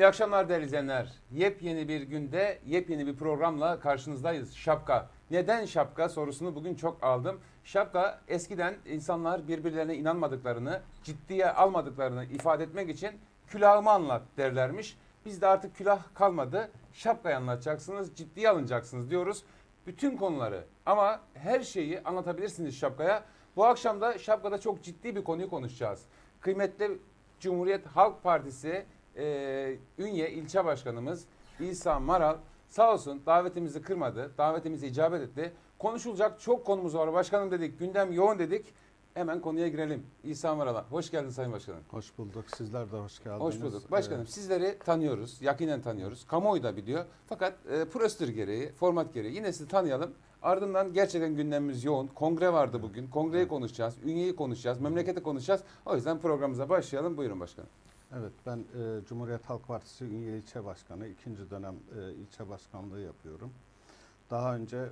İyi akşamlar değerli izleyenler. Yepyeni bir günde yepyeni bir programla karşınızdayız. Şapka. Neden şapka sorusunu bugün çok aldım. Şapka eskiden insanlar birbirlerine inanmadıklarını, ciddiye almadıklarını ifade etmek için külahımı anlat derlermiş. Bizde artık külah kalmadı. Şapkayı anlatacaksınız, ciddiye alınacaksınız diyoruz. Bütün konuları ama her şeyi anlatabilirsiniz şapkaya. Bu akşam da şapkada çok ciddi bir konuyu konuşacağız. Kıymetli Cumhuriyet Halk Partisi Ünye İlçe Başkanımız İsa Maral sağ olsun davetimizi kırmadı. Davetimize icabet etti. Konuşulacak çok konumuz var. Başkanım dedik, gündem yoğun dedik. Hemen konuya girelim. İsa Maral'a. Hoş geldin Sayın Başkanım. Hoş bulduk. Sizler de hoş geldiniz. Hoş bulduk. Başkanım sizleri tanıyoruz. Yakinen tanıyoruz. Kamuoyu da biliyor. Fakat prosedür gereği, format gereği yine sizi tanıyalım. Ardından gerçekten gündemimiz yoğun. Kongre vardı bugün. Kongreyi konuşacağız. Ünye'yi konuşacağız. Memleketi konuşacağız. O yüzden programımıza başlayalım. Buyurun başkanım. Evet, ben Cumhuriyet Halk Partisi Ünye İlçe Başkanı, ikinci dönem ilçe başkanlığı yapıyorum. Daha önce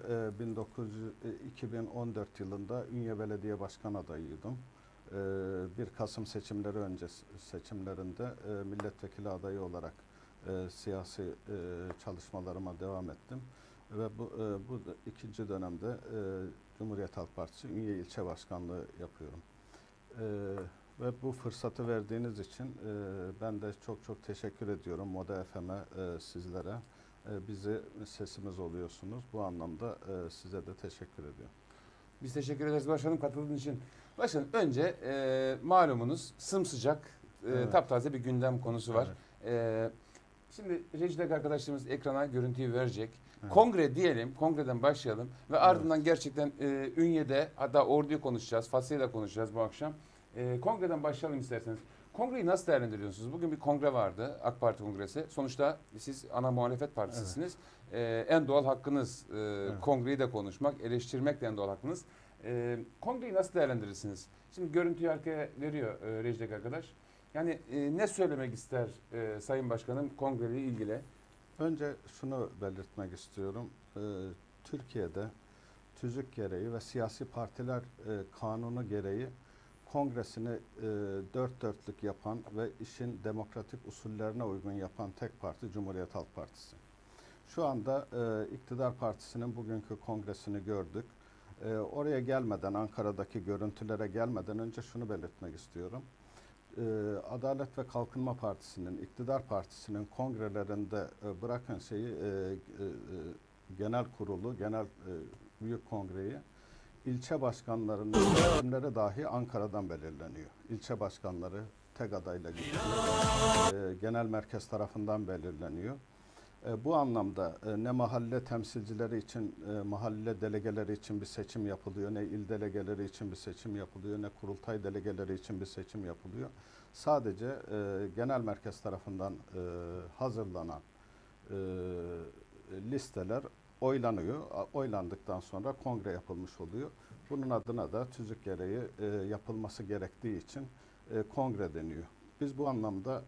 2014 yılında Ünye Belediye Başkan adayıydım. 1 Kasım seçimleri öncesi seçimlerinde milletvekili adayı olarak siyasi çalışmalarıma devam ettim. Ve bu ikinci dönemde Cumhuriyet Halk Partisi Ünye İlçe Başkanlığı yapıyorum. Ve bu fırsatı verdiğiniz için ben de çok teşekkür ediyorum Moda FM'e, sizlere. Bizi sesimiz oluyorsunuz. Bu anlamda size de teşekkür ediyorum. Biz teşekkür ederiz başkanım katıldığınız için. Başkanım önce malumunuz sımsıcak, Evet. taptaze bir gündem konusu var. Evet. Şimdi rejideki arkadaşlarımız ekrana görüntüyü verecek. Evet. Kongre diyelim, kongreden başlayalım ve ardından gerçekten Ünye'de hatta Ordu'yu konuşacağız, Fasya'yı da konuşacağız bu akşam. Kongreden başlayalım isterseniz. Kongreyi nasıl değerlendiriyorsunuz? Bugün bir kongre vardı, AK Parti kongresi. Sonuçta siz ana muhalefet partisisiniz. Evet. En doğal hakkınız evet. Kongreyi de konuşmak, eleştirmek de en doğal hakkınız. Kongreyi nasıl değerlendirirsiniz? Şimdi görüntüyü arkaya veriyor rejideki arkadaş. Yani ne söylemek ister Sayın Başkanım kongreyle ilgili? Önce şunu belirtmek istiyorum. Türkiye'de tüzük gereği ve siyasi partiler kanunu gereği kongresini dört dörtlük yapan ve işin demokratik usullerine uygun yapan tek parti Cumhuriyet Halk Partisi. Şu anda iktidar partisinin bugünkü kongresini gördük. Oraya gelmeden, Ankara'daki görüntülere gelmeden önce şunu belirtmek istiyorum. Adalet ve Kalkınma Partisi'nin, iktidar partisinin kongrelerinde bırakın genel kurulu, büyük kongreyi, ilçe başkanlarının isimleri dahi Ankara'dan belirleniyor. İlçe başkanları tek adayla gidiyor. Genel merkez tarafından belirleniyor. Bu anlamda ne mahalle temsilcileri için, mahalle delegeleri için bir seçim yapılıyor, ne il delegeleri için bir seçim yapılıyor, ne kurultay delegeleri için bir seçim yapılıyor. Sadece genel merkez tarafından hazırlanan listeler oylanıyor. Oylandıktan sonra kongre yapılmış oluyor. Bunun adına da tüzük gereği yapılması gerektiği için kongre deniyor. Biz bu anlamda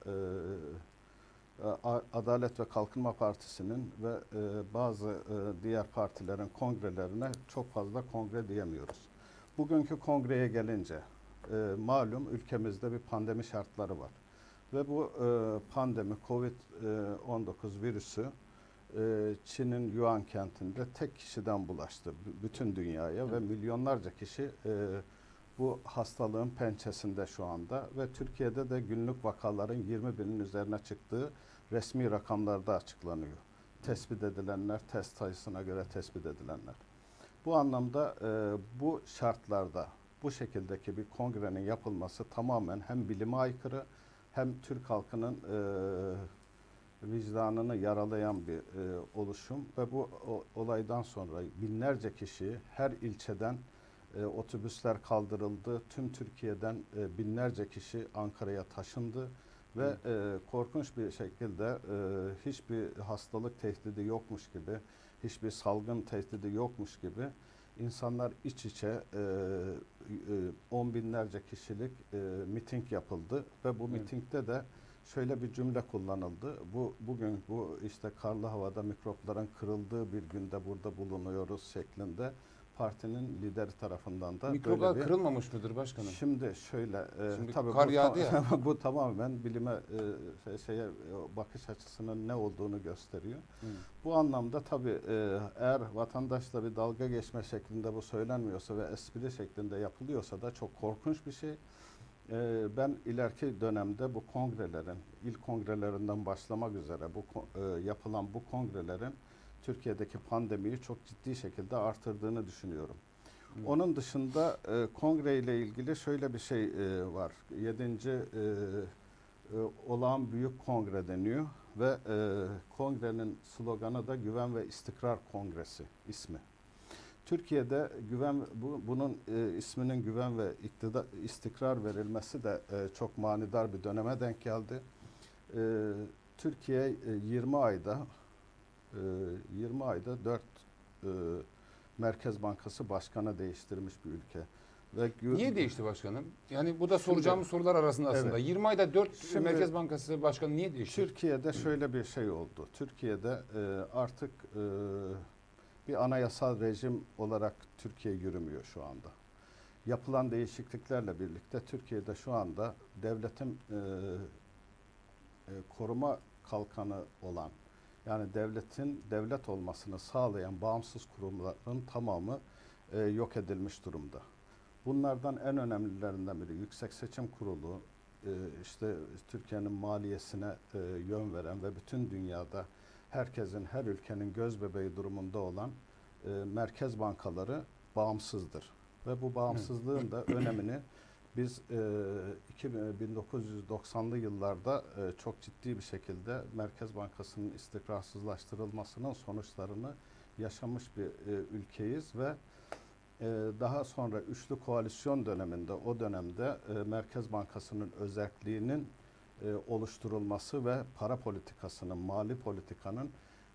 Adalet ve Kalkınma Partisi'nin ve bazı diğer partilerin kongrelerine çok fazla kongre diyemiyoruz. Bugünkü kongreye gelince malum ülkemizde bir pandemi şartları var. Ve bu pandemi Covid-19 virüsü Çin'in Yuan kentinde tek kişiden bulaştı bütün dünyaya ve milyonlarca kişi bu hastalığın pençesinde şu anda ve Türkiye'de de günlük vakaların 20 binin üzerine çıktığı resmi rakamlarda açıklanıyor. Tespit edilenler, test sayısına göre tespit edilenler. Bu anlamda bu şartlarda bu şekildeki bir kongrenin yapılması tamamen hem bilime aykırı hem Türk halkının vicdanını yaralayan bir oluşum ve bu olaydan sonra binlerce kişi her ilçeden otobüsler kaldırıldı. Tüm Türkiye'den binlerce kişi Ankara'ya taşındı ve korkunç bir şekilde hiçbir hastalık tehdidi yokmuş gibi, hiçbir salgın tehdidi yokmuş gibi insanlar iç içe on binlerce kişilik miting yapıldı ve bu mitingde de şöyle bir cümle kullanıldı. Bugün bu işte karlı havada mikropların kırıldığı bir günde burada bulunuyoruz şeklinde partinin lideri tarafından da Mikroplar böyle bir... kırılmamış mıdır başkanım? Şimdi şöyle, Şimdi tabii kar bu, yağdı ya. bu tamamen bilime bakış açısının ne olduğunu gösteriyor. Hı. Bu anlamda tabii eğer vatandaşla bir dalga geçme şeklinde bu söylenmiyorsa ve espri şeklinde yapılıyorsa da çok korkunç bir şey. Ben ileriki dönemde bu kongrelerin, ilk kongrelerinden başlamak üzere yapılan bu kongrelerin Türkiye'deki pandemiyi çok ciddi şekilde artırdığını düşünüyorum. Onun dışında kongre ile ilgili şöyle bir şey var. 7. Olağan Büyük Kongre deniyor ve kongrenin sloganı da Güven ve İstikrar Kongresi ismi. Türkiye'de bunun isminin güven ve istikrar verilmesi de çok manidar bir döneme denk geldi. Türkiye 20 ayda 4 Merkez Bankası başkanı değiştirmiş bir ülke. Niye değişti başkanım? Yani bu da soracağımız sorular arasında aslında. Evet. 20 ayda 4 Merkez Bankası başkanı niye değişti? Türkiye'de şöyle bir şey oldu. Türkiye'de artık bir anayasal rejim olarak Türkiye yürümüyor şu anda. Yapılan değişikliklerle birlikte Türkiye'de şu anda devletin koruma kalkanı olan, yani devletin devlet olmasını sağlayan bağımsız kurumların tamamı yok edilmiş durumda. Bunlardan en önemlilerinden biri Yüksek Seçim Kurulu, işte Türkiye'nin maliyesine yön veren ve bütün dünyada herkesin, her ülkenin göz bebeği durumunda olan merkez bankaları bağımsızdır. Ve bu bağımsızlığın da önemini biz 1990'lı yıllarda çok ciddi bir şekilde Merkez Bankası'nın istikrarsızlaştırılmasının sonuçlarını yaşamış bir ülkeyiz ve daha sonra üçlü koalisyon döneminde, o dönemde Merkez Bankası'nın özelliğinin oluşturulması ve para politikasının, mali politikanın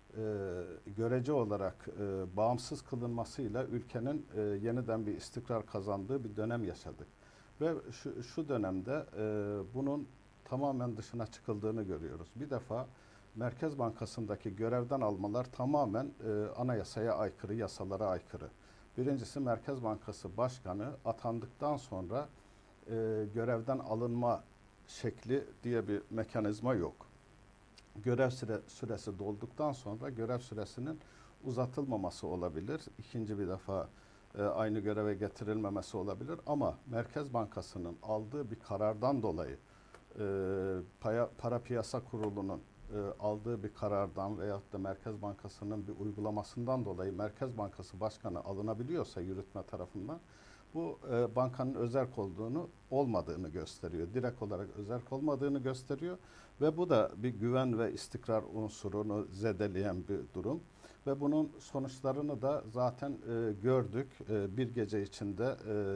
görece olarak bağımsız kılınmasıyla ülkenin yeniden bir istikrar kazandığı bir dönem yaşadık. Ve şu dönemde bunun tamamen dışına çıkıldığını görüyoruz. Bir defa Merkez Bankası'ndaki görevden almalar tamamen anayasaya aykırı, yasalara aykırı. Birincisi, Merkez Bankası Başkanı atandıktan sonra görevden alınma şekli diye bir mekanizma yok. Görev süresi dolduktan sonra görev süresinin uzatılmaması olabilir. İkinci bir defa aynı göreve getirilmemesi olabilir. Ama Merkez Bankası'nın aldığı bir karardan dolayı Para Piyasa Kurulu'nun aldığı bir karardan veyahut da Merkez Bankası'nın bir uygulamasından dolayı Merkez Bankası Başkanı alınabiliyorsa yürütme tarafından, bu bankanın özerk olmadığını gösteriyor. Direkt olarak özerk olmadığını gösteriyor ve bu da bir güven ve istikrar unsurunu zedeleyen bir durum. Ve bunun sonuçlarını da zaten gördük. Bir gece içinde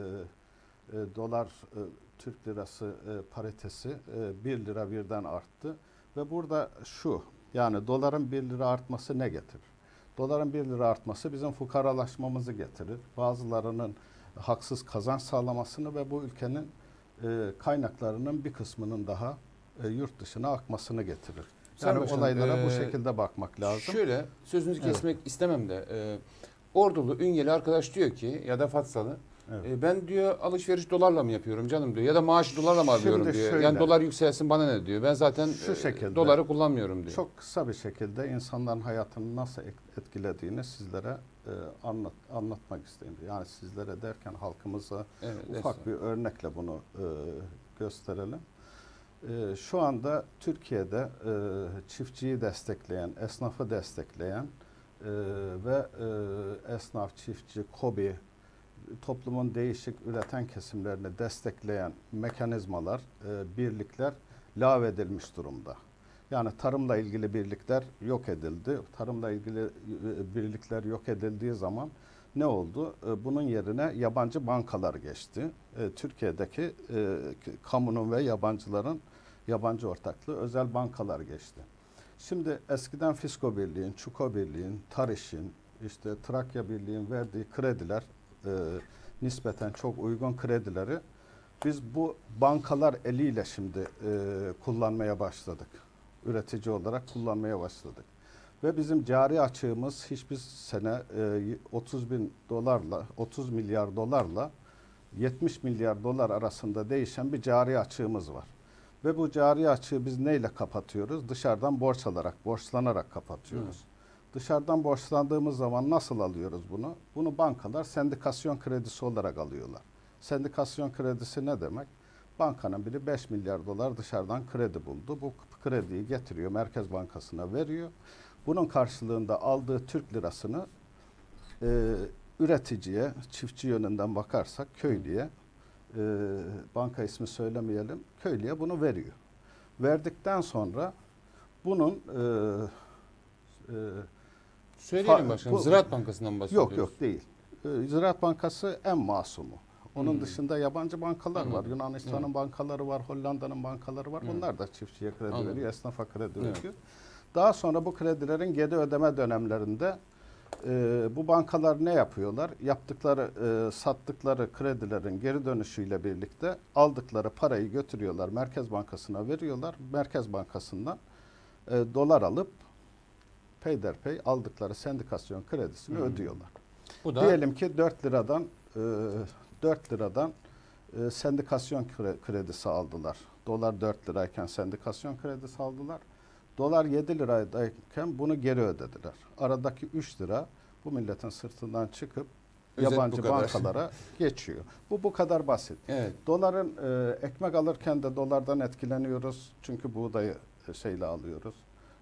dolar Türk lirası paritesi 1 lira birden arttı. Ve burada yani doların 1 lira artması ne getirir? Doların 1 lira artması bizim fukaralaşmamızı getirir. Bazılarının haksız kazanç sağlamasını ve bu ülkenin kaynaklarının bir kısmının daha yurt dışına akmasını getirir. Yani başkanım, olaylara bu şekilde bakmak lazım. Şöyle, sözünüzü kesmek istemem de Ordulu, Üngeli arkadaş diyor ki, ya da Fatsalı, ben diyor alışveriş dolarla mı yapıyorum canım diyor, ya da maaşı dolarla mı alıyorum diyor. Yani dolar yükselsin bana ne diyor. Ben zaten doları kullanmıyorum diyor. Çok kısa bir şekilde insanların hayatını nasıl etkilediğini sizlere anlatmak istedim. Yani sizlere derken halkımıza ufak bir örnekle bunu gösterelim. Şu anda Türkiye'de çiftçiyi destekleyen, esnafı destekleyen ve esnaf, çiftçi, KOBİ, toplumun değişik üreten kesimlerini destekleyen mekanizmalar, birlikler lağvedilmiş durumda. Yani tarımla ilgili birlikler yok edildi. Tarımla ilgili birlikler yok edildiği zaman ne oldu? Bunun yerine yabancı bankalar geçti. Türkiye'deki kamunun ve yabancıların yabancı ortaklığı özel bankalar geçti. Şimdi eskiden Fisko Birliği'nin, Çuko Birliği'nin, Tariş'in, işte Trakya Birliği'nin verdiği krediler, nispeten çok uygun kredileri biz bu bankalar eliyle şimdi kullanmaya başladık. Üretici olarak kullanmaya başladık. Ve bizim cari açığımız hiçbir sene 30 milyar dolarla 70 milyar dolar arasında değişen bir cari açığımız var. Ve bu cari açığı biz neyle kapatıyoruz? Dışarıdan borç alarak, borçlanarak kapatıyoruz. Dışarıdan borçlandığımız zaman nasıl alıyoruz bunu? Bunu bankalar sendikasyon kredisi olarak alıyorlar. Sendikasyon kredisi ne demek? Bankanın biri 5 milyar dolar dışarıdan kredi buldu. Bu krediyi getiriyor, Merkez Bankası'na veriyor. Bunun karşılığında aldığı Türk lirasını üreticiye, çiftçi yönünden bakarsak köylüye, banka ismi söylemeyelim, köylüye bunu veriyor. Verdikten sonra bunun söyleyelim başkanım. Ziraat Bankası'ndan bahsediyoruz. Yok değil. Ziraat Bankası en masumu. Onun dışında yabancı bankalar var. Yunanistan'ın bankaları var, Hollanda'nın bankaları var. Bunlar da çiftçiye kredi veriyor, esnafa kredi veriyor. Daha sonra bu kredilerin geri ödeme dönemlerinde bu bankalar ne yapıyorlar? Sattıkları kredilerin geri dönüşüyle birlikte aldıkları parayı götürüyorlar, Merkez Bankası'na veriyorlar. Merkez Bankası'ndan dolar alıp peyderpey aldıkları sendikasyon kredisini ödüyorlar. Bu da diyelim ki 4 liradan sendikasyon kredisi aldılar. Dolar 4 lirayken sendikasyon kredisi aldılar. Dolar 7 lirayken bunu geri ödediler. Aradaki 3 lira bu milletin sırtından çıkıp yabancı bankalara geçiyor. Bu kadar basit. Evet. Doların ekmek alırken de dolardan etkileniyoruz. Çünkü buğdayı şeyle alıyoruz.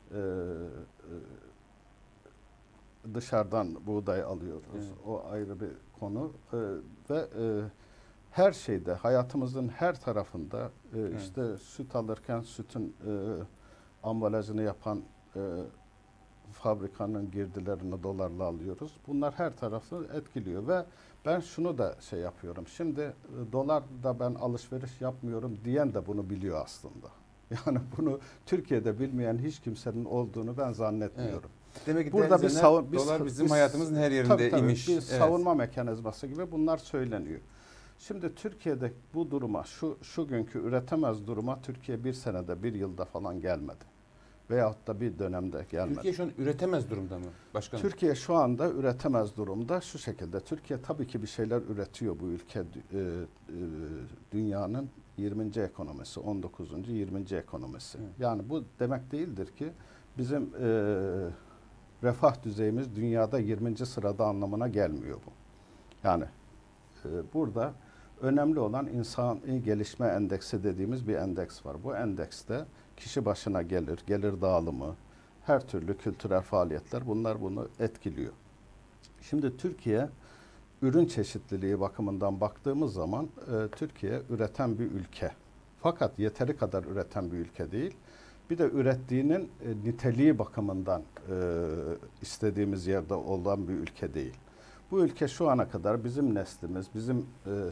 Dışarıdan buğday alıyoruz. Evet. O ayrı bir konu. Ve her şeyde, hayatımızın her tarafında işte süt alırken sütün ambalajını yapan fabrikanın girdilerini dolarla alıyoruz. Bunlar her tarafı etkiliyor ve ben şunu da şey yapıyorum. Şimdi dolarda ben alışveriş yapmıyorum diyen de bunu biliyor aslında. Yani bunu Türkiye'de bilmeyen hiç kimsenin olduğunu ben zannetmiyorum. Evet. Demek ki burada dolar bizim hayatımızın her yerinde imiş. Bir savunma mekanizması gibi bunlar söyleniyor. Şimdi Türkiye'de bu duruma, şu günkü üretemez duruma Türkiye bir senede, bir yılda falan gelmedi. Veyahut da bir dönemde gelmedi. Türkiye şu an üretemez durumda mı başkanım? Türkiye şu anda üretemez durumda şu şekilde. Türkiye tabii ki bir şeyler üretiyor bu ülke. Dünyanın 20. ekonomisi, 19. 20. ekonomisi. Evet. Yani bu demek değildir ki bizim refah düzeyimiz dünyada 20. sırada anlamına gelmiyor bu. Yani burada önemli olan insani gelişme endeksi dediğimiz bir endeks var. Bu endekste kişi başına gelir dağılımı, her türlü kültürel faaliyetler bunu etkiliyor. Şimdi Türkiye ürün çeşitliliği bakımından baktığımız zaman Türkiye üreten bir ülke. Fakat yeteri kadar üreten bir ülke değil. Bir de ürettiğinin niteliği bakımından istediğimiz yerde olan bir ülke değil. Bu ülke şu ana kadar bizim neslimiz, bizim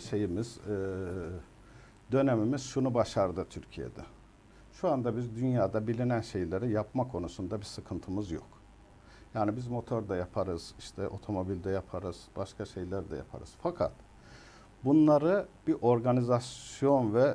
dönemimiz şunu başardı Türkiye'de. Şu anda biz dünyada bilinen şeyleri yapma konusunda bir sıkıntımız yok. Yani biz motor da yaparız, işte otomobilde yaparız, başka şeyler de yaparız. Fakat bunları bir organizasyon ve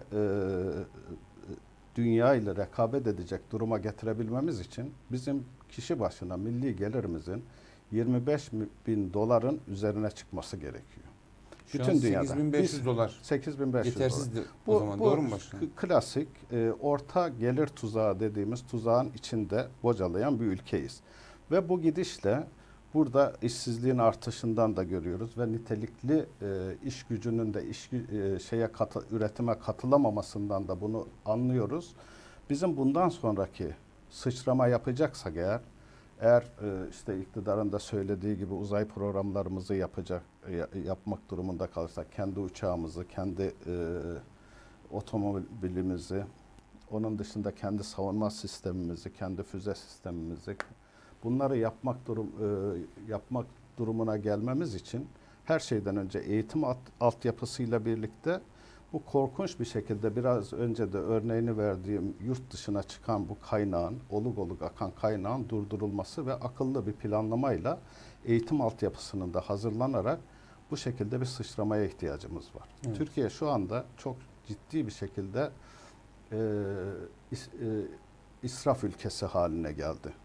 dünya ile rekabet edecek duruma getirebilmemiz için bizim kişi başına milli gelirimizin 25 bin doların üzerine çıkması gerekiyor. Şu bütün dünyada. 8.500 dolar. 8.500 yetersizdi o zaman, doğru mu başkanım? Klasik orta gelir tuzağı dediğimiz tuzağın içinde bocalayan bir ülkeyiz. Ve bu gidişle burada işsizliğin artışından da görüyoruz ve nitelikli iş gücünün de üretime katılamamasından da bunu anlıyoruz. Bizim bundan sonraki sıçrama yapacaksak eğer işte iktidarın da söylediği gibi uzay programlarımızı yapmak durumunda kalırsak, kendi uçağımızı, kendi otomobilimizi, onun dışında kendi savunma sistemimizi, kendi füze sistemimizi, bunları yapmak durumuna gelmemiz için her şeyden önce eğitim altyapısıyla birlikte bu korkunç bir şekilde biraz önce de örneğini verdiğim yurt dışına çıkan bu kaynağın, oluk akan kaynağın durdurulması ve akıllı bir planlamayla eğitim altyapısının da hazırlanarak bu şekilde bir sıçramaya ihtiyacımız var. Evet. Türkiye şu anda çok ciddi bir şekilde israf ülkesi haline geldi.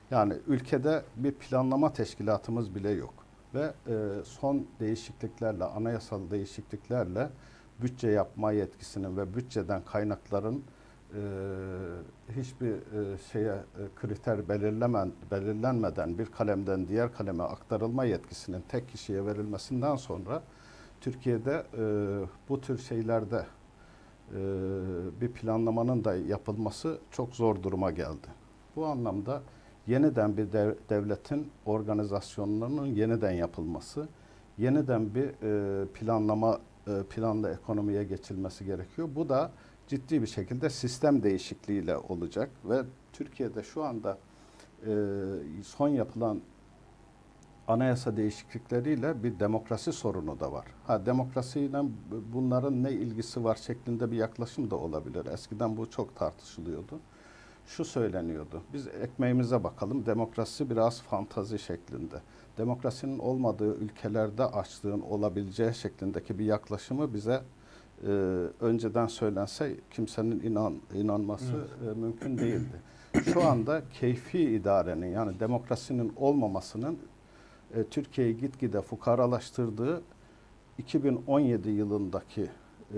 Yani ülkede bir planlama teşkilatımız bile yok. Ve son değişikliklerle, anayasal değişikliklerle bütçe yapma yetkisinin ve bütçeden kaynakların hiçbir kriter belirlenmeden bir kalemden diğer kaleme aktarılma yetkisinin tek kişiye verilmesinden sonra Türkiye'de bu tür şeylerde bir planlamanın da yapılması çok zor duruma geldi. Bu anlamda yeniden bir devletin organizasyonlarının yeniden yapılması, yeniden bir planlı ekonomiye geçilmesi gerekiyor. Bu da ciddi bir şekilde sistem değişikliğiyle olacak ve Türkiye'de şu anda son yapılan anayasa değişiklikleriyle bir demokrasi sorunu da var. Demokrasiyle bunların ne ilgisi var şeklinde bir yaklaşım da olabilir. Eskiden bu çok tartışılıyordu. Şu söyleniyordu. Biz ekmeğimize bakalım. Demokrasi biraz fantazi şeklinde. Demokrasinin olmadığı ülkelerde açlığın olabileceği şeklindeki bir yaklaşımı bize önceden söylense kimsenin inanması mümkün değildi. Şu anda keyfi idarenin yani demokrasinin olmamasının Türkiye'yi gitgide fukaralaştırdığı 2017 yılındaki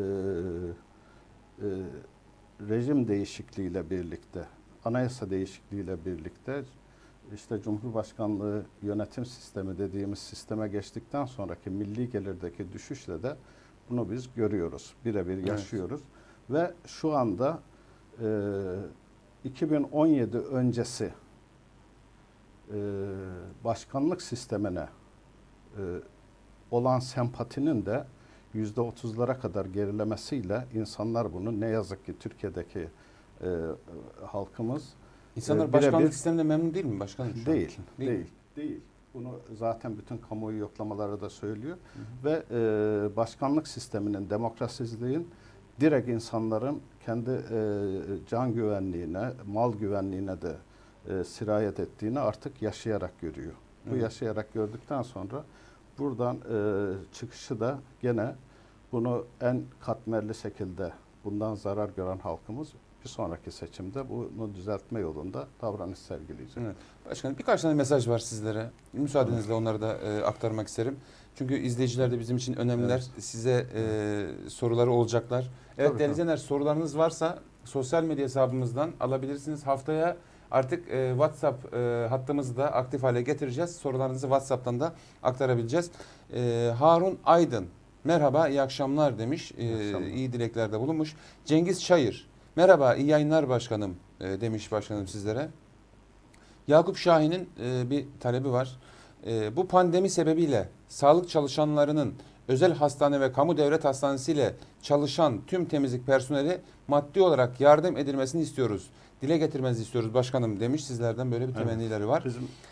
rejim değişikliğiyle birlikte, anayasa değişikliğiyle birlikte işte Cumhurbaşkanlığı yönetim sistemi dediğimiz sisteme geçtikten sonraki milli gelirdeki düşüşle de bunu biz görüyoruz. Birebir yaşıyoruz. Ve şu anda 2017 öncesi başkanlık sistemine olan sempatinin de %30'lara kadar gerilemesiyle insanlar bunu ne yazık ki Türkiye'deki halkımız İnsanlar başkanlık sisteminde memnun değil mi başkanım? Değil. Bunu zaten bütün kamuoyu yoklamaları da söylüyor. Ve başkanlık sisteminin, demokrasizliğin direkt insanların kendi can güvenliğine, mal güvenliğine de sirayet ettiğini artık yaşayarak görüyor. Bu yaşayarak gördükten sonra buradan çıkışı da gene bunu en katmerli şekilde bundan zarar gören halkımız bir sonraki seçimde bunu düzeltme yolunda davranış sergileyecek. Evet. Başkanım birkaç tane mesaj var sizlere. Müsaadenizle onları da aktarmak isterim. Çünkü izleyiciler de bizim için önemliler. Evet. Size soruları olacaklar. Evet değerli izleyenler, sorularınız varsa sosyal medya hesabımızdan alabilirsiniz. Haftaya artık WhatsApp hattımızı da aktif hale getireceğiz. Sorularınızı WhatsApp'tan da aktarabileceğiz. Harun Aydın, merhaba, iyi akşamlar demiş. İyi dileklerde bulunmuş. Cengiz Çayır, merhaba, iyi yayınlar başkanım demiş başkanım sizlere. Yakup Şahin'in bir talebi var. Bu pandemi sebebiyle sağlık çalışanlarının özel hastane ve kamu devlet hastanesiyle çalışan tüm temizlik personeli maddi olarak yardım edilmesini istiyoruz. Dile getirmenizi istiyoruz başkanım demiş. Sizlerden böyle bir temennileri var.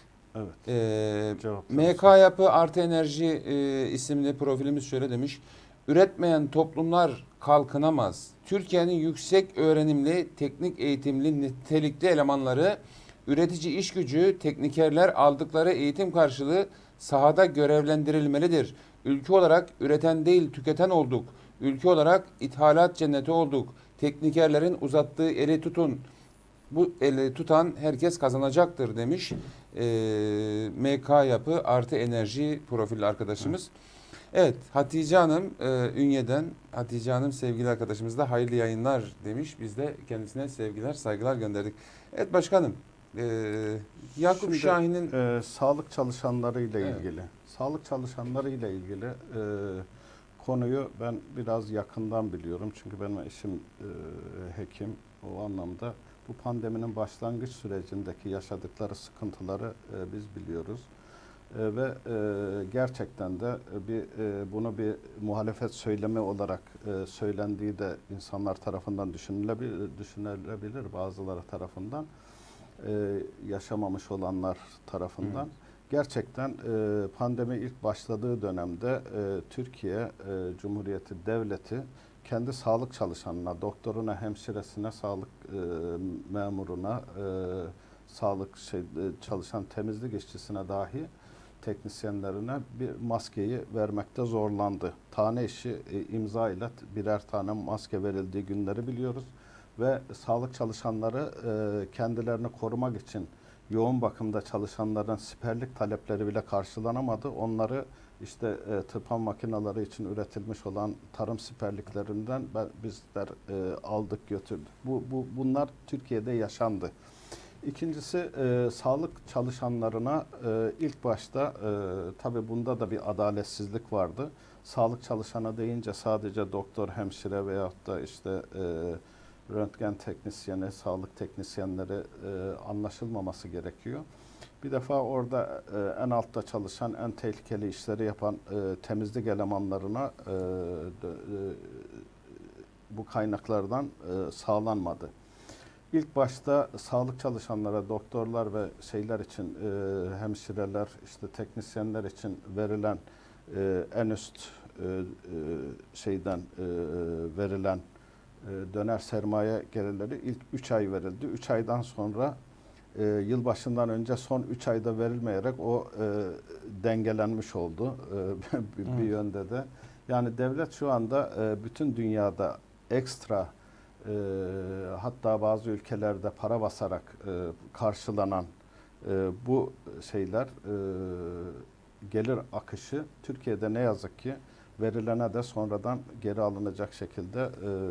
MK Yapı Artı Enerji isimli profilimiz şöyle demiş. Üretmeyen toplumlar kalkınamaz. Türkiye'nin yüksek öğrenimli, teknik eğitimli, nitelikli elemanları, üretici iş gücü, teknikerler aldıkları eğitim karşılığı sahada görevlendirilmelidir. Ülke olarak üreten değil tüketen olduk. Ülke olarak ithalat cenneti olduk. Teknikerlerin uzattığı eli tutun. Bu eli tutan herkes kazanacaktır demiş. MK Yapı Artı Enerji profilli arkadaşımız. Evet, Hatice Hanım Ünye'den, Hatice Hanım sevgili arkadaşımız da hayırlı yayınlar demiş. Biz de kendisine sevgiler, saygılar gönderdik. Evet başkanım, Yakup Şahin'in sağlık çalışanlarıyla ilgili, sağlık çalışanlarıyla ilgili konuyu ben biraz yakından biliyorum. Çünkü benim eşim hekim, o anlamda bu pandeminin başlangıç sürecindeki yaşadıkları sıkıntıları biz biliyoruz. Ve gerçekten de bunu bir muhalefet söylemi olarak söylendiği de insanlar tarafından düşünülebilir bazıları tarafından, yaşamamış olanlar tarafından. Gerçekten pandemi ilk başladığı dönemde Türkiye Cumhuriyeti Devleti kendi sağlık çalışanına, doktoruna, hemşiresine, sağlık memuruna, sağlık çalışan temizlik işçisine dahi teknisyenlerine bir maskeyi vermekte zorlandı. Tane işi imza ile birer tane maske verildiği günleri biliyoruz. Ve sağlık çalışanları kendilerini korumak için yoğun bakımda çalışanların siperlik talepleri bile karşılanamadı. Onları işte tırpan makineleri için üretilmiş olan tarım siperliklerinden bizler aldık götürdük. Bunlar Türkiye'de yaşandı. İkincisi sağlık çalışanlarına ilk başta tabii bunda da bir adaletsizlik vardı. Sağlık çalışanı deyince sadece doktor, hemşire veyahut da işte röntgen teknisyeni, sağlık teknisyenleri anlaşılmaması gerekiyor. Bir defa orada en altta çalışan, en tehlikeli işleri yapan temizlik elemanlarına bu kaynaklardan sağlanmadı. İlk başta sağlık çalışanlara, doktorlar ve şeyler için, hemşireler, işte teknisyenler için verilen en üst verilen döner sermaye gelirleri ilk 3 ay verildi. 3 aydan sonra yılbaşından önce son 3 ayda verilmeyerek o dengelenmiş oldu bir yönde de. Yani devlet şu anda bütün dünyada ekstra hatta bazı ülkelerde para basarak karşılanan bu şeyler gelir akışı Türkiye'de ne yazık ki verilene de sonradan geri alınacak şekilde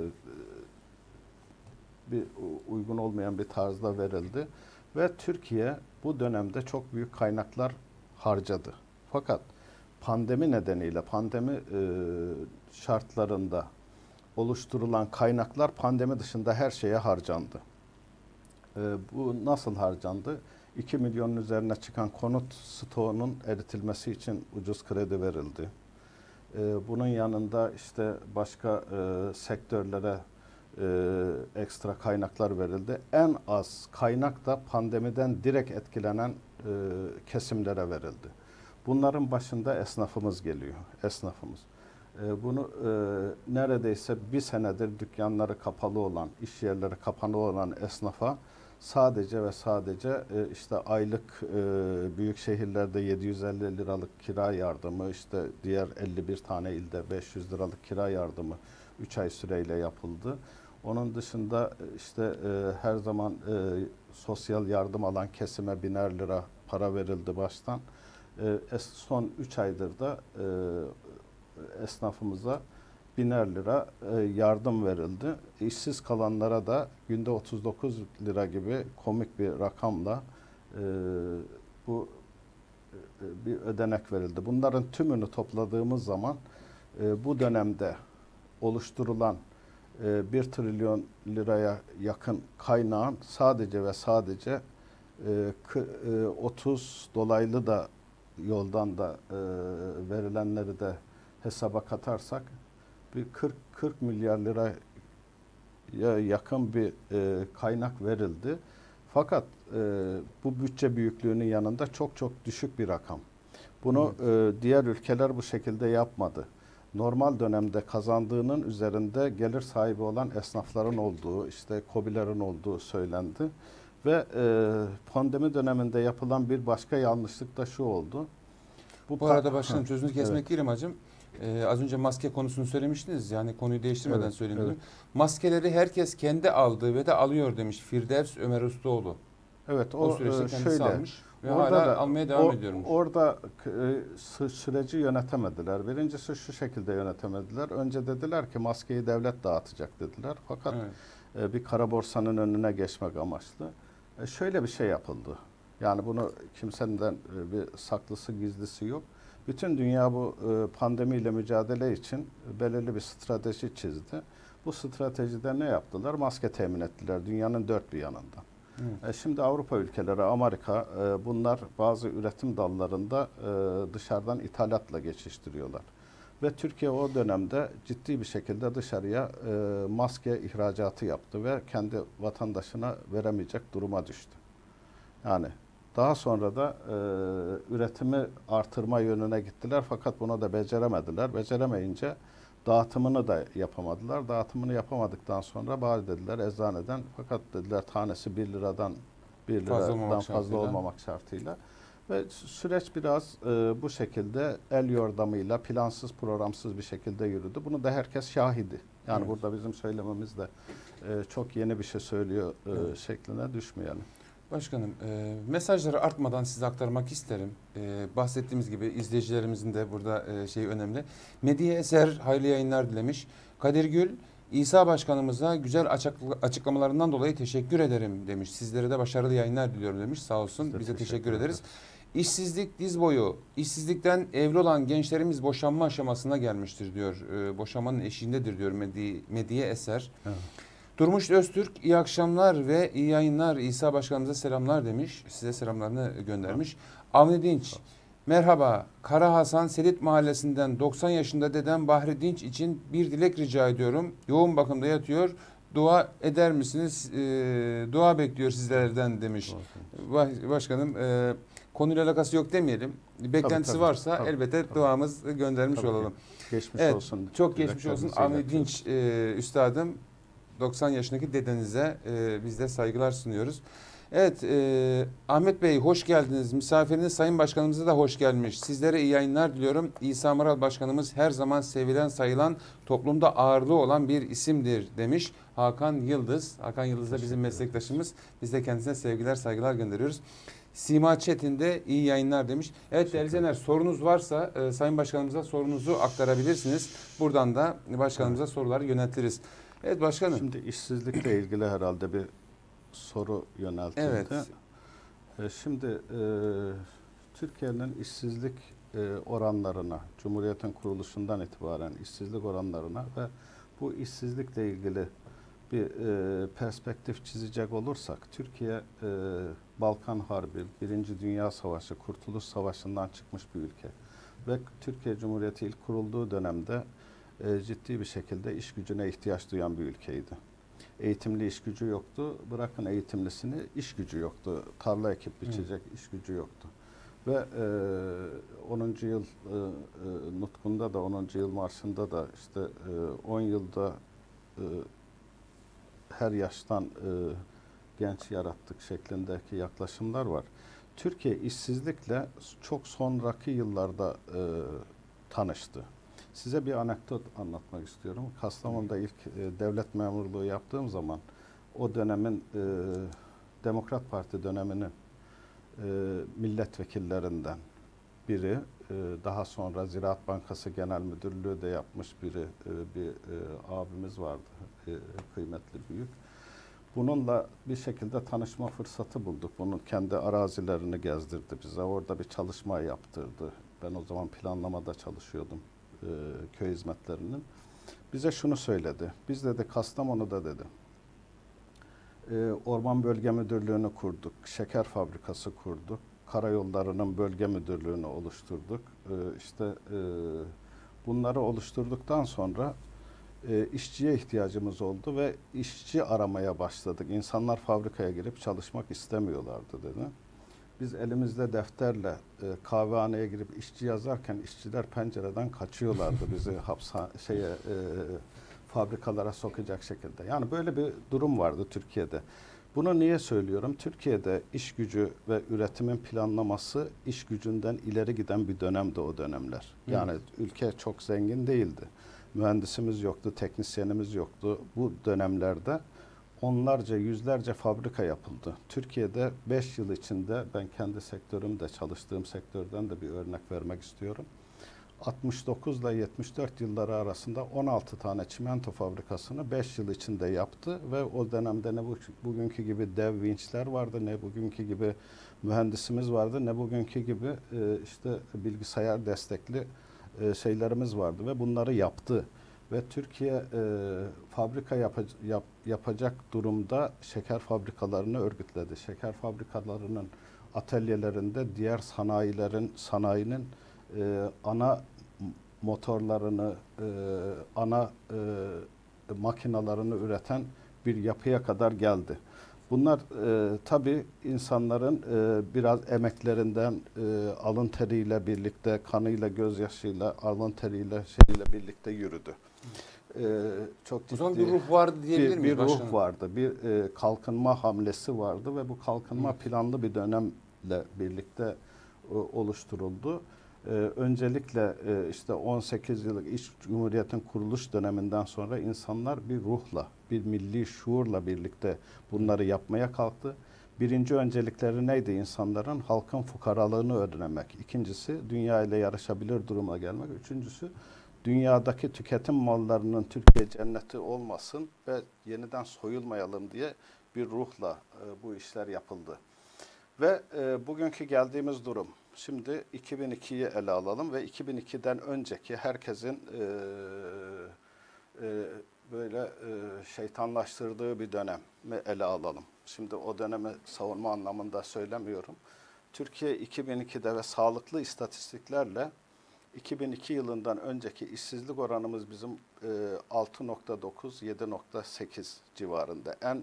bir uygun olmayan bir tarzda verildi ve Türkiye bu dönemde çok büyük kaynaklar harcadı. Fakat pandemi nedeniyle pandemi şartlarında oluşturulan kaynaklar pandemi dışında her şeye harcandı. Bu nasıl harcandı? 2 milyonun üzerine çıkan konut stoğunun eritilmesi için ucuz kredi verildi. Bunun yanında işte başka sektörlere ekstra kaynaklar verildi. En az kaynak da pandemiden direkt etkilenen kesimlere verildi. Bunların başında esnafımız geliyor. Esnafımız. Bunu neredeyse bir senedir dükkanları kapalı olan, iş yerleri kapalı olan esnafa sadece ve sadece işte aylık büyük şehirlerde 750 liralık kira yardımı, işte diğer 51 tane ilde 500 liralık kira yardımı 3 ay süreyle yapıldı. Onun dışında işte her zaman sosyal yardım alan kesime 1000'er lira para verildi baştan. Son 3 aydır da esnafımıza 1000'er lira yardım verildi. İşsiz kalanlara da günde 39 lira gibi komik bir rakamla bu bir ödenek verildi. Bunların tümünü topladığımız zaman bu dönemde oluşturulan 1 trilyon liraya yakın kaynağın sadece ve sadece 30 dolaylı da yoldan da verilenleri de hesaba katarsak bir 40 milyar liraya yakın bir kaynak verildi. Fakat bu bütçe büyüklüğünün yanında çok çok düşük bir rakam. Bunu diğer ülkeler bu şekilde yapmadı. Normal dönemde kazandığının üzerinde gelir sahibi olan esnafların olduğu, işte KOBİ'lerin olduğu söylendi. Ve pandemi döneminde yapılan bir başka yanlışlık da şu oldu. Bu arada başkanım sözünü kesmek değilim hacım. Az önce maske konusunu söylemiştiniz. Yani konuyu değiştirmeden söyleyeyim dedim. Maskeleri herkes kendi aldı ve de alıyor demiş Firdevs Ömer Ustaoğlu. Evet, o süreçte kendisi almış ve orada hala almaya devam ediyormuş. Orada süreci yönetemediler. Birincisi şu şekilde yönetemediler. Önce dediler ki maskeyi devlet dağıtacak dediler. Fakat bir kara borsanın önüne geçmek amaçlı. Şöyle bir şey yapıldı. Yani bunu kimseden bir saklısı gizlisi yok. Bütün dünya bu pandemiyle mücadele için belirli bir strateji çizdi. Bu stratejide ne yaptılar? Maske temin ettiler dünyanın dört bir yanından. Şimdi Avrupa ülkeleri, Amerika bunlar bazı üretim dallarında dışarıdan ithalatla geçiştiriyorlar. Ve Türkiye o dönemde ciddi bir şekilde dışarıya maske ihracatı yaptı ve kendi vatandaşına veremeyecek duruma düştü. Yani daha sonra da üretimi artırma yönüne gittiler fakat bunu da beceremediler. Beceremeyince dağıtımını da yapamadılar. Dağıtımını yapamadıktan sonra bari dediler eczaneden, fakat dediler tanesi 1 liradan fazla olmamak şartıyla. Ve süreç biraz bu şekilde el yordamıyla plansız programsız bir şekilde yürüdü. Bunu da herkes şahidi. Yani burada bizim söylememiz de çok yeni bir şey söylüyor şekline düşmeyelim. Başkanım, mesajları artmadan size aktarmak isterim. Bahsettiğimiz gibi izleyicilerimizin de burada şeyi önemli. Mediye Eser hayırlı yayınlar dilemiş. Kadir Gül, İsa Başkanımıza güzel açıklamalarından dolayı teşekkür ederim demiş. Sizlere de başarılı yayınlar diliyorum demiş. Sağ olsun. Biz de teşekkür ederiz. İşsizlik diz boyu. İşsizlikten evli olan gençlerimiz boşanma aşamasına gelmiştir diyor. Boşanmanın eşiğindedir diyor Mediye Eser. Evet. Durmuş Öztürk, iyi akşamlar ve iyi yayınlar. İsa Başkanımıza selamlar demiş. Size selamlarını göndermiş. Evet. Avni Dinç, merhaba. Kara Hasan Selit Mahallesi'nden 90 yaşında dedem Bahri Dinç için bir dilek rica ediyorum. Yoğun bakımda yatıyor. Dua eder misiniz? Dua bekliyor sizlerden demiş. Başkanım, konuyla alakası yok demeyelim. Beklentisi tabii, varsa elbette duamız göndermiş olalım. Geçmiş olsun. Çok geçmiş olsun. Avni Dinç üstadım, 90 yaşındaki dedenize biz de saygılar sunuyoruz. Evet, Ahmet Bey hoş geldiniz. Misafiriniz Sayın Başkanımıza da hoş gelmiş. Sizlere iyi yayınlar diliyorum. İsa Maral Başkanımız her zaman sevilen, sayılan, toplumda ağırlığı olan bir isimdir demiş Hakan Yıldız. Hakan Yıldız da bizim meslektaşımız. Biz de kendisine sevgiler, saygılar gönderiyoruz. Sima Çetin de iyi yayınlar demiş. Evet değerli izleyenler, sorunuz varsa Sayın Başkanımıza sorunuzu aktarabilirsiniz. Buradan da Başkanımıza soruları yöneltiriz. Evet başkanım. Şimdi işsizlikle ilgili herhalde bir soru yöneltildi. Evet. Şimdi Türkiye'nin işsizlik oranlarına, Cumhuriyet'in kuruluşundan itibaren işsizlik oranlarına ve bu işsizlikle ilgili bir perspektif çizecek olursak, Türkiye Balkan Harbi, Birinci Dünya Savaşı, Kurtuluş Savaşı'ndan çıkmış bir ülke. Ve Türkiye Cumhuriyeti ilk kurulduğu dönemde ciddi bir şekilde iş gücüne ihtiyaç duyan bir ülkeydi. Eğitimli iş gücü yoktu. Bırakın eğitimlisini, iş gücü yoktu. Tarla ekip biçecek iş gücü yoktu. Ve 10. yıl nutkunda da, 10. yıl marşında da işte 10 yılda her yaştan genç yarattık şeklindeki yaklaşımlar var. Türkiye işsizlikle çok sonraki yıllarda tanıştı. Size bir anekdot anlatmak istiyorum. Kastamonu'da ilk devlet memurluğu yaptığım zaman o dönemin Demokrat Parti döneminin milletvekillerinden biri, daha sonra Ziraat Bankası Genel Müdürlüğü de yapmış bir abimiz vardı, kıymetli büyük. Bununla bir şekilde tanışma fırsatı bulduk. Bunun kendi arazilerini gezdirdi bize. Orada bir çalışma yaptırdı. Ben o zaman planlamada çalışıyordum, köy hizmetlerinin. Bize şunu söyledi. Biz dedi Kastamonu'da dedi Orman Bölge Müdürlüğü'nü kurduk. Şeker fabrikası kurduk. Karayollarının bölge müdürlüğünü oluşturduk. Bunları oluşturduktan sonra işçiye ihtiyacımız oldu ve işçi aramaya başladık. İnsanlar fabrikaya girip çalışmak istemiyorlardı dedi. Biz elimizde defterle kahvehaneye girip işçi yazarken işçiler pencereden kaçıyorlardı bizi fabrikalara sokacak şekilde. Yani böyle bir durum vardı Türkiye'de. Bunu niye söylüyorum? Türkiye'de iş gücü ve üretimin planlaması iş gücünden ileri giden bir dönemdi o dönemler. Yani ülke çok zengin değildi. Mühendisimiz yoktu, teknisyenimiz yoktu. Bu dönemlerde onlarca, yüzlerce fabrika yapıldı. Türkiye'de 5 yıl içinde, ben kendi sektörümde, çalıştığım sektörden de bir örnek vermek istiyorum. 69 ile 74 yılları arasında 16 tane çimento fabrikasını 5 yıl içinde yaptı ve o dönemde ne bugünkü gibi dev vinçler vardı, ne bugünkü gibi mühendisimiz vardı, ne bugünkü gibi işte bilgisayar destekli şeylerimiz vardı ve bunları yaptı. Ve Türkiye fabrika yapacak durumda şeker fabrikalarını örgütledi. Şeker fabrikalarının atölyelerinde diğer sanayinin ana motorlarını, ana makinalarını üreten bir yapıya kadar geldi. Bunlar tabii insanların biraz emeklerinden, alın teriyle birlikte, kanıyla, gözyaşıyla, alın teriyle, birlikte yürüdü. Çok ciddi bir ruh vardı diyebilir miyiz? Bir ruh vardı, bir kalkınma hamlesi vardı ve bu kalkınma planlı bir dönemle birlikte oluşturuldu. Öncelikle işte 18 yıllık İş Cumhuriyet'in kuruluş döneminden sonra insanlar bir ruhla, bir milli şuurla birlikte bunları yapmaya kalktı. Birinci öncelikleri neydi insanların? Halkın fukaralığını önlemek. İkincisi dünya ile yarışabilir duruma gelmek. Üçüncüsü dünyadaki tüketim mallarının Türkiye cenneti olmasın ve yeniden soyulmayalım diye bir ruhla bu işler yapıldı. Ve bugünkü geldiğimiz durum. Şimdi 2002'yi ele alalım ve 2002'den önceki herkesin böyle şeytanlaştırdığı bir dönemi ele alalım. Şimdi o dönemi savunma anlamında söylemiyorum. Türkiye 2002'de ve sağlıklı istatistiklerle 2002 yılından önceki işsizlik oranımız bizim 6.9-7.8 civarında. En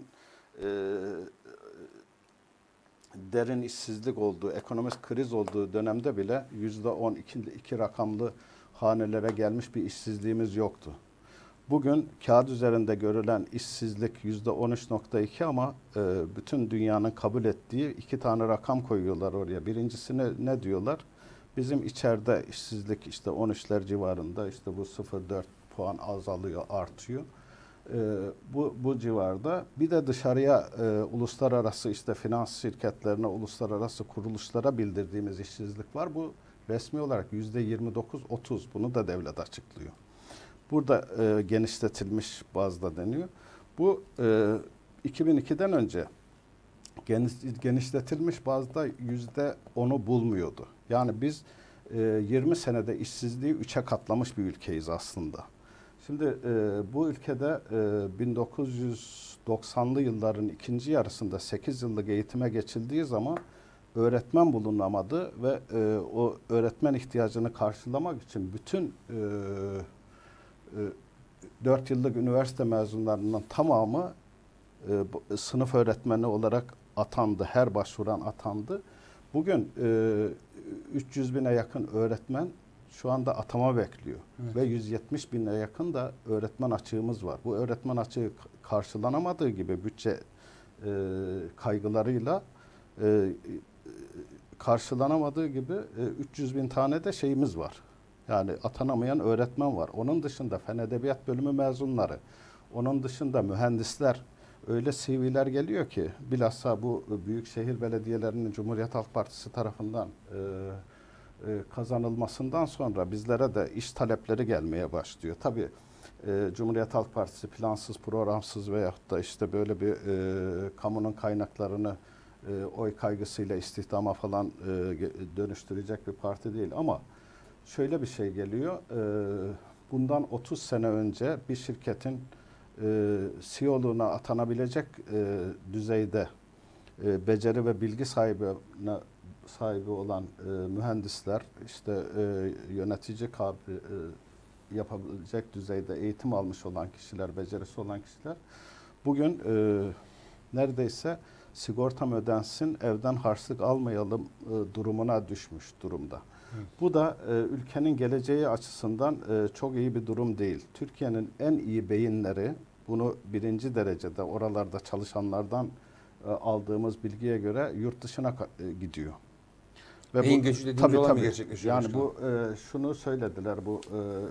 derin işsizlik olduğu, ekonomik kriz olduğu dönemde bile %10 rakamlı hanelere gelmiş bir işsizliğimiz yoktu. Bugün kağıt üzerinde görülen işsizlik %13.2 ama bütün dünyanın kabul ettiği 2 tane rakam koyuyorlar oraya. Birincisi ne diyorlar? Bizim içeride işsizlik işte 13'ler civarında, işte bu 0.4 puan azalıyor, artıyor. Bu civarda. Bir de dışarıya uluslararası işte finans şirketlerine, uluslararası kuruluşlara bildirdiğimiz işsizlik var. Bu resmi olarak %29-30. Bunu da devlet açıklıyor. Burada genişletilmiş bazda deniyor. Bu 2002'den önce genişletilmiş bazda %10'u bulmuyordu. Yani biz 20 senede işsizliği 3'e katlamış bir ülkeyiz aslında. Şimdi bu ülkede 1990'lı yılların ikinci yarısında 8 yıllık eğitime geçildiği zaman öğretmen bulunamadı ve o öğretmen ihtiyacını karşılamak için bütün 4 yıllık üniversite mezunlarının tamamı sınıf öğretmeni olarak atandı. Her başvuran atandı. Bugün 300 bine yakın öğretmen şu anda atama bekliyor. Evet. Ve 170 bine yakın da öğretmen açığımız var. Bu öğretmen açığı karşılanamadığı gibi bütçe kaygılarıyla karşılanamadığı gibi 300 bin tane de şeyimiz var. Yani atanamayan öğretmen var. Onun dışında fen edebiyat bölümü mezunları, onun dışında mühendisler, öyle CV'ler geliyor ki bilhassa bu büyükşehir belediyelerinin Cumhuriyet Halk Partisi tarafından kazanılmasından sonra bizlere de iş talepleri gelmeye başlıyor. Tabii Cumhuriyet Halk Partisi plansız, programsız veyahut da işte böyle bir kamunun kaynaklarını oy kaygısıyla istihdama falan dönüştürecek bir parti değil ama şöyle bir şey geliyor. Bundan 30 sene önce bir şirketin CEO'luğuna atanabilecek düzeyde beceri ve bilgi sahibi olan mühendisler, işte yönetici yapabilecek düzeyde eğitim almış olan kişiler, becerisi olan kişiler bugün neredeyse sigortam ödensin, evden harçlık almayalım durumuna düşmüş durumda. Evet. Bu da ülkenin geleceği açısından çok iyi bir durum değil. Türkiye'nin en iyi beyinleri, bunu birinci derecede oralarda çalışanlardan aldığımız bilgiye göre yurt dışına gidiyor. Ve beyin göçü dediğimiz olan mı gerçekleşiyor? Yani bu şunu söylediler, bu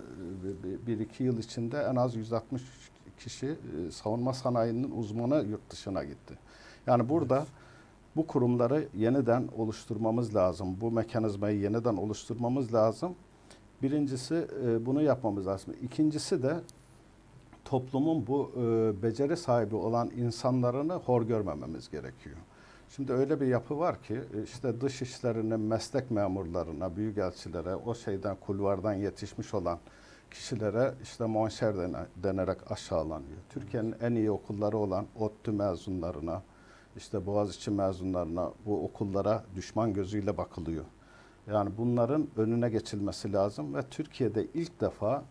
1-2 yıl içinde en az 160 kişi savunma sanayinin uzmanı yurt dışına gitti. Yani burada evet, bu kurumları yeniden oluşturmamız lazım. Bu mekanizmayı yeniden oluşturmamız lazım. Birincisi bunu yapmamız lazım. İkincisi de toplumun bu beceri sahibi olan insanlarını hor görmememiz gerekiyor. Şimdi öyle bir yapı var ki işte dış işlerinin meslek memurlarına, büyükelçilere, o şeyden kulvardan yetişmiş olan kişilere işte monşer denerek aşağılanıyor. Türkiye'nin en iyi okulları olan ODTÜ mezunlarına, işte Boğaziçi mezunlarına, bu okullara düşman gözüyle bakılıyor. Yani bunların önüne geçilmesi lazım ve Türkiye'de ilk defa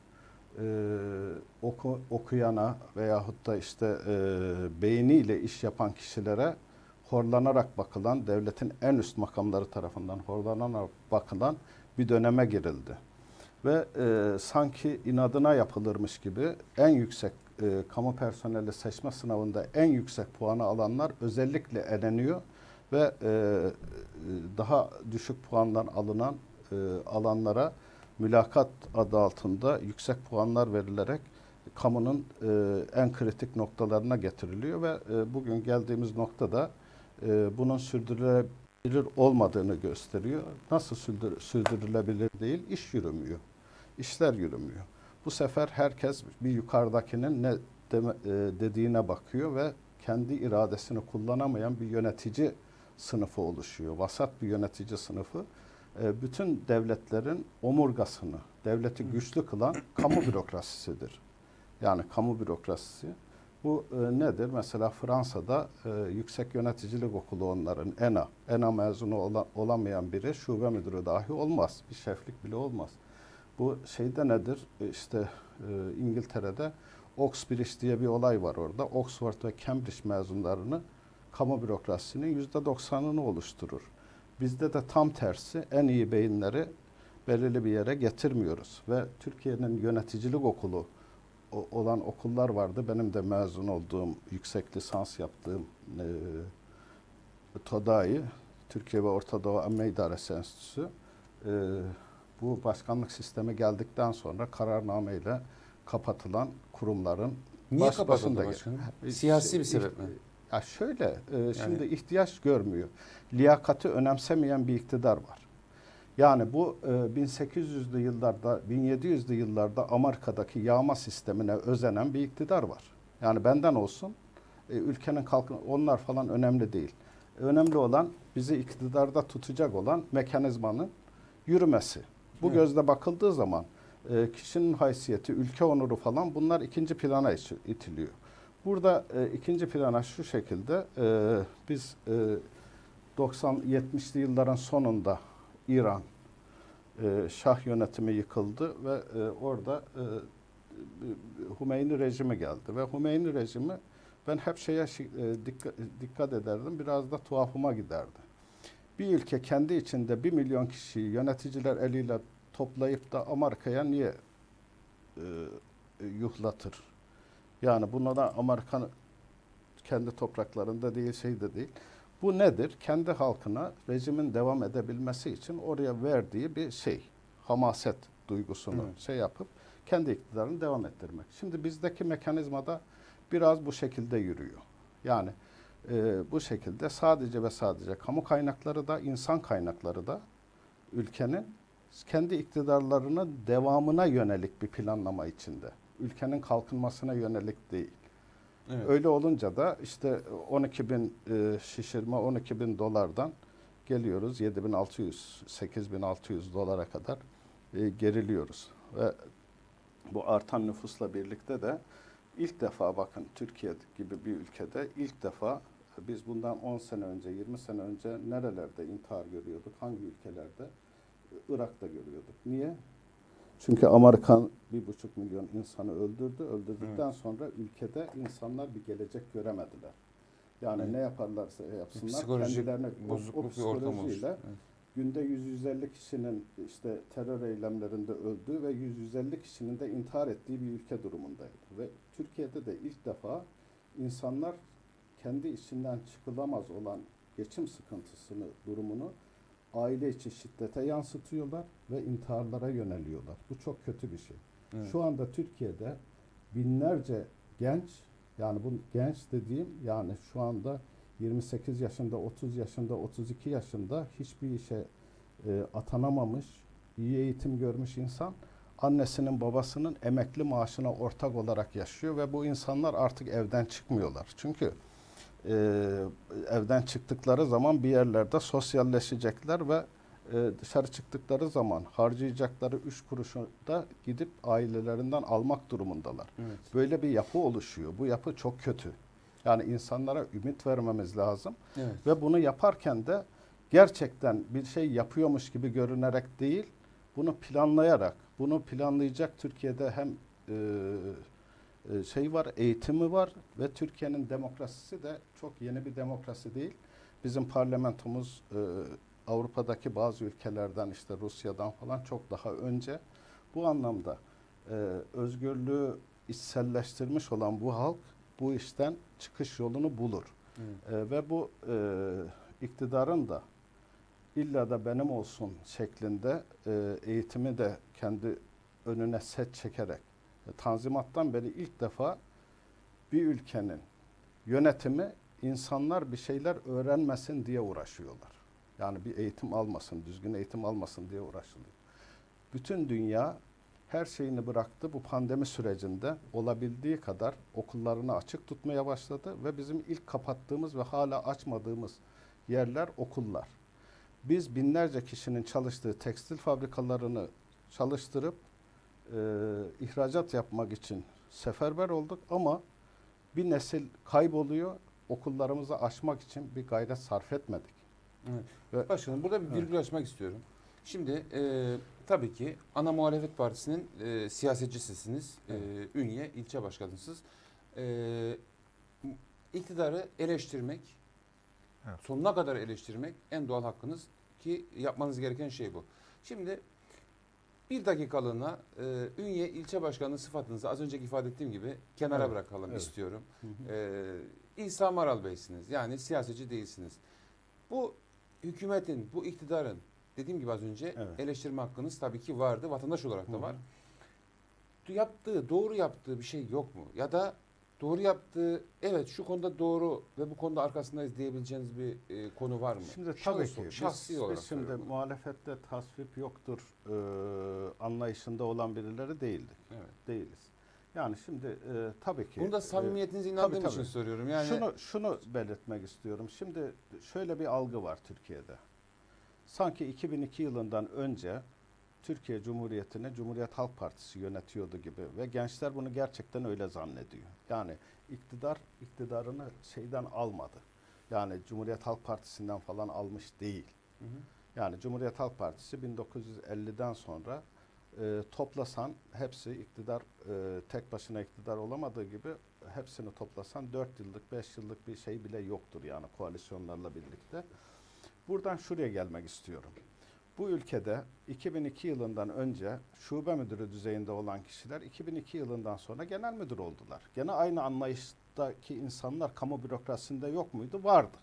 okuyana veyahut da işte beyniyle iş yapan kişilere horlanarak bakılan, devletin en üst makamları tarafından horlanarak bakılan bir döneme girildi. Ve sanki inadına yapılırmış gibi en yüksek kamu personeli seçme sınavında en yüksek puanı alanlar özellikle eleniyor ve daha düşük puandan alanlara mülakat adı altında yüksek puanlar verilerek kamunun en kritik noktalarına getiriliyor ve bugün geldiğimiz noktada bunun sürdürülebilir olmadığını gösteriyor. Nasıl sürdürülebilir değil? İş yürümüyor. İşler yürümüyor. Bu sefer herkes bir yukarıdakinin ne dediğine bakıyor ve kendi iradesini kullanamayan bir yönetici sınıfı oluşuyor. Vasat bir yönetici sınıfı. Bütün devletlerin omurgasını, devleti güçlü kılan kamu bürokrasisidir. Yani kamu bürokrasisi. Bu nedir? Mesela Fransa'da Yüksek Yöneticilik Okulu onların ENA. ENA mezunu olamayan biri şube müdürü dahi olmaz. Bir şeflik bile olmaz. Bu şeyde nedir? İşte İngiltere'de Oxbridge diye bir olay var orada. Oxford ve Cambridge mezunlarını kamu bürokrasisinin %90'ını oluşturur. Bizde de tam tersi en iyi beyinleri belirli bir yere getirmiyoruz. Ve Türkiye'nin yöneticilik okulu olan okullar vardı. Benim de mezun olduğum, yüksek lisans yaptığım TODAİ, Türkiye ve Orta Doğu Amme İdaresi Enstitüsü. Bu başkanlık sistemi geldikten sonra kararnameyle kapatılan kurumların Niye kapatıldı başkanım? Siyasi bir sebep mi? Ya şöyle, şimdi ihtiyaç görmüyor. Liyakati önemsemeyen bir iktidar var. Yani bu 1800'lü yıllarda, 1700'lü yıllarda Amerika'daki yağma sistemine özenen bir iktidar var. Yani benden olsun, ülkenin onlar falan önemli değil. Önemli olan bizi iktidarda tutacak olan mekanizmanın yürümesi. Bu gözle bakıldığı zaman kişinin haysiyeti, ülke onuru falan bunlar ikinci plana itiliyor. Burada ikinci plana şu şekilde biz 70'li yılların sonunda İran Şah yönetimi yıkıldı ve orada Hümeyni rejimi geldi ve Hümeyni rejimi ben hep şeye dikkat ederdim, biraz da tuhafıma giderdi. Bir ülke kendi içinde 1 milyon kişiyi yöneticiler eliyle toplayıp da Amerika'ya niye yuhlatır? Yani buna da Amerika kendi topraklarında değil, şeyde değil. Bu nedir? Kendi halkına rejimin devam edebilmesi için oraya verdiği bir şey, hamaset duygusunu yapıp kendi iktidarını devam ettirmek. Şimdi bizdeki mekanizmada biraz bu şekilde yürüyor. Yani bu şekilde sadece ve sadece kamu kaynakları da, insan kaynakları da ülkenin kendi iktidarlarının devamına yönelik bir planlama içinde. Ülkenin kalkınmasına yönelik değil. Evet. Öyle olunca da işte 12.000 şişirme, 12.000 dolardan geliyoruz 7.600, 8.600 dolara kadar geriliyoruz. Ve bu artan nüfusla birlikte de ilk defa bakın Türkiye gibi bir ülkede ilk defa biz bundan 10 sene önce, 20 sene önce nerelerde intihar görüyorduk, hangi ülkelerde? Irak'ta görüyorduk. Niye? Çünkü Amerikan 1,5 milyon insanı öldürdü. Öldürdükten sonra ülkede insanlar bir gelecek göremediler. Yani ne yaparlarsa yapsınlar kendilerine o psikolojiyle günde 100-150 kişinin işte terör eylemlerinde öldüğü ve 100-150 kişinin de intihar ettiği bir ülke durumundaydı. Ve Türkiye'de de ilk defa insanlar kendi içinden çıkılamaz olan geçim sıkıntısını, durumunu aile içi şiddete yansıtıyorlar ve intiharlara yöneliyorlar. Bu çok kötü bir şey. Evet. Şu anda Türkiye'de binlerce genç, yani bu genç dediğim yani şu anda 28 yaşında, 30 yaşında, 32 yaşında hiçbir işe atanamamış, iyi eğitim görmüş insan annesinin babasının emekli maaşına ortak olarak yaşıyor ve bu insanlar artık evden çıkmıyorlar. Çünkü evden çıktıkları zaman bir yerlerde sosyalleşecekler ve dışarı çıktıkları zaman harcayacakları 3 kuruşu da gidip ailelerinden almak durumundalar. Evet. Böyle bir yapı oluşuyor. Bu yapı çok kötü. Yani insanlara ümit vermemiz lazım. Evet. Ve bunu yaparken de gerçekten bir şey yapıyormuş gibi görünerek değil, bunu planlayarak, bunu planlayacak Türkiye'de hem var, eğitimi var ve Türkiye'nin demokrasisi de çok yeni bir demokrasi değil. Bizim parlamentomuz Avrupa'daki bazı ülkelerden işte Rusya'dan falan çok daha önce. Bu anlamda özgürlüğü içselleştirmiş olan bu halk bu işten çıkış yolunu bulur. Ve bu iktidarın da illa da benim olsun şeklinde eğitimi de kendi önüne set çekerek Tanzimat'tan beri ilk defa bir ülkenin yönetimi insanlar bir şeyler öğrenmesin diye uğraşıyorlar. Yani bir eğitim almasın, düzgün eğitim almasın diye uğraşılıyor. Bütün dünya her şeyini bıraktı. Bu pandemi sürecinde olabildiği kadar okullarını açık tutmaya başladı ve bizim ilk kapattığımız ve hala açmadığımız yerler okullar. Biz binlerce kişinin çalıştığı tekstil fabrikalarını çalıştırıp ihracat yapmak için seferber olduk ama bir nesil kayboluyor. Okullarımızı açmak için bir gayret sarf etmedik. Evet. Başkanım, burada bir virgül açmak istiyorum. Şimdi tabii ki ana muhalefet partisinin siyasetçisisiniz. Ünye ilçe başkanısınız. İktidarı eleştirmek, sonuna kadar eleştirmek en doğal hakkınız ki yapmanız gereken şey bu. Şimdi bir dakikalığına Ünye ilçe başkanlığı sıfatınızı az önceki ifade ettiğim gibi kenara bırakalım istiyorum. İsa Maral Bey'siniz. Yani siyasetçi değilsiniz. Bu hükümetin, bu iktidarın dediğim gibi az önce eleştirme hakkınız tabii ki vardı. Vatandaş olarak da var. Doğru yaptığı bir şey yok mu? Ya da doğru yaptığı, evet şu konuda doğru ve bu konuda arkasındayız diyebileceğiniz bir konu var mı? Şimdi tabii ki şahsi olarak biz şimdi muhalefette tasvip yoktur anlayışında olan birileri değildik. Değiliz. Yani şimdi tabii ki. Bunu da samimiyetinize inandığım için soruyorum. Yani şunu belirtmek istiyorum. Şimdi şöyle bir algı var Türkiye'de. Sanki 2002 yılından önce Türkiye Cumhuriyeti'ni Cumhuriyet Halk Partisi yönetiyordu gibi ve gençler bunu gerçekten öyle zannediyor. Yani iktidarını şeyden almadı. Yani Cumhuriyet Halk Partisi'nden falan almış değil. Yani Cumhuriyet Halk Partisi 1950'den sonra toplasan hepsi iktidar, tek başına iktidar olamadığı gibi hepsini toplasan 4 yıllık 5 yıllık bir şey bile yoktur yani koalisyonlarla birlikte. Buradan şuraya gelmek istiyorum. Bu ülkede 2002 yılından önce şube müdürü düzeyinde olan kişiler 2002 yılından sonra genel müdür oldular. Gene aynı anlayıştaki insanlar kamu bürokrasisinde yok muydu? Vardı.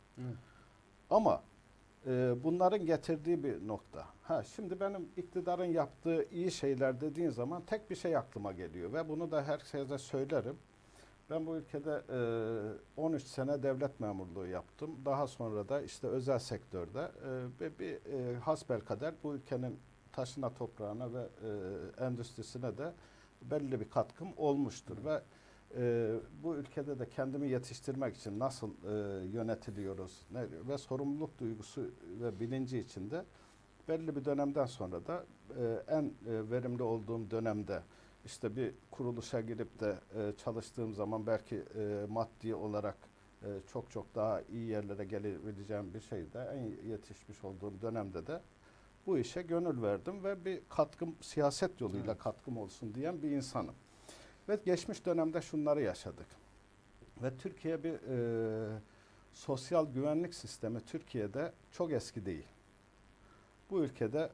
Ama bunların getirdiği bir nokta. Şimdi benim iktidarın yaptığı iyi şeyler dediğin zaman tek bir şey aklıma geliyor ve bunu da herkese söylerim. Ben bu ülkede 13 sene devlet memurluğu yaptım. Daha sonra da işte özel sektörde bir hasbelkader bu ülkenin taşına, toprağına ve endüstrisine de belli bir katkım olmuştur. Ve bu ülkede de kendimi yetiştirmek için nasıl yönetiliyoruz ve sorumluluk duygusu ve bilinci içinde belli bir dönemden sonra da en verimli olduğum dönemde işte bir kuruluşa girip de çalıştığım zaman belki maddi olarak çok çok daha iyi yerlere gelebileceğim bir şeyde en yetişmiş olduğum dönemde de bu işe gönül verdim ve bir katkım siyaset yoluyla katkım olsun diyen bir insanım. Ve geçmiş dönemde şunları yaşadık. Ve Türkiye bir sosyal güvenlik sistemi Türkiye'de çok eski değil. Bu ülkede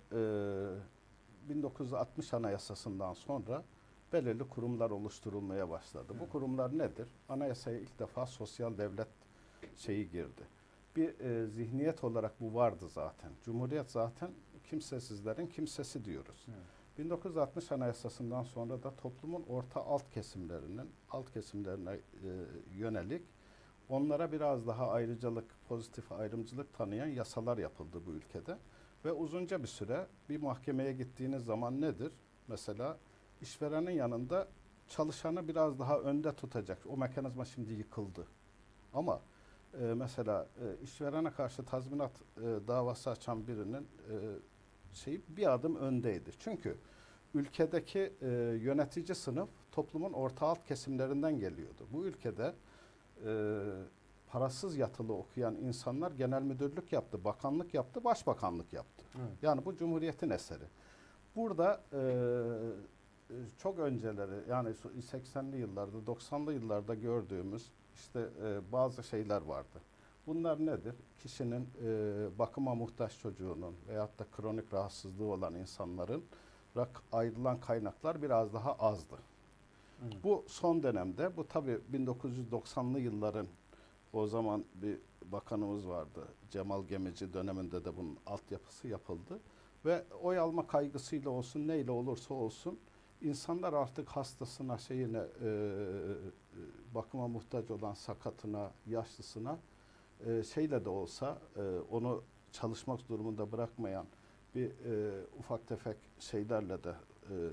1960 Anayasası'ndan sonra belirli kurumlar oluşturulmaya başladı. Bu kurumlar nedir? Anayasaya ilk defa sosyal devlet şeyi girdi. Bir zihniyet olarak bu vardı zaten. Cumhuriyet zaten kimsesizlerin kimsesi diyoruz. 1960 Anayasası'ndan sonra da toplumun orta alt kesimlerine yönelik onlara biraz daha ayrıcalık, pozitif ayrımcılık tanıyan yasalar yapıldı bu ülkede. Ve uzunca bir süre bir mahkemeye gittiğiniz zaman nedir? Mesela işverenin yanında çalışanı biraz daha önde tutacak. O mekanizma şimdi yıkıldı. Ama mesela işverene karşı tazminat davası açan birinin bir adım öndeydi. Çünkü ülkedeki yönetici sınıf toplumun orta alt kesimlerinden geliyordu. Bu ülkede parasız yatılı okuyan insanlar genel müdürlük yaptı, bakanlık yaptı, başbakanlık yaptı. Yani bu Cumhuriyet'in eseri. Burada çok önceleri yani 80'li yıllarda, 90'lı yıllarda gördüğümüz işte bazı şeyler vardı. Bunlar nedir? Kişinin bakıma muhtaç çocuğunun veyahut da kronik rahatsızlığı olan insanların ayrılan kaynaklar biraz daha azdı. Bu son dönemde, bu tabii 1990'lı yılların o zaman bir bakanımız vardı. Cemal Gemici döneminde de bunun altyapısı yapıldı. Ve oy alma kaygısıyla olsun, neyle olursa olsun insanlar artık hastasına, bakıma muhtaç olan sakatına, yaşlısına şeyle de olsa onu çalışmak durumunda bırakmayan bir ufak tefek şeylerle de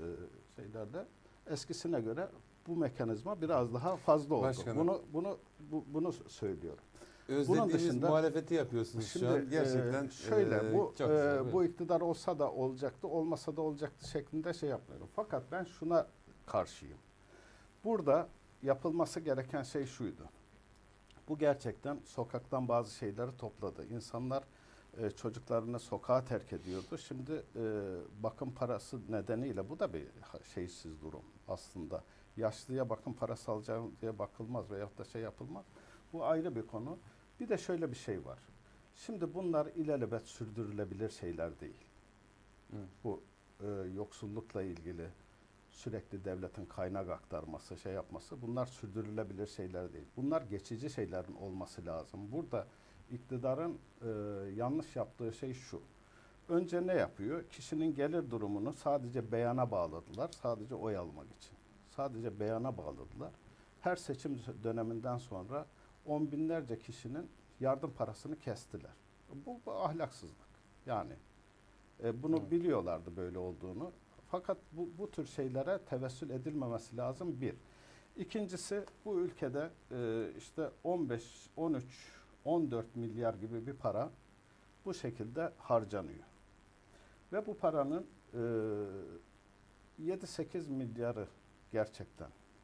eskisine göre bu mekanizma biraz daha fazla oldu. Başkanım. Bunu söylüyorum. Özlediğimiz dışında, muhalefeti yapıyorsunuz şimdi, şu an. Gerçekten şöyle çok güzel. bu iktidar olsa da olacaktı, olmasa da olacaktı şeklinde şey yapmıyorum. Fakat ben şuna karşıyım. Burada yapılması gereken şey şuydu. Bu gerçekten sokaktan bazı şeyleri topladı. İnsanlar çocuklarını sokağa terk ediyordu. Şimdi bakım parası nedeniyle bu da bir şeysiz durum aslında. Yaşlıya bakım parası alacağım diye bakılmaz veyahut da şey yapılmaz. Bu ayrı bir konu. Bir de şöyle bir şey var. Şimdi bunlar ilelebet sürdürülebilir şeyler değil. Hı. Bu yoksullukla ilgili sürekli devletin kaynak aktarması, şey yapması, bunlar sürdürülebilir şeyler değil. Bunlar geçici şeylerin olması lazım. Burada iktidarın yanlış yaptığı şey şu. Önce ne yapıyor? Kişinin gelir durumunu sadece beyana bağladılar. Sadece oy almak için. Sadece beyana bağladılar. Her seçim döneminden sonra on binlerce kişinin yardım parasını kestiler. Bu ahlaksızlık. Yani bunu biliyorlardı böyle olduğunu. Fakat bu tür şeylere tevessül edilmemesi lazım bir. İkincisi bu ülkede işte 15, 13, 14 milyar gibi bir para bu şekilde harcanıyor. Ve bu paranın 7-8 milyarı gerçekten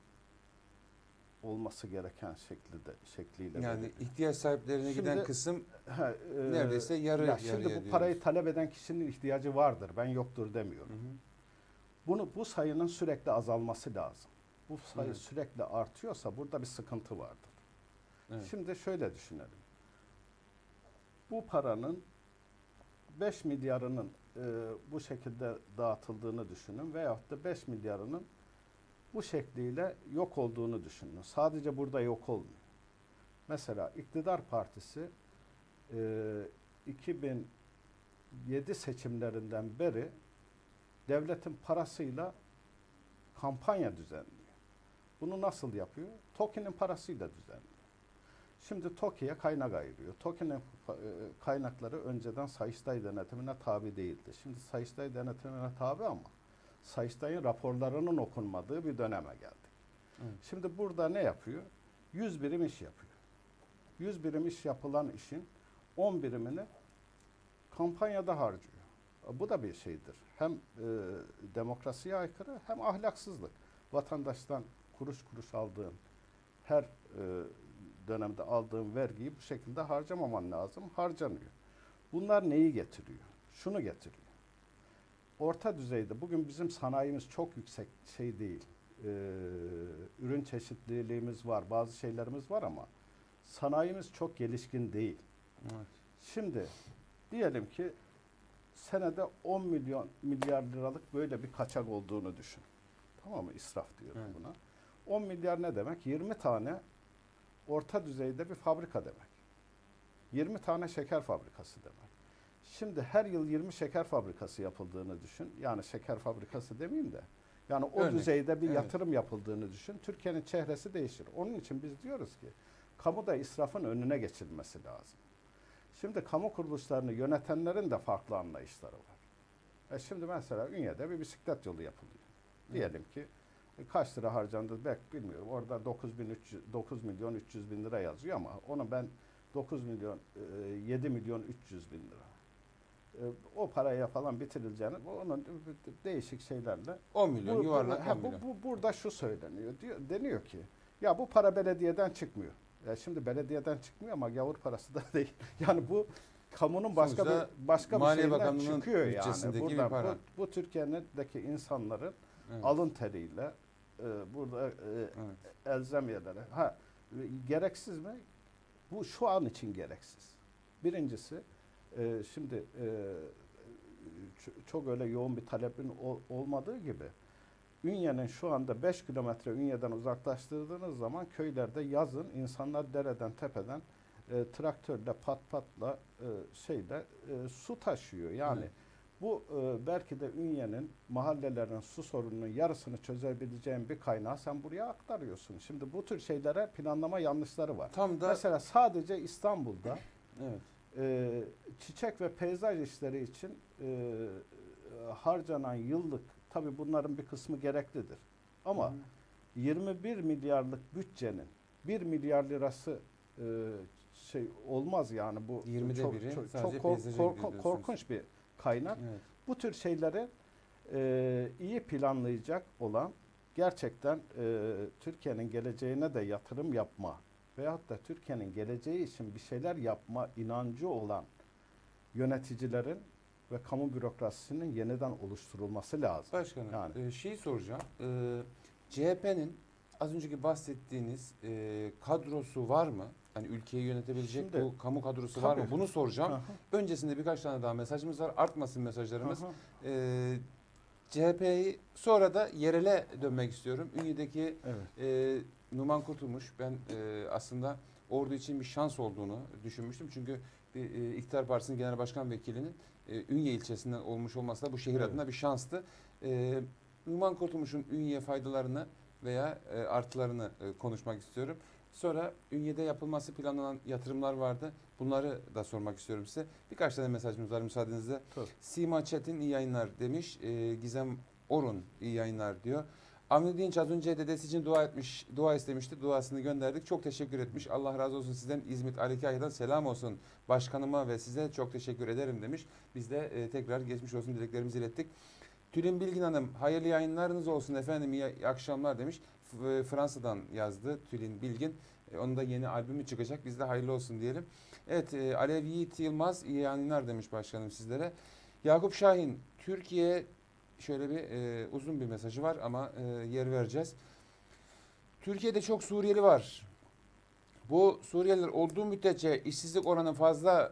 olması gereken şekliyle. Yani veriliyor. ihtiyaç sahiplerine şimdi, giden kısım neredeyse yarı. Şimdi bu parayı talep eden kişinin ihtiyacı vardır. Ben yoktur demiyorum. Hı hı. Bu sayının sürekli azalması lazım. Bu sayı sürekli artıyorsa burada bir sıkıntı vardır. Evet. Şimdi şöyle düşünelim. Bu paranın 5 milyarının bu şekilde dağıtıldığını düşünün veyahut da 5 milyarının bu şekliyle yok olduğunu düşünün. Sadece burada yok olmuyor. Mesela iktidar partisi 2007 seçimlerinden beri devletin parasıyla kampanya düzenliyor. Bunu nasıl yapıyor? TOKİ'nin parasıyla düzenliyor. Şimdi TOKİ'ye kaynak ayırıyor. TOKİ'nin kaynakları önceden Sayıştay denetimine tabi değildi. Şimdi Sayıştay denetimine tabi ama Sayıştay'ın raporlarının okunmadığı bir döneme geldik. Evet. Şimdi burada ne yapıyor? 100 birim iş yapıyor. 100 birim iş yapılan işin 10 birimini kampanyada harcıyor. Bu da bir şeydir. Hem demokrasiye aykırı hem ahlaksızlık. Vatandaştan kuruş kuruş aldığın her dönemde aldığın vergiyi bu şekilde harcamaman lazım. Harcanıyor. Bunlar neyi getiriyor? Şunu getiriyor. Orta düzeyde bugün bizim sanayimiz çok yüksek şey değil. Ürün çeşitliliğimiz var, bazı şeylerimiz var ama sanayimiz çok gelişkin değil. Evet. Şimdi diyelim ki senede 10 milyar liralık böyle bir kaçak olduğunu düşün. Tamam mı? İsraf diyoruz buna. 10 milyar ne demek? 20 tane orta düzeyde bir fabrika demek. 20 tane şeker fabrikası demek. Şimdi her yıl 20 şeker fabrikası yapıldığını düşün. Yani şeker fabrikası demeyeyim de. Yani o düzeyde bir yatırım yapıldığını düşün. Türkiye'nin çehresi değişir. Onun için biz diyoruz ki kamuda israfın önüne geçilmesi lazım. Şimdi kamu kuruluşlarını yönetenlerin de farklı anlayışları var. Şimdi mesela Ünye'de bir bisiklet yolu yapılıyor. Diyelim ki kaç lira harcandı bilmiyorum. Orada 9 milyon 300 bin lira yazıyor ama onu ben 7 milyon 300 bin lira. O paraya falan bitirileceğini, onun değişik şeylerle 10 milyon yuvarlak 10 milyon. Burada şu söyleniyor. Deniyor ki ya bu para belediyeden çıkmıyor. Şimdi belediyeden çıkmıyor ama gavur parası da değil. Yani bu kamunun başka bir şeyden çıkıyor yani. Burada bu Türkiye'deki insanların alın teriyle burada elzem yerlere. Gereksiz mi? Bu şu an için gereksiz. Birincisi şimdi çok öyle yoğun bir talepin olmadığı gibi Ünye'nin şu anda 5 kilometre Ünye'den uzaklaştırdığınız zaman köylerde yazın insanlar dereden tepeden traktörle patla su taşıyor. Yani Bu belki de Ünye'nin, mahallelerin su sorununun yarısını çözebileceğin bir kaynağı sen buraya aktarıyorsun. Şimdi bu tür şeylere planlama yanlışları var. Tam da Mesela sadece İstanbul'da evet. çiçek ve peyzaj işleri için harcanan yıllık, tabii bunların bir kısmı gereklidir. Ama 21 milyarlık bütçenin 1 milyar lirası olmaz yani, bu 20'de çok, biri çok, sadece çok peyzaja gidiyor diyorsunuz. korkunç bir kaynak. Evet. Bu tür şeyleri iyi planlayacak olan, gerçekten Türkiye'nin geleceğine de yatırım yapma veyahut da Türkiye'nin geleceği için bir şeyler yapma inancı olan yöneticilerin ve kamu bürokrasisinin yeniden oluşturulması lazım. Başkanım, Yani. Şeyi soracağım. CHP'nin az önceki bahsettiğiniz kadrosu var mı? Hani ülkeyi yönetebilecek Şimdi, bu kamu kadrosu var mı? tabii. Bunu soracağım. Aha, Öncesinde birkaç tane daha mesajımız var. Artmasın mesajlarımız. aha. CHP'yi sonra da yerele dönmek istiyorum. Ünye'deki Evet. Numan Kurtulmuş, ben aslında ordu için bir şans olduğunu düşünmüştüm. Çünkü İktidar Partisi'nin Genel Başkan Vekilinin Ünye ilçesinden olmuş olması da bu şehir Evet. adına bir şanstı. Numan Kurtulmuş'un Ünye'ye faydalarını veya artılarını konuşmak istiyorum. Sonra Ünye'de yapılması planlanan yatırımlar vardı. Bunları da sormak istiyorum size. Birkaç tane mesajımız var müsaadenizle. Tabii. Sima Çetin iyi yayınlar demiş. Gizem Orun iyi yayınlar diyor. Avni Dinç az önce dedesi için dua istemişti. Duasını gönderdik. Çok teşekkür etmiş. Allah razı olsun sizden. İzmit Ali Kahya'dan selam olsun. Başkanıma ve size çok teşekkür ederim demiş. Biz de tekrar geçmiş olsun dileklerimizi ilettik. Tülin Bilgin Hanım, hayırlı yayınlarınız olsun efendim, iyi akşamlar demiş. Fransa'dan yazdı Tülin Bilgin. Onun da yeni albümü çıkacak. Biz de hayırlı olsun diyelim. Evet, Alev Yiğit Yılmaz iyi yayınlar demiş başkanım sizlere. Yakup Şahin, Türkiye, şöyle bir uzun bir mesajı var ama yer vereceğiz. Türkiye'de çok Suriyeli var. Bu Suriyeliler olduğu müddetçe işsizlik oranı fazla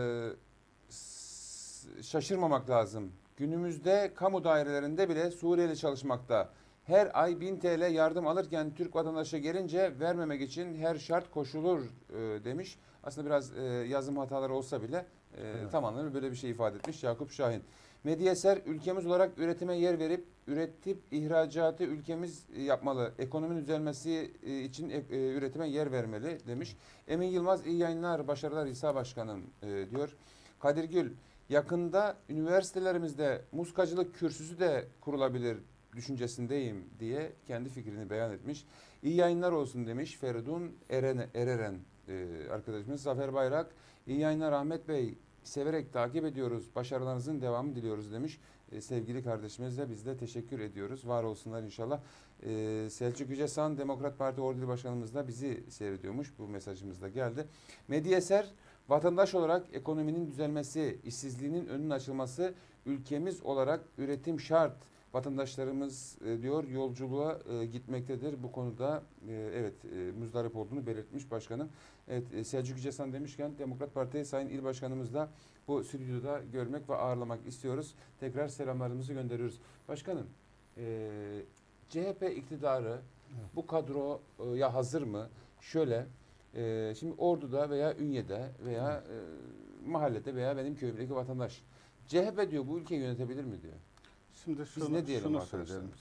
şaşırmamak lazım. Günümüzde kamu dairelerinde bile Suriyeli çalışmakta. Her ay 1000 TL yardım alırken Türk vatandaşı gelince vermemek için her şart koşulur demiş. Aslında biraz yazım hataları olsa bile Evet. tamamen böyle bir şey ifade etmiş Yakup Şahin. Medyaser ülkemiz olarak üretime yer verip üretip ihracatı ülkemiz yapmalı. Ekonominin düzelmesi için üretime yer vermeli demiş. Emin Yılmaz iyi yayınlar, başarılar İsa Başkanım diyor. Kadir Gül, yakında üniversitelerimizde muskacılık kürsüsü de kurulabilir düşüncesindeyim diye kendi fikrini beyan etmiş. İyi yayınlar olsun demiş Feridun Ereren arkadaşımız. Zafer Bayrak, iyi yayınlar Ahmet Bey, severek takip ediyoruz. Başarılarınızın devamını diliyoruz demiş. Sevgili kardeşimizle biz de teşekkür ediyoruz. Var olsunlar inşallah. Selçuk Yücesan, Demokrat Parti Ordu İl Başkanımız da bizi seyrediyormuş. Bu mesajımız da geldi. Medyaser, vatandaş olarak ekonominin düzelmesi, işsizliğinin önünün açılması, ülkemiz olarak üretim şart. Vatandaşlarımız diyor yolculuğa gitmektedir. Bu konuda evet muzdarip olduğunu belirtmiş başkanım. Evet, Selçuk Yücesan demişken Demokrat Parti Sayın İl Başkanımız da bu stüdyoda görmek ve ağırlamak istiyoruz. Tekrar selamlarımızı gönderiyoruz. Başkanım, CHP iktidarı bu kadroya hazır mı? Şöyle, şimdi Ordu'da veya Ünye'de veya mahallede veya benim köyümdeki vatandaş CHP diyor bu ülkeyi yönetebilir mi diyor. Şimdi Biz ne diyelim şunu arkadaşlar? söyleyelim.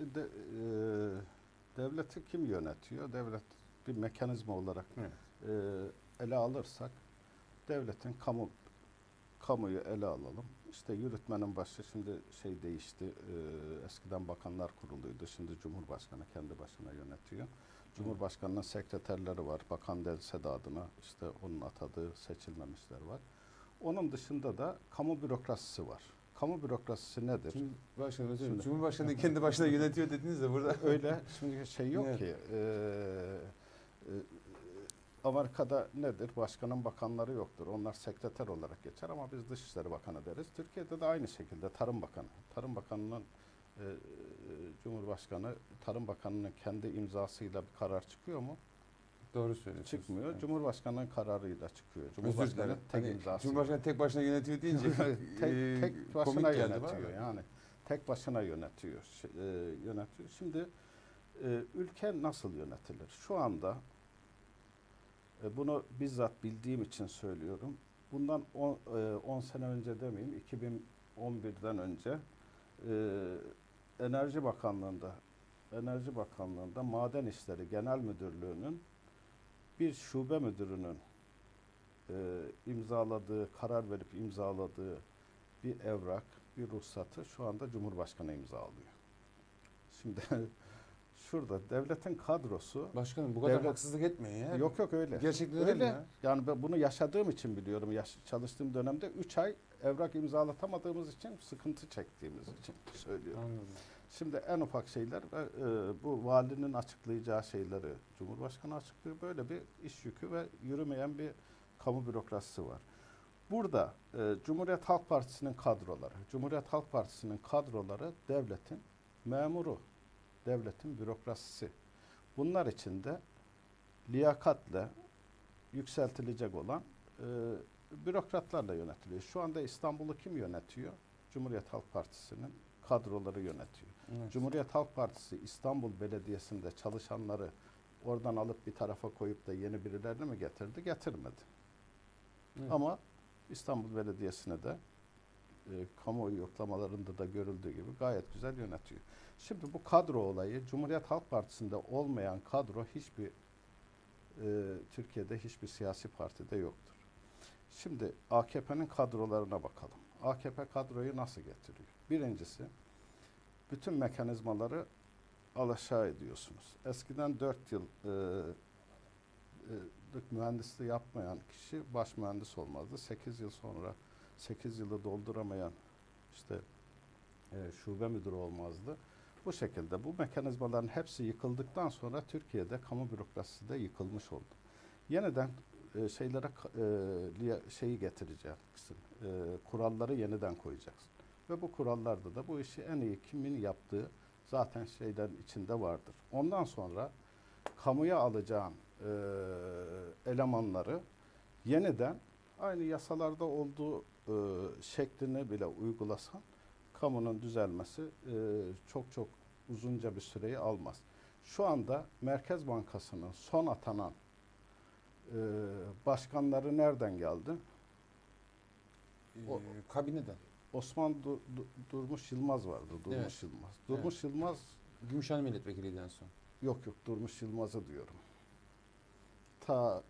Devleti kim yönetiyor? Devlet bir mekanizma olarak ele alırsak, devletin kamuyu ele alalım. İşte yürütmenin başı şimdi değişti. Eskiden Bakanlar Kurulu'ydu. Şimdi Cumhurbaşkanı kendi başına yönetiyor. Cumhurbaşkanının sekreterleri var. Bakan delse de adına işte onun atadığı seçilmemişler var. Onun dışında da kamu bürokrasisi var. Kamu bürokrasisi nedir? Cumhurbaşkanı kendi başına yönetiyor dediniz de burada. Öyle şimdi yok Evet. ki. Amerika'da nedir? Başkanın bakanları yoktur. Onlar sekreter olarak geçer ama biz Dışişleri Bakanı deriz. Türkiye'de de aynı şekilde Tarım Bakanı. Tarım Bakanı'nın Cumhurbaşkanı, Tarım Bakanı'nın kendi imzasıyla bir karar çıkıyor mu? Doğru söylüyorsunuz. Çıkmıyor. Evet. Cumhurbaşkanının kararıyla çıkıyor. Özür Cumhurbaşkanı dilerim. tek Hani imzasıyla. Cumhurbaşkanı tek başına yönetiyor deyince tek başına komik geldi yönetiyor bana. yani. Tek başına yönetiyor. Yönetiyor. Şimdi ülke nasıl yönetilir? Şu anda bunu bizzat bildiğim için söylüyorum. Bundan 10 sene önce demeyeyim, 2011'den önce Enerji Bakanlığı'nda Maden İşleri Genel Müdürlüğü'nün bir şube müdürünün karar verip imzaladığı bir evrak, bir ruhsatı şu anda Cumhurbaşkanı imzalıyor. Şimdi şurada devletin kadrosu... Başkanım bu kadar haksızlık etmeyin ya. Yok öyle. Gerçekten öyle. Ya. Yani ben bunu yaşadığım için biliyorum. Çalıştığım dönemde 3 ay evrak imzalatamadığımız için sıkıntı çektiğimiz için söylüyorum. Anladım. Şimdi en ufak şeyler bu valinin açıklayacağı şeyleri Cumhurbaşkanı açıklıyor. Böyle bir iş yükü ve yürümeyen bir kamu bürokrasisi var. Burada Cumhuriyet Halk Partisi'nin kadroları devletin memuru, devletin bürokrasisi. Bunlar içinde liyakatle yükseltilecek olan bürokratlarla yönetiliyor. Şu anda İstanbul'u kim yönetiyor? Cumhuriyet Halk Partisi'nin kadroları yönetiyor. Evet. Cumhuriyet Halk Partisi İstanbul Belediyesi'nde çalışanları oradan alıp bir tarafa koyup da yeni birilerini mi getirdi? Getirmedi. Evet. Ama İstanbul Belediyesi'ne de kamuoyu yoklamalarında da görüldüğü gibi gayet güzel yönetiyor. Şimdi bu kadro olayı Cumhuriyet Halk Partisi'nde olmayan kadro Türkiye'de hiçbir siyasi partide yoktur. Şimdi AKP'nin kadrolarına bakalım. AKP kadroyu nasıl getiriyor? Birincisi, bütün mekanizmaları alaşağı ediyorsunuz. Eskiden 4 yıl mühendisliği yapmayan kişi baş mühendis olmazdı. 8 yıl sonra 8 yılı dolduramayan şube müdürü olmazdı. Bu şekilde bu mekanizmaların hepsi yıkıldıktan sonra Türkiye'de kamu bürokrasisi de yıkılmış oldu. Yeniden şeyi getireceksin. Kuralları yeniden koyacaksın. Ve bu kurallarda da bu işi en iyi kimin yaptığı zaten içinde vardır. Ondan sonra kamuya alacağın elemanları yeniden aynı yasalarda olduğu şeklini bile uygulasan kamunun düzelmesi çok uzunca bir süreyi almaz. Şu anda Merkez Bankası'nın son atanan başkanları nereden geldi? Kabineden. Osman Durmuş Yılmaz vardı. Evet. Durmuş Yılmaz Gümüşhane Milletvekiliydi en son. yok Durmuş Yılmaz'ı diyorum. Ta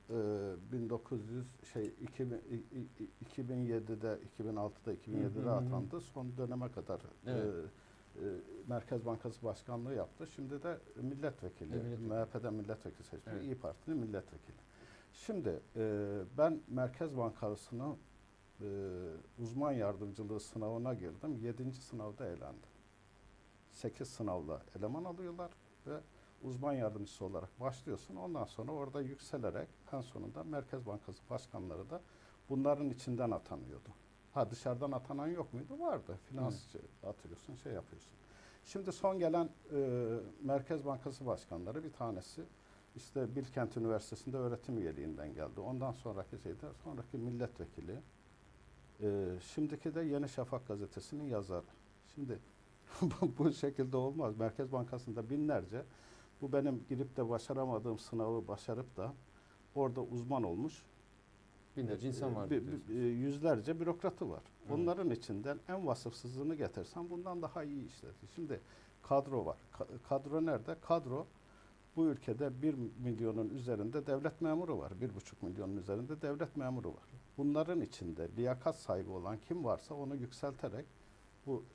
2007'de 2006'da 2007'de atandı. Son döneme kadar Merkez Bankası Başkanlığı yaptı. Şimdi de milletvekili. MHP'den milletvekili seçiliyor. Evet. İYİ Parti'nin milletvekili. Şimdi ben Merkez Bankası'nın uzman yardımcılığı sınavına girdim. 7. sınavda elendim. 8 sınavla eleman alıyorlar ve uzman yardımcısı olarak başlıyorsun. Ondan sonra orada yükselerek en sonunda Merkez Bankası başkanları da bunların içinden atanıyordu. Dışarıdan atanan yok muydu? Vardı. Finansçı atıyorsun, yapıyorsun. Şimdi son gelen Merkez Bankası başkanları bir tanesi Bilkent Üniversitesi'nde öğretim üyeliğinden geldi. Ondan sonraki milletvekili. Şimdiki de Yeni Şafak gazetesinin yazarı. Şimdi bu şekilde olmaz. Merkez Bankası'nda binlerce bu benim girip de başaramadığım sınavı başarıp da orada uzman olmuş binlerce insan var. Yüzlerce bürokratı var. Onların içinden en vasıfsızını getirsen bundan daha iyi işletir. Şimdi kadro var. Kadro nerede? Kadro bu ülkede 1 milyonun üzerinde devlet memuru var. 1,5 milyonun üzerinde devlet memuru var. Bunların içinde liyakat sahibi olan kim varsa onu yükselterek bu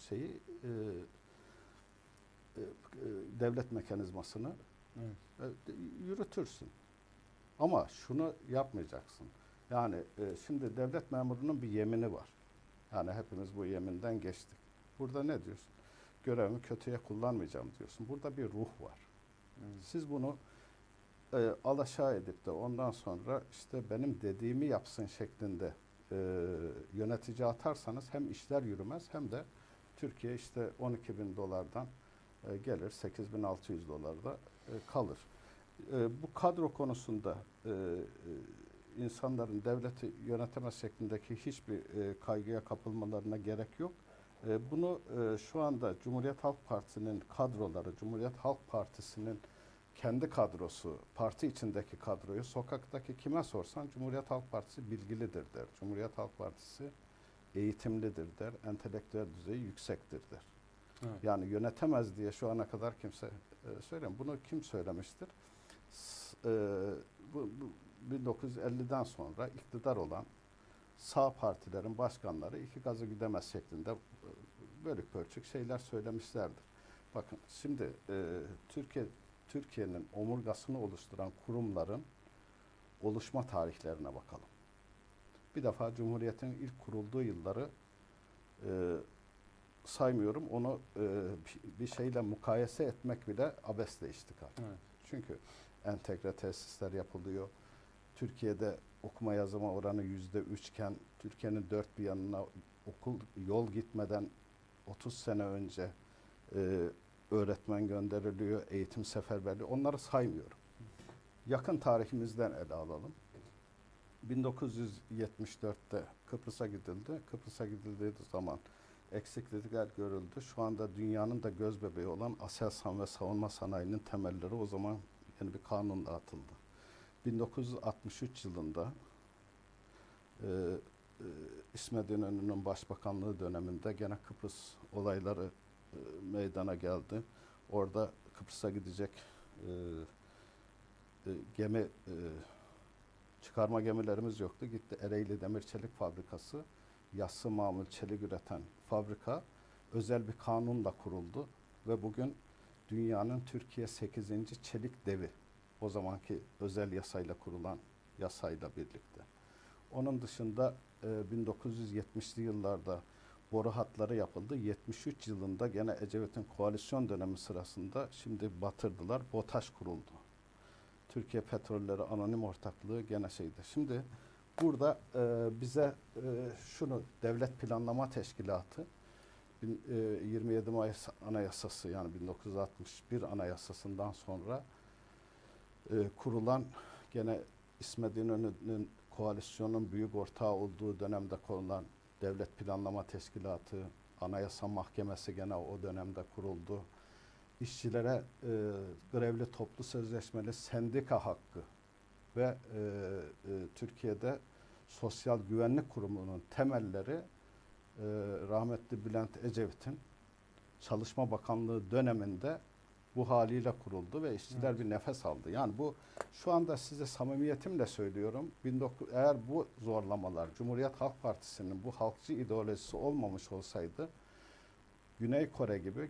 devlet mekanizmasını yürütürsün. Ama şunu yapmayacaksın. Yani şimdi devlet memurunun bir yemini var. Yani hepimiz bu yeminden geçtik. Burada ne diyorsun? Görevimi kötüye kullanmayacağım diyorsun. Burada bir ruh var. Siz bunu alaşağı edip de ondan sonra benim dediğimi yapsın şeklinde yönetici atarsanız hem işler yürümez hem de Türkiye $12.000 gelir, $8.600 kalır. Bu kadro konusunda insanların devleti yönetemez şeklindeki hiçbir kaygıya kapılmalarına gerek yok. Bunu şu anda Cumhuriyet Halk Partisi'nin kadroları, Cumhuriyet Halk Partisi'nin kendi kadrosu, parti içindeki kadroyu sokaktaki kime sorsan Cumhuriyet Halk Partisi bilgilidir der. Cumhuriyet Halk Partisi eğitimlidir der, entelektüel düzeyi yüksektir der. Evet. Yani yönetemez diye şu ana kadar kimse söylemiyor. Bunu kim söylemiştir? Bu 1950'den sonra iktidar olan sağ partilerin başkanları iki gazı güdemez şeklinde bölük pörçük şeyler söylemişlerdir. Bakın şimdi Türkiye'nin omurgasını oluşturan kurumların oluşma tarihlerine bakalım. Bir defa Cumhuriyet'in ilk kurulduğu yılları saymıyorum. Onu bir şeyle mukayese etmek bile abesle iştikal. Evet. Çünkü entegre tesisler yapılıyor. Türkiye'de okuma yazma oranı %3 iken Türkiye'nin dört bir yanına yol gitmeden 30 sene önce öğretmen gönderiliyor, eğitim seferberliği. Onları saymıyorum. Yakın tarihimizden ele alalım. 1974'te Kıbrıs'a gidildi. Kıbrıs'a gidildiği zaman eksiklikler görüldü. Şu anda dünyanın da gözbebeği olan Aselsan ve savunma sanayinin temelleri o zaman yeni bir kanunla atıldı. 1963 yılında İsmet İnönü'nün başbakanlığı döneminde gene Kıbrıs olayları meydana geldi. Orada Kıbrıs'a gidecek gemi çıkarma gemilerimiz yoktu. Gitti Ereğli Demir Çelik Fabrikası, yassı mamul çelik üreten fabrika özel bir kanunla kuruldu ve bugün dünyanın Türkiye 8. çelik devi. O zamanki özel yasayla kurulan yasayla birlikte. Onun dışında 1970'li yıllarda boru hatları yapıldı. 73 yılında gene Ecevit'in koalisyon dönemi sırasında şimdi batırdılar. BOTAŞ kuruldu. Türkiye Petrolleri Anonim Ortaklığı gene şeydi. Şimdi burada bize şunu Devlet Planlama Teşkilatı 27 Mayıs Anayasası yani 1961 Anayasası'ndan sonra kurulan gene İsmet İnönü'nün koalisyonun büyük ortağı olduğu dönemde kurulan Devlet Planlama Teşkilatı, Anayasa Mahkemesi gene o dönemde kuruldu. İşçilere grevli toplu sözleşmeli sendika hakkı ve Türkiye'de Sosyal Güvenlik Kurumu'nun temelleri rahmetli Bülent Ecevit'in Çalışma Bakanlığı döneminde bu haliyle kuruldu ve işçiler bir nefes aldı. Yani bu şu anda size samimiyetimle söylüyorum. Eğer bu zorlamalar Cumhuriyet Halk Partisi'nin bu halkçı ideolojisi olmamış olsaydı Güney Kore gibi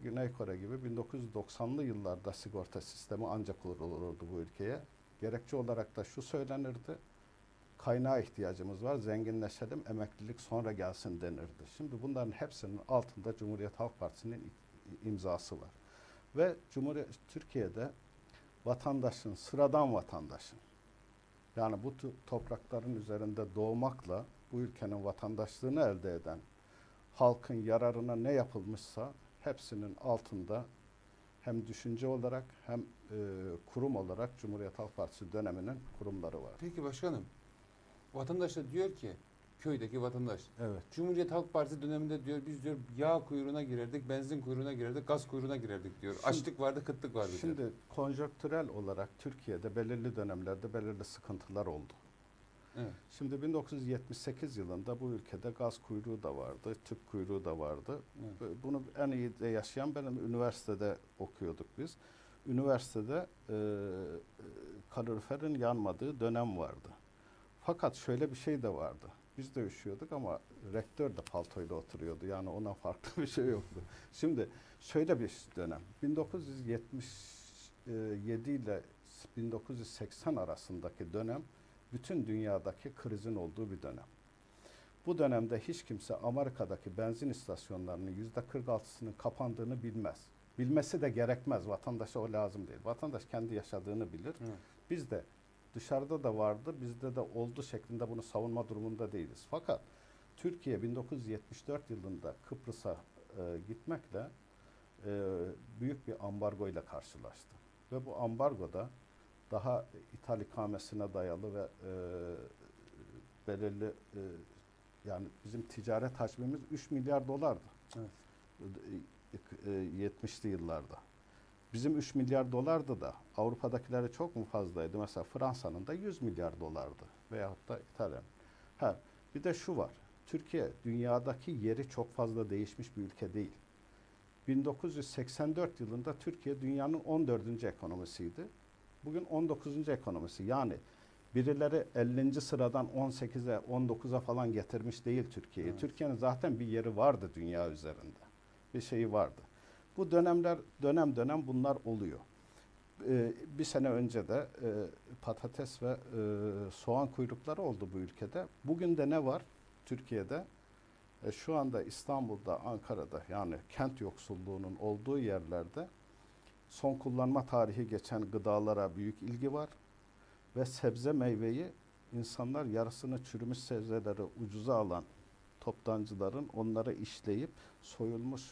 1990'lı yıllarda sigorta sistemi ancak kurulurdu bu ülkeye. Gerekçe olarak da şu söylenirdi. Kaynağa ihtiyacımız var, zenginleşelim, emeklilik sonra gelsin denirdi. Şimdi bunların hepsinin altında Cumhuriyet Halk Partisi'nin imzası var. Ve Türkiye'de vatandaşın, sıradan vatandaşın, yani bu toprakların üzerinde doğmakla bu ülkenin vatandaşlığını elde eden halkın yararına ne yapılmışsa hepsinin altında hem düşünce olarak hem kurum olarak Cumhuriyet Halk Partisi döneminin kurumları var. Peki başkanım, vatandaş da diyor ki, köydeki vatandaş, Evet. Cumhuriyet Halk Partisi döneminde diyor biz diyor yağ kuyruğuna girerdik, benzin kuyruğuna girerdik, gaz kuyruğuna girerdik diyor. Açlık vardı, kıtlık vardı diyor. Şimdi konjonktürel olarak Türkiye'de belirli dönemlerde belirli sıkıntılar oldu. Evet. Şimdi 1978 yılında bu ülkede gaz kuyruğu da vardı, tüp kuyruğu da vardı. Evet. Bunu en iyi de yaşayan benim üniversitede okuyorduk biz. Üniversitede kaloriferin yanmadığı dönem vardı. Fakat şöyle bir şey de vardı. Biz de üşüyorduk ama rektör de paltoyla oturuyordu. Yani ona farklı bir şey yoktu. Şimdi şöyle bir dönem. 1977 ile 1980 arasındaki dönem bütün dünyadaki krizin olduğu bir dönem. Bu dönemde hiç kimse Amerika'daki benzin istasyonlarının %46'sının kapandığını bilmez. Bilmesi de gerekmez. Vatandaşa o lazım değil. Vatandaş kendi yaşadığını bilir. Evet. Biz de dışarıda da vardı, bizde de oldu şeklinde bunu savunma durumunda değiliz. Fakat Türkiye 1974 yılında Kıbrıs'a gitmekle büyük bir ambargo ile karşılaştı. Ve bu ambargoda daha ithal ikamesine dayalı ve belirli yani bizim ticaret hacmimiz 3 milyar dolardı. Evet. 70'li yıllarda. Bizim 3 milyar dolardı da Avrupa'dakileri çok mu fazlaydı? Mesela Fransa'nın da 100 milyar dolardı. Veyahut da İtalyan. Bir de şu var. Türkiye dünyadaki yeri çok fazla değişmiş bir ülke değil. 1984 yılında Türkiye dünyanın 14. ekonomisiydi. Bugün 19. ekonomisi. Yani birileri 50. sıradan 18'e 19'a falan getirmiş değil Türkiye'yi. Evet. Türkiye'nin zaten bir yeri vardı dünya üzerinde. Bir şeyi vardı. Bu dönemler dönem dönem bunlar oluyor. Bir sene önce de patates ve soğan kuyrukları oldu bu ülkede. Bugün de ne var Türkiye'de? Şu anda İstanbul'da, Ankara'da yani kent yoksulluğunun olduğu yerlerde son kullanma tarihi geçen gıdalara büyük ilgi var. Ve sebze meyveyi insanlar yarısını çürümüş sebzeleri ucuza alan toptancıların onları işleyip soyulmuş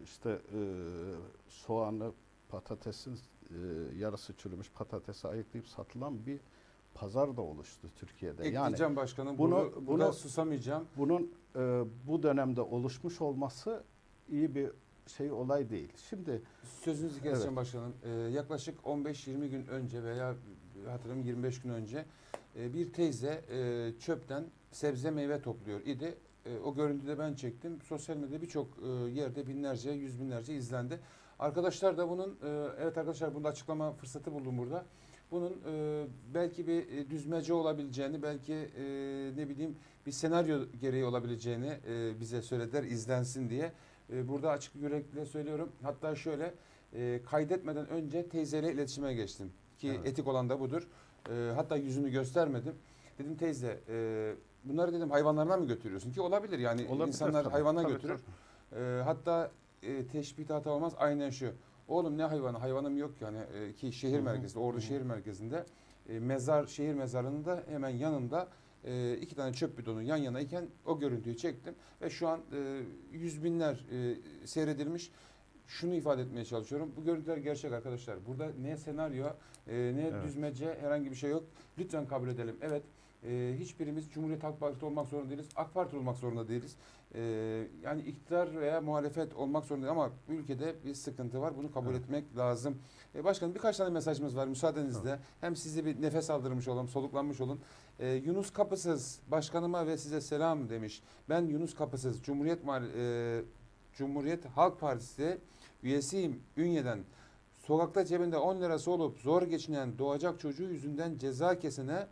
soğanı, patatesin yarısı çürümüş patatesi ayıklayıp satılan bir pazar da oluştu Türkiye'de. Ekleyeceğim başkanım. bunu Burada susamayacağım. bunun bu dönemde oluşmuş olması iyi bir olay değil. Şimdi Sözünüzü keseceğim evet. başkanım. Yaklaşık 15-20 gün önce veya hatırlamıyorum 25 gün önce bir teyze çöpten sebze meyve topluyor idi. O görüntüyü de ben çektim. Sosyal medyada birçok yerde binlerce, yüz binlerce izlendi. Arkadaşlar da bunun, evet arkadaşlar bunu da açıklama fırsatı buldum burada. Bunun belki bir düzmece olabileceğini, belki ne bileyim bir senaryo gereği olabileceğini bize söylediler izlensin diye. Burada açık yürekle söylüyorum. Hatta şöyle kaydetmeden önce teyzeyle iletişime geçtim. Ki Evet. etik olan da budur. Hatta yüzünü göstermedim. Dedim teyze bunları dedim hayvanlarına mı götürüyorsun? Ki olabilir yani Olabilir, insanlar tabii. hayvana Tabii, götürür. Hatta teşbih hata olmaz aynen şu. Oğlum ne hayvanı? Hayvanım yok yani ki şehir merkezinde, Ordu şehir merkezinde şehir mezarında hemen yanında iki tane çöp bidonu yan yana iken o görüntüyü çektim ve şu an yüz binler seyredilmiş. Şunu ifade etmeye çalışıyorum. Bu görüntüler gerçek arkadaşlar. Burada ne senaryo, ne düzmece herhangi bir şey yok. Lütfen kabul edelim. Evet, hiçbirimiz Cumhuriyet Halk Partisi olmak zorunda değiliz. AK Parti olmak zorunda değiliz. Yani iktidar veya muhalefet olmak zorunda değil ama bu ülkede bir sıkıntı var. Bunu kabul etmek lazım. Başkanım birkaç tane mesajımız var müsaadenizle. Evet. Hem size bir nefes aldırmış olalım, soluklanmış olun. Yunus Kapısız başkanıma ve size selam demiş. Ben Yunus Kapısız Cumhuriyet Halk Partisi üyesiyim Ünye'den. Sokakta cebinde 10 lirası olup zor geçinen doğacak çocuğu yüzünden ceza kesene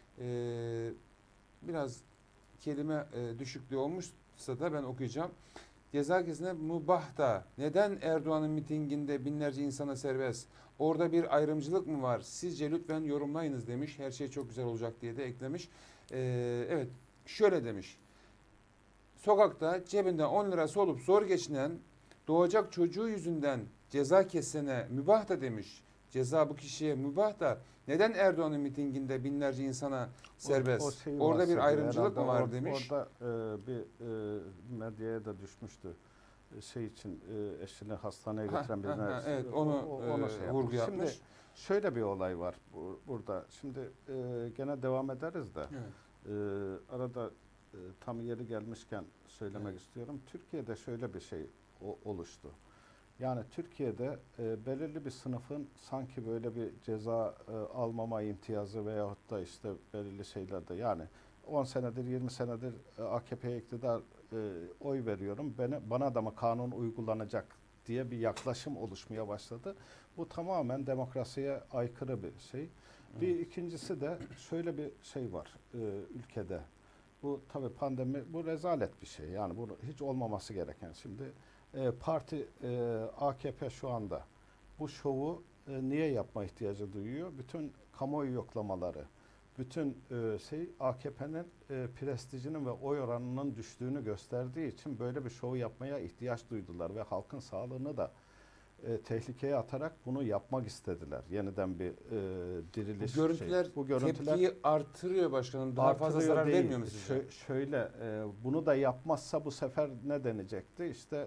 biraz kelime düşüklüğü olmuşsa da ben okuyacağım. Ceza kesene mübah da neden Erdoğan'ın mitinginde binlerce insana serbest? Orada bir ayrımcılık mı var? Sizce lütfen yorumlayınız demiş. Her şey çok güzel olacak diye de eklemiş. Evet şöyle demiş. Sokakta cebinde 10 lirası olup zor geçinen doğacak çocuğu yüzünden ceza kesene mübah da demiş. Ceza bu kişiye mübah da neden Erdoğan'ın mitinginde binlerce insana serbest? Orada bir ayrımcılık mı var demiş. Orada bir medyaya da düşmüştü. İçin eşini hastaneye götüren birine. Evet onu vurgu yapmış. Şimdi şöyle bir olay var burada. Şimdi gene devam ederiz de. Evet. Arada tam yeri gelmişken söylemek istiyorum. Türkiye'de şöyle bir şey oluştu. Yani Türkiye'de belirli bir sınıfın sanki böyle bir ceza almama imtiyazı veyahut da işte belirli şeylerde yani 10 senedir 20 senedir AKP'ye iktidar oy veriyorum. Bana da mı kanun uygulanacak diye bir yaklaşım oluşmaya başladı. Bu tamamen demokrasiye aykırı bir şey. Bir ikincisi de şöyle bir şey var ülkede. Bu tabii pandemi, bu rezalet bir şey. Yani bu hiç olmaması gereken. Şimdi parti AKP şu anda bu şovu niye yapma ihtiyacı duyuyor? Bütün kamuoyu yoklamaları, bütün AKP'nin prestijinin ve oy oranının düştüğünü gösterdiği için böyle bir şovu yapmaya ihtiyaç duydular ve halkın sağlığını da tehlikeye atarak bunu yapmak istediler. Yeniden bir diriliş. Bu görüntüler tepkiyi artırıyor başkanım. Daha fazla zarar vermiyor mu sizce? Şöyle bunu da yapmazsa bu sefer ne denecekti? İşte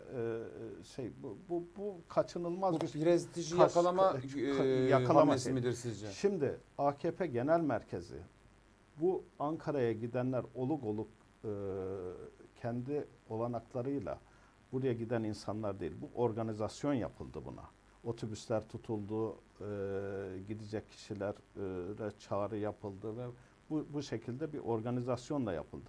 bu kaçınılmaz bir prestiji yakalama hamlesi midir sizce? Şimdi AKP Genel Merkezi bu Ankara'ya gidenler oluk kendi olanaklarıyla buraya giden insanlar değil. Bu organizasyon yapıldı buna. Otobüsler tutuldu, gidecek kişilere çağrı yapıldı ve bu şekilde bir organizasyonla yapıldı.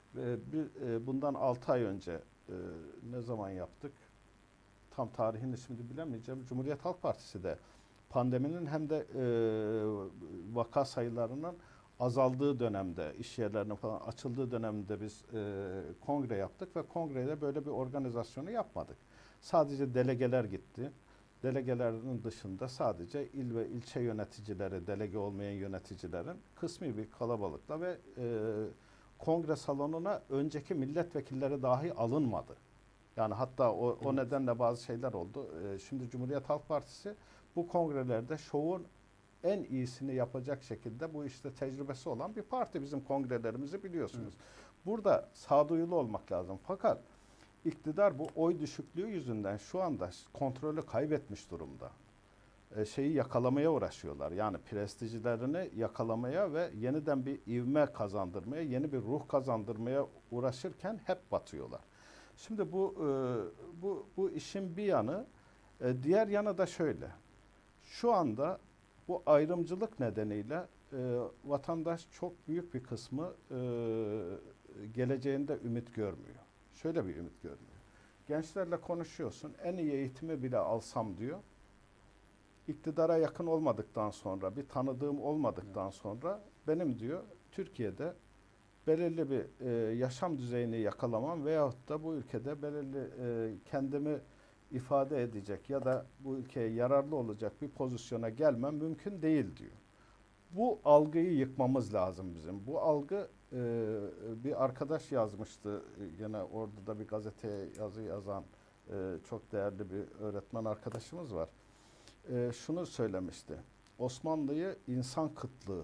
Bundan 6 ay önce ne zaman yaptık? Tam tarihini şimdi bilemeyeceğim. Cumhuriyet Halk Partisi de pandeminin hem de vaka sayılarının azaldığı dönemde, iş yerlerinin falan açıldığı dönemde biz kongre yaptık ve kongrede böyle bir organizasyonu yapmadık. Sadece delegeler gitti. Delegelerin dışında sadece il ve ilçe yöneticileri, delege olmayan yöneticilerin kısmi bir kalabalıkla ve kongre salonuna önceki milletvekilleri dahi alınmadı. Yani hatta o nedenle bazı şeyler oldu. Şimdi Cumhuriyet Halk Partisi bu kongrelerde şovun en iyisini yapacak şekilde bu işte tecrübesi olan bir parti. Bizim kongrelerimizi biliyorsunuz. Burada sağduyulu olmak lazım. Fakat iktidar bu oy düşüklüğü yüzünden şu anda kontrolü kaybetmiş durumda. Şeyi yakalamaya uğraşıyorlar. Yani prestijlerini yakalamaya ve yeniden bir ivme kazandırmaya, yeni bir ruh kazandırmaya uğraşırken hep batıyorlar. Şimdi bu işin bir yanı, diğer yanı da şöyle. Şu anda bu ayrımcılık nedeniyle vatandaş çok büyük bir kısmı geleceğinde ümit görmüyor. Şöyle bir ümit görmüyor. Gençlerle konuşuyorsun, en iyi eğitimi bile alsam diyor. İktidara yakın olmadıktan sonra, bir tanıdığım olmadıktan sonra benim diyor Türkiye'de belirli bir yaşam düzeyini yakalamam veyahut da bu ülkede belirli kendimi ifade edecek ya da bu ülkeye yararlı olacak bir pozisyona gelmem mümkün değil diyor. Bu algıyı yıkmamız lazım bizim. Bu algı bir arkadaş yazmıştı. Yine orada da bir gazeteye yazı yazan çok değerli bir öğretmen arkadaşımız var. Şunu söylemişti. Osmanlı'yı insan kıtlığı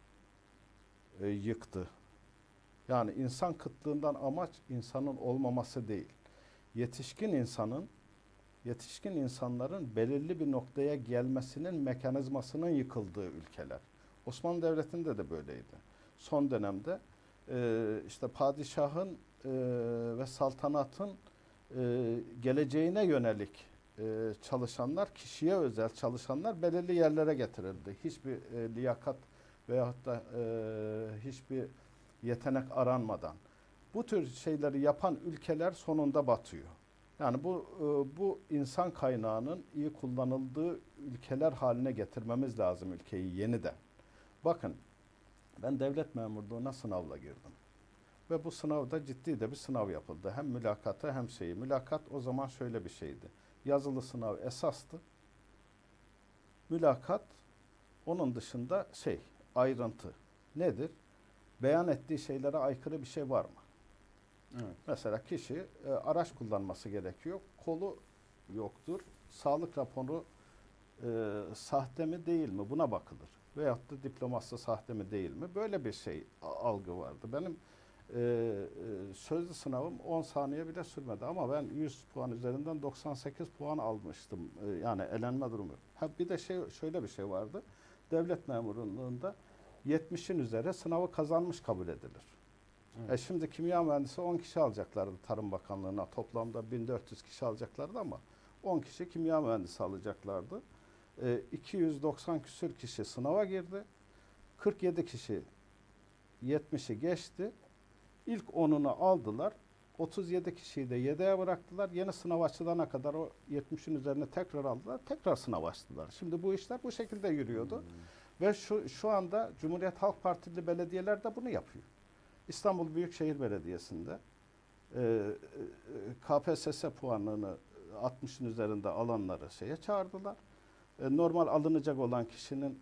yıktı. Yani insan kıtlığından amaç insanın olmaması değil. Yetişkin insanların belirli bir noktaya gelmesinin mekanizmasının yıkıldığı ülkeler. Osmanlı Devleti'nde de böyleydi. Son dönemde işte padişahın ve saltanatın geleceğine yönelik çalışanlar, kişiye özel çalışanlar belirli yerlere getirildi. Hiçbir liyakat veyahut da hiçbir yetenek aranmadan. Bu tür şeyleri yapan ülkeler sonunda batıyor. Yani bu insan kaynağının iyi kullanıldığı ülkeler haline getirmemiz lazım ülkeyi yeniden. Bakın, ben devlet memurluğuna sınavla girdim. Ve bu sınavda ciddi de bir sınav yapıldı. Hem mülakata hem şeyi. Mülakat o zaman şöyle bir şeydi. Yazılı sınav esastı. Mülakat onun dışında ayrıntı. Nedir? Beyan ettiği şeylere aykırı bir şey var mı? Evet. Mesela kişi araç kullanması gerekiyor. Kolu yoktur. Sağlık raporu sahte mi değil mi? Buna bakılır. Veyahut da diploması sahte mi değil mi? Böyle bir algı vardı. Benim sözlü sınavım 10 saniye bile sürmedi ama ben 100 puan üzerinden 98 puan almıştım. Yani elenme durumu. Bir de şöyle bir şey vardı. Devlet memurluğunda 70'in üzeri sınavı kazanmış kabul edilir. Evet. Şimdi kimya mühendisi 10 kişi alacaklardı Tarım Bakanlığı'na. Toplamda 1400 kişi alacaklardı ama 10 kişi kimya mühendisi alacaklardı. 290 küsür kişi sınava girdi. 47 kişi 70'i geçti. İlk 10'unu aldılar. 37 kişiyi de yedeğe bıraktılar. Yeni sınav açılana kadar o 70'in üzerine tekrar aldılar. Tekrar sınav açtılar. Şimdi bu işler bu şekilde yürüyordu. Ve şu anda Cumhuriyet Halk Partili belediyeler de bunu yapıyor. İstanbul Büyükşehir Belediyesi'nde KPSS puanını 60'ın üzerinde alanları çağırdılar. Normal alınacak olan kişinin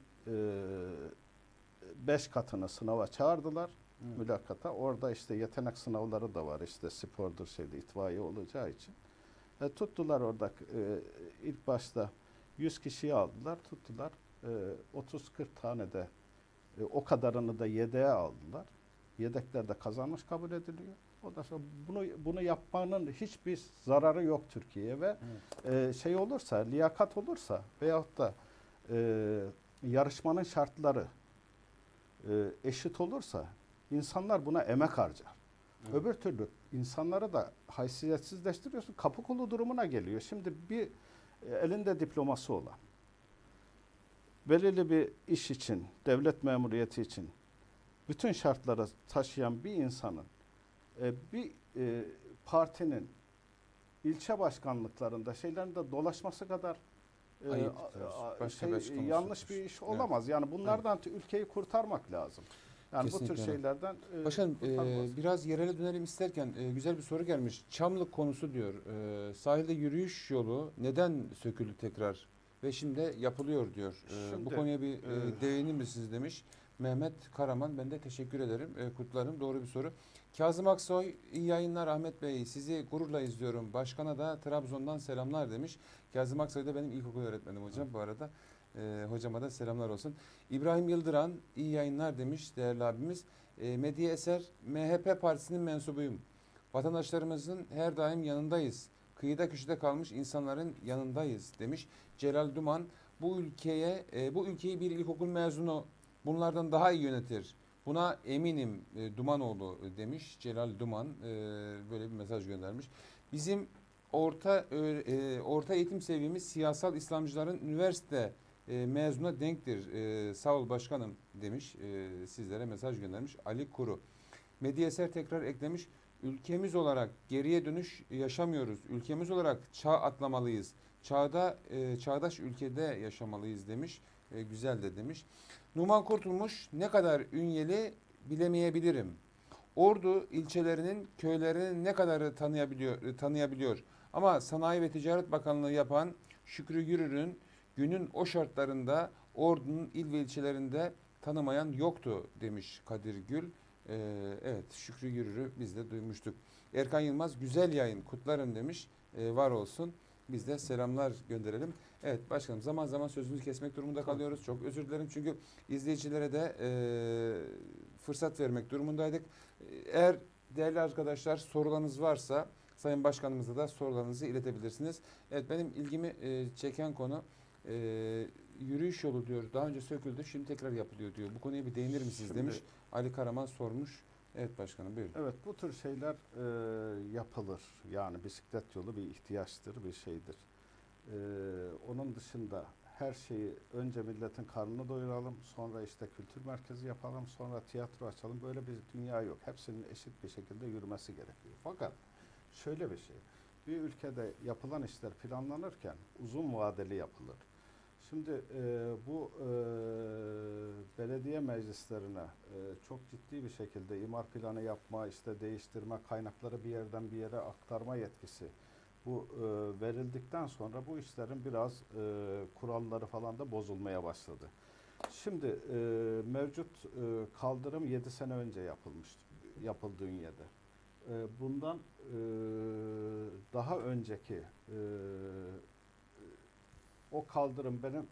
5 katını sınava çağırdılar. Mülakata. Orada işte yetenek sınavları da var. İşte spordur, itfaiye olacağı için. Tuttular orada ilk başta 100 kişiyi aldılar. Tuttular. 30-40 tane de o kadarını da yedeğe aldılar. Yedekler de kazanmış kabul ediliyor. O da sonra bunu yapmanın hiçbir zararı yok Türkiye'ye ve olursa, liyakat olursa veyahut da yarışmanın şartları eşit olursa insanlar buna emek harcar. Evet. Öbür türlü insanları da haysiyetsizleştiriyorsun. Kapı kulu durumuna geliyor. Şimdi bir elinde diploması olan, belirli bir iş için, devlet memuriyeti için bütün şartları taşıyan bir insanın Bir partinin ilçe başkanlıklarında şeylerinde dolaşması kadar Ayıptır. Başka bir açıklaması yanlış yoktur. bir iş olamaz. Yani bunlardan ülkeyi kurtarmak lazım. Yani bu Kesinlikle tür öyle. şeylerden Başkanım kurtarmaz. biraz yerele dönelim isterken güzel bir soru gelmiş. Çamlık konusu diyor. Sahilde yürüyüş yolu neden söküldü tekrar ve şimdi yapılıyor diyor. Bu Şimdi, konuya bir e, değinir misiniz demiş. Mehmet Karaman, ben de teşekkür ederim. Kutlarım. Doğru bir soru. Kazım Aksoy, iyi yayınlar Ahmet Bey. Sizi gururla izliyorum. Başkana da Trabzon'dan selamlar demiş. Kazım Aksoy da benim ilkokul öğretmenim hocam bu arada. Hocama da selamlar olsun. İbrahim Yıldıran, iyi yayınlar demiş değerli abimiz. Medya Eser, MHP partisinin mensubuyum. Vatandaşlarımızın her daim yanındayız. Kıyıda köşede kalmış insanların yanındayız demiş. Celal Duman, bu ülkeyi bir ilkokul mezunu bunlardan daha iyi yönetir. Buna eminim Dumanoğlu demiş. Celal Duman böyle bir mesaj göndermiş. Bizim orta eğitim seviyemiz siyasal İslamcıların üniversite mezuna denktir. Sağ ol başkanım demiş. Sizlere mesaj göndermiş. Ali Kuru. Medyaser tekrar eklemiş. Ülkemiz olarak geriye dönüş yaşamıyoruz. Ülkemiz olarak çağ atlamalıyız. Çağdaş ülkede yaşamalıyız demiş. Güzel de demiş. Numan Kurtulmuş, ne kadar ünyeli bilemeyebilirim. Ordu ilçelerinin, köylerinin ne kadarı tanıyabiliyor. Ama Sanayi ve Ticaret Bakanlığı yapan Şükrü Yürür'ün günün o şartlarında Ordu'nun il ve ilçelerinde tanımayan yoktu demiş Kadir Gül. Evet, Şükrü Yürür'ü biz de duymuştuk. Erkan Yılmaz, güzel yayın kutlarım demiş. Var olsun. Biz de selamlar gönderelim. Evet başkanım, zaman zaman sözünüzü kesmek durumunda kalıyoruz. Çok özür dilerim çünkü izleyicilere de fırsat vermek durumundaydık. Eğer değerli arkadaşlar sorularınız varsa Sayın Başkanımıza da sorularınızı iletebilirsiniz. Evet, benim ilgimi çeken konu yürüyüş yolu diyor. Daha önce söküldü, şimdi tekrar yapılıyor diyor. Bu konuya bir değinir misiniz demiş. Ali Karaman sormuş. Evet başkanım, buyurun. Evet, bu tür şeyler yapılır. Yani bisiklet yolu bir ihtiyaçtır, bir şeydir. Onun dışında her şeyi önce milletin karnını doyuralım, sonra işte kültür merkezi yapalım, sonra tiyatro açalım. Böyle bir dünya yok. Hepsinin eşit bir şekilde yürümesi gerekiyor. Fakat şöyle bir şey, bir ülkede yapılan işler planlanırken uzun vadeli yapılır. Şimdi bu belediye meclislerine çok ciddi bir şekilde imar planı yapma, işte değiştirme, kaynakları bir yerden bir yere aktarma yetkisi bu verildikten sonra bu işlerin biraz kuralları falan da bozulmaya başladı. Şimdi mevcut kaldırım 7 sene önce yapıldı Ünye'de. Bundan daha önceki o kaldırım benim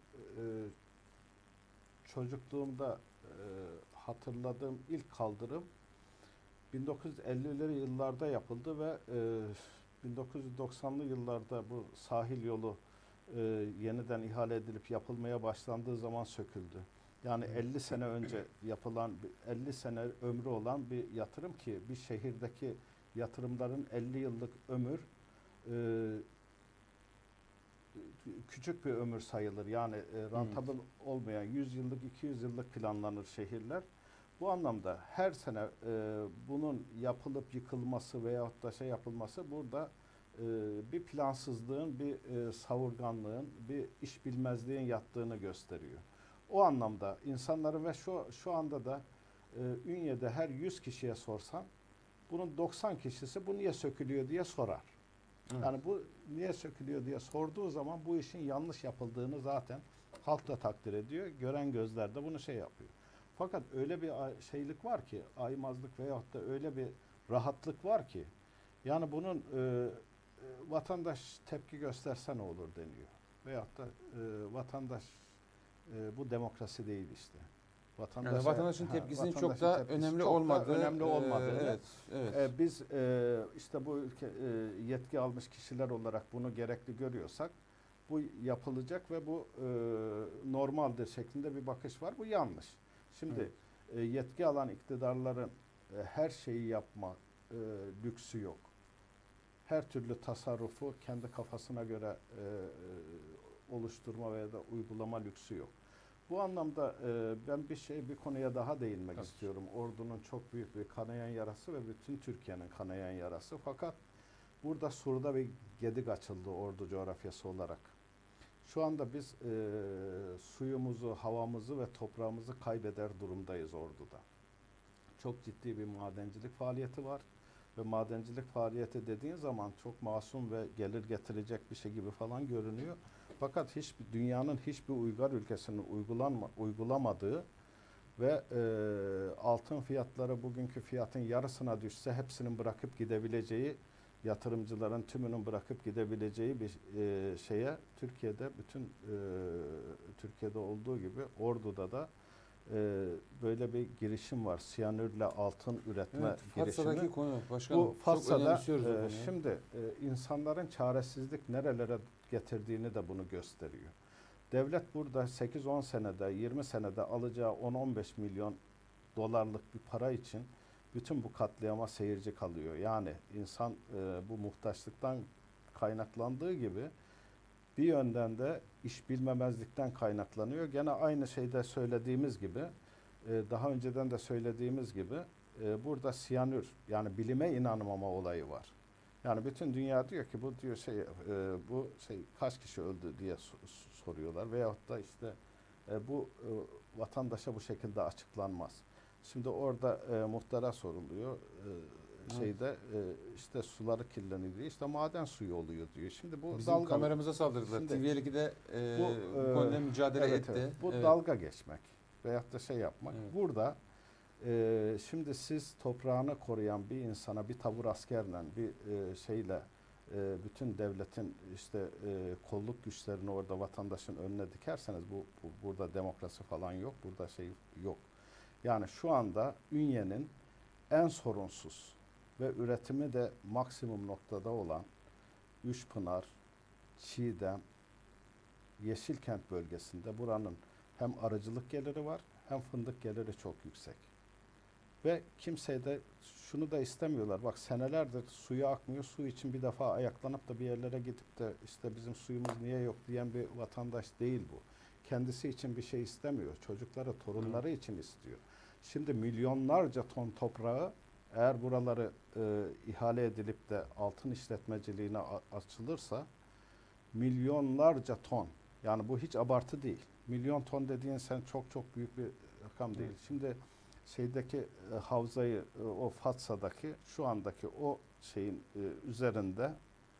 çocukluğumda hatırladığım ilk kaldırım 1950'li yıllarda yapıldı ve 1990'lı yıllarda bu sahil yolu yeniden ihale edilip yapılmaya başlandığı zaman söküldü. Yani 50 sene önce yapılan, 50 sene ömrü olan bir yatırım ki bir şehirdeki yatırımların 50 yıllık ömür küçük bir ömür sayılır. Yani rentable olmayan 100 yıllık, 200 yıllık planlanır şehirler. Bu anlamda her sene bunun yapılıp yıkılması veyahut da şey yapılması burada bir plansızlığın, bir savurganlığın, bir iş bilmezliğin yattığını gösteriyor. O anlamda insanların ve şu anda da Ünye'de her 100 kişiye sorsan bunun 90 kişisi bu niye sökülüyor diye sorar. Evet. Yani bu niye sökülüyor diye sorduğu zaman bu işin yanlış yapıldığını zaten halk da takdir ediyor. Gören gözler de bunu şey yapıyor. Fakat öyle bir şeylik var ki, aymazlık veyahut da öyle bir rahatlık var ki yani bunun vatandaş tepki gösterse ne olur deniyor. Veyahut da vatandaş bu demokrasi değil işte. Yani vatandaşın tepkisinin çok da önemli olmadığı. Evet, evet. Biz işte bu ülke yetki almış kişiler olarak bunu gerekli görüyorsak bu yapılacak ve bu normaldir şeklinde bir bakış var. Bu yanlış. Şimdi yetki alan iktidarların her şeyi yapma lüksü yok. Her türlü tasarrufu kendi kafasına göre oluşturma veya da uygulama lüksü yok. Bu anlamda ben bir konuya daha değinmek Tabii. istiyorum. Ordu'nun çok büyük bir kanayan yarası ve bütün Türkiye'nin kanayan yarası. Fakat burada Sur'da bir gedik açıldı Ordu coğrafyası olarak. Şu anda biz suyumuzu, havamızı ve toprağımızı kaybeder durumdayız Ordu'da. Çok ciddi bir madencilik faaliyeti var. Ve madencilik faaliyeti dediğin zaman çok masum ve gelir getirecek bir şey gibi falan görünüyor. Fakat dünyanın hiçbir uygar ülkesinin uygulamadığı ve altın fiyatları bugünkü fiyatın yarısına düşse hepsinin bırakıp gidebileceği, yatırımcıların tümünün bırakıp gidebileceği bir şeye Türkiye'de Türkiye'de olduğu gibi Ordu'da da böyle bir girişim var. Siyanürle altın üretme girişimi. Fatsa'daki konu başkanım. Bu Fatsa'da çok şimdi insanların çaresizlik nerelere getirdiğini de bunu gösteriyor. Devlet burada 8-10 senede, 20 senede alacağı 10-15 milyon dolarlık bir para için bütün bu katliama seyirci kalıyor. Yani insan bu muhtaçlıktan kaynaklandığı gibi bir yönden de iş bilmemezlikten kaynaklanıyor. Gene aynı şeyde söylediğimiz gibi, daha önceden de söylediğimiz gibi burada siyanür yani bilime inanmama olayı var. Yani bütün dünya diyor ki bu kaç kişi öldü diye soruyorlar veyahut da işte bu vatandaşa bu şekilde açıklanmaz. Şimdi orada muhtara soruluyor. İşte suları kirleniyor diyor. İşte maden suyu oluyor diyor. Şimdi bu bizim kameramıza saldırdılar. TV2'de bu konuda mücadele etti. Evet. Bu dalga geçmek veyahut da yapmak. Evet. Burada şimdi siz toprağını koruyan bir insana bir tabur askerle bir bütün devletin kolluk güçlerini orada vatandaşın önüne dikerseniz burada demokrasi falan yok. Burada yok. Yani şu anda Ünye'nin en sorunsuz ve üretimi de maksimum noktada olan Üçpınar, Çiğdem, Yeşilkent bölgesinde buranın hem arıcılık geliri var hem fındık geliri çok yüksek. Ve kimse de şunu da istemiyorlar. Bak senelerdir suyu akmıyor. Su için bir defa ayaklanıp da bir yerlere gidip de işte bizim suyumuz niye yok diyen bir vatandaş değil bu. Kendisi için bir şey istemiyor. Çocukları, torunları için istiyor. Şimdi milyonlarca ton toprağı eğer buraları ihale edilip de altın işletmeciliğine açılırsa milyonlarca ton, yani bu hiç abartı değil. Milyon ton dediğin sen çok büyük bir rakam değil. Evet. Şimdi havzayı o Fatsa'daki şu andaki o üzerinde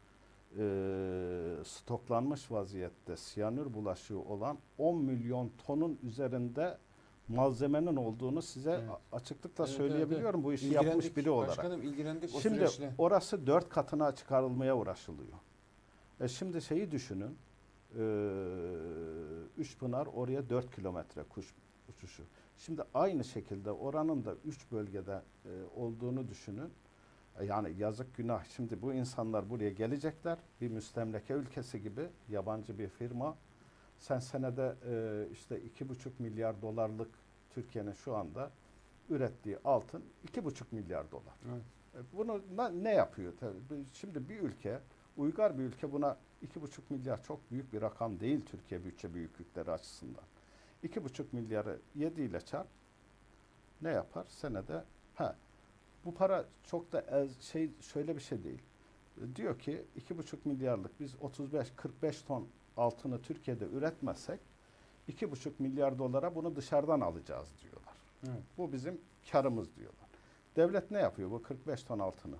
stoklanmış vaziyette siyanür bulaşığı olan 10 milyon tonun üzerinde malzemenin olduğunu size açıklıkla söyleyebiliyorum. Bu işi yapmış biri olarak. Başkanım ilgilendik o şimdi süreçle. Orası 4 katına çıkarılmaya uğraşılıyor. Şimdi düşünün. Üçpınar oraya 4 kilometre kuş uçuşu. Şimdi aynı şekilde oranın da 3 bölgede olduğunu düşünün. Yani yazık günah. Şimdi bu insanlar buraya gelecekler. Bir müstemleke ülkesi gibi yabancı bir firma. Sen senede işte 2,5 milyar dolarlık Türkiye'nin şu anda ürettiği altın 2,5 milyar dolar. Evet. Bunu ne yapıyor? Şimdi bir ülke, uygar bir ülke buna 2,5 milyar çok büyük bir rakam değil Türkiye bütçe büyüklükleri açısından. 2,5 milyarı 7 ile çarp ne yapar? Senede bu para çok da şöyle bir şey değil. Diyor ki 2,5 milyarlık biz 35-45 ton altını Türkiye'de üretmezsek 2,5 milyar dolara bunu dışarıdan alacağız diyorlar. Evet. Bu bizim karımız diyorlar. Devlet ne yapıyor? Bu 45 ton altını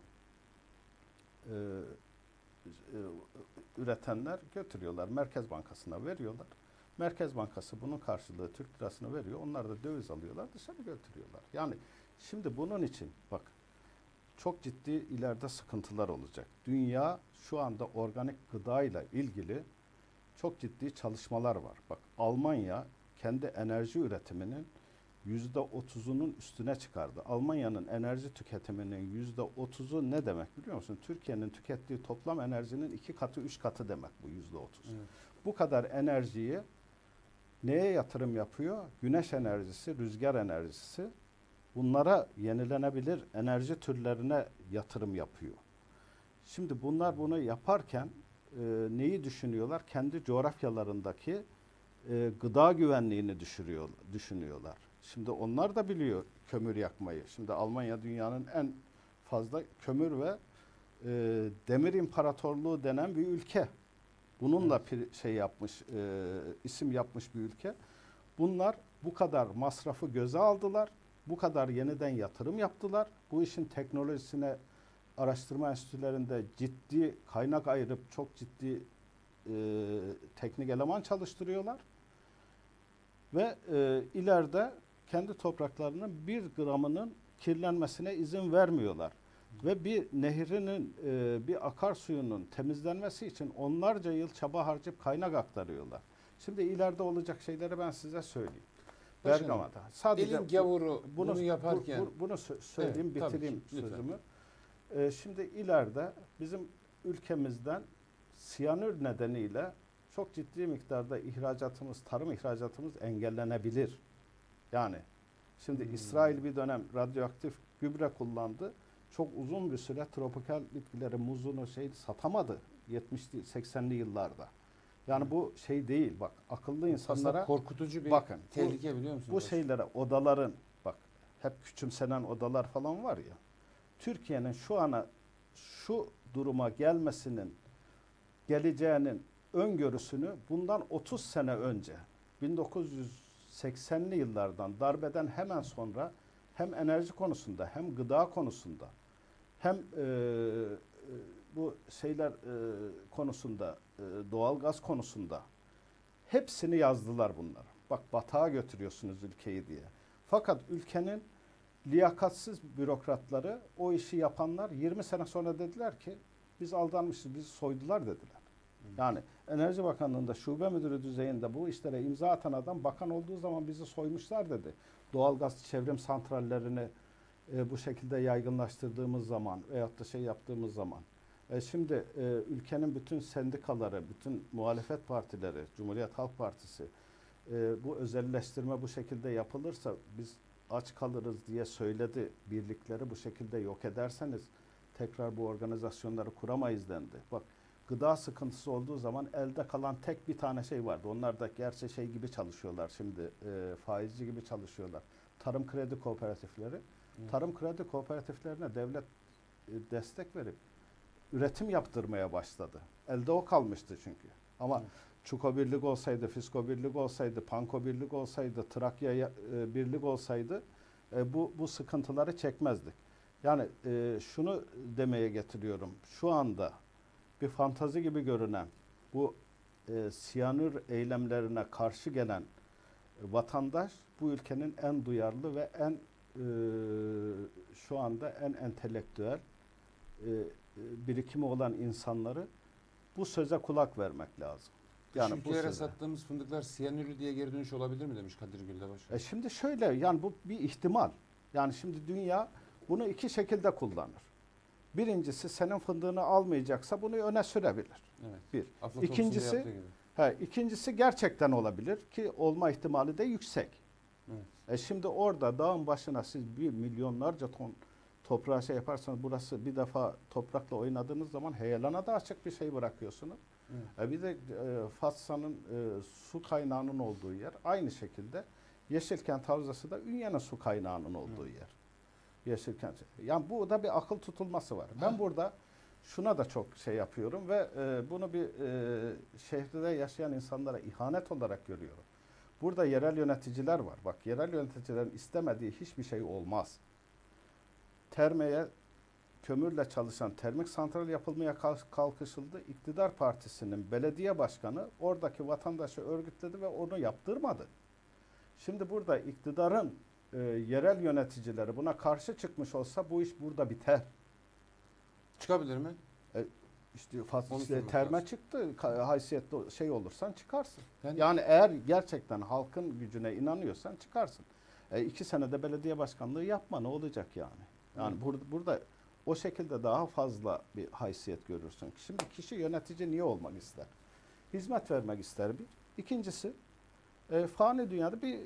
üretenler götürüyorlar. Merkez Bankası'na veriyorlar. Merkez Bankası bunun karşılığı Türk lirasını veriyor. Onlar da döviz alıyorlar, dışarı götürüyorlar. Yani şimdi bunun için bak çok ciddi ileride sıkıntılar olacak. Dünya şu anda organik gıdayla ilgili çok ciddi çalışmalar var. Bak Almanya kendi enerji üretiminin %30'unun üstüne çıkardı. Almanya'nın enerji tüketiminin %30'u ne demek biliyor musun? Türkiye'nin tükettiği toplam enerjinin 2 katı 3 katı demek bu %30. Evet. Bu kadar enerjiyi neye yatırım yapıyor? Güneş enerjisi, rüzgar enerjisi. Bunlara yenilenebilir enerji türlerine yatırım yapıyor. Şimdi bunlar bunu yaparken neyi düşünüyorlar? Kendi coğrafyalarındaki gıda güvenliğini düşünüyorlar. Şimdi onlar da biliyor kömür yakmayı. Şimdi Almanya dünyanın en fazla kömür ve demir imparatorluğu denen bir ülke. Bununla isim yapmış bir ülke. Bunlar bu kadar masrafı göze aldılar. Bu kadar yeniden yatırım yaptılar. Bu işin teknolojisine araştırma enstitülerinde ciddi kaynak ayırıp çok ciddi teknik eleman çalıştırıyorlar. Ve ileride kendi topraklarının 1 gramının kirlenmesine izin vermiyorlar. Ve bir nehrinin, bir akarsuyunun temizlenmesi için onlarca yıl çaba harcayıp kaynak aktarıyorlar. Şimdi ileride olacak şeyleri ben size söyleyeyim. Bergama'da. Sadece elin gavuru bunu yaparken... Bunu söyleyeyim, evet, bitireyim sözümü. Şimdi ileride bizim ülkemizden siyanür nedeniyle çok ciddi miktarda tarım ihracatımız engellenebilir. Yani şimdi İsrail bir dönem radyoaktif gübre kullandı. Çok uzun bir süre tropikal bitkileri, muzunu satamadı 70'li 80'li yıllarda. Yani bu şey değil, bak akıllı insanlara aslında korkutucu bir bakın, tehlike, biliyor musunuz? Bu şeylere, odaların, bak hep küçümsenen odalar falan var ya. Türkiye'nin şu duruma geleceğinin öngörüsünü bundan 30 sene önce 1980'li yıllardan darbeden hemen sonra hem enerji konusunda hem gıda konusunda hem bu şeyler konusunda doğalgaz konusunda hepsini yazdılar bunlar. Bak batağa götürüyorsunuz ülkeyi diye. Fakat ülkenin liyakatsiz bürokratları, o işi yapanlar 20 sene sonra dediler ki biz aldanmışız, bizi soydular dediler. Yani Enerji Bakanlığı'nda şube müdürü düzeyinde bu işlere imza atan adam bakan olduğu zaman bizi soymuşlar dedi. Doğalgaz çevrim santrallerini bu şekilde yaygınlaştırdığımız zaman veyahut da yaptığımız zaman. Şimdi ülkenin bütün sendikaları, bütün muhalefet partileri, Cumhuriyet Halk Partisi bu özelleştirme bu şekilde yapılırsa biz aç kalırız diye söyledi. Birlikleri bu şekilde yok ederseniz tekrar bu organizasyonları kuramayız dendi. Bak gıda sıkıntısı olduğu zaman elde kalan tek bir tane şey vardı. Onlar da gerçi gibi çalışıyorlar şimdi, faizci gibi çalışıyorlar. Tarım kredi kooperatifleri. Tarım kredi kooperatiflerine devlet destek verip üretim yaptırmaya başladı. Elde o kalmıştı çünkü. Ama Çuko Birlik olsaydı, Fisko Birlik olsaydı, Panko Birlik olsaydı, Trakya Birlik olsaydı bu sıkıntıları çekmezdik. Yani şunu demeye getiriyorum. Şu anda bir fantazi gibi görünen bu siyanür eylemlerine karşı gelen vatandaş bu ülkenin en duyarlı ve şu anda en entelektüel birikimi olan insanları, bu söze kulak vermek lazım. Yani ülkelere sattığımız fındıklar siyanürlü diye geri dönüş olabilir mi demiş Kadir Güldebaş. Şimdi şöyle, yani bu bir ihtimal. Yani şimdi dünya bunu iki şekilde kullanır. Birincisi senin fındığını almayacaksa bunu öne sürebilir. Evet. Bir. İkincisi gerçekten olabilir ki olma ihtimali de yüksek. Evet. Şimdi orada dağın başına siz milyonlarca ton toprağa yaparsanız, burası bir defa toprakla oynadığınız zaman heyelana da açık bir şey bırakıyorsunuz. Evet. Bir de Fatsa'nın su kaynağının olduğu yer. Aynı şekilde Yeşilkent Havzası da Ünye'nin su kaynağının olduğu yer. Yeşilkent. Yani bu da bir akıl tutulması var. Ben burada şuna da çok yapıyorum ve bunu bir şehirde yaşayan insanlara ihanet olarak görüyorum. Burada yerel yöneticiler var. Bak, yerel yöneticilerin istemediği hiçbir şey olmaz. Termeye, kömürle çalışan termik santral yapılmaya kalkışıldı. İktidar Partisi'nin belediye başkanı oradaki vatandaşı örgütledi ve onu yaptırmadı. Şimdi burada iktidarın yerel yöneticileri buna karşı çıkmış olsa bu iş burada biter. Çıkabilir mi? İşte terme çıktı. Haysiyetli olursan çıkarsın. Yani eğer gerçekten halkın gücüne inanıyorsan çıkarsın. 2 senede belediye başkanlığı yapma, ne olacak yani? Yani burada o şekilde daha fazla bir haysiyet görürsün. Şimdi kişi yönetici niye olmak ister? Hizmet vermek ister bir. İkincisi fani dünyada bir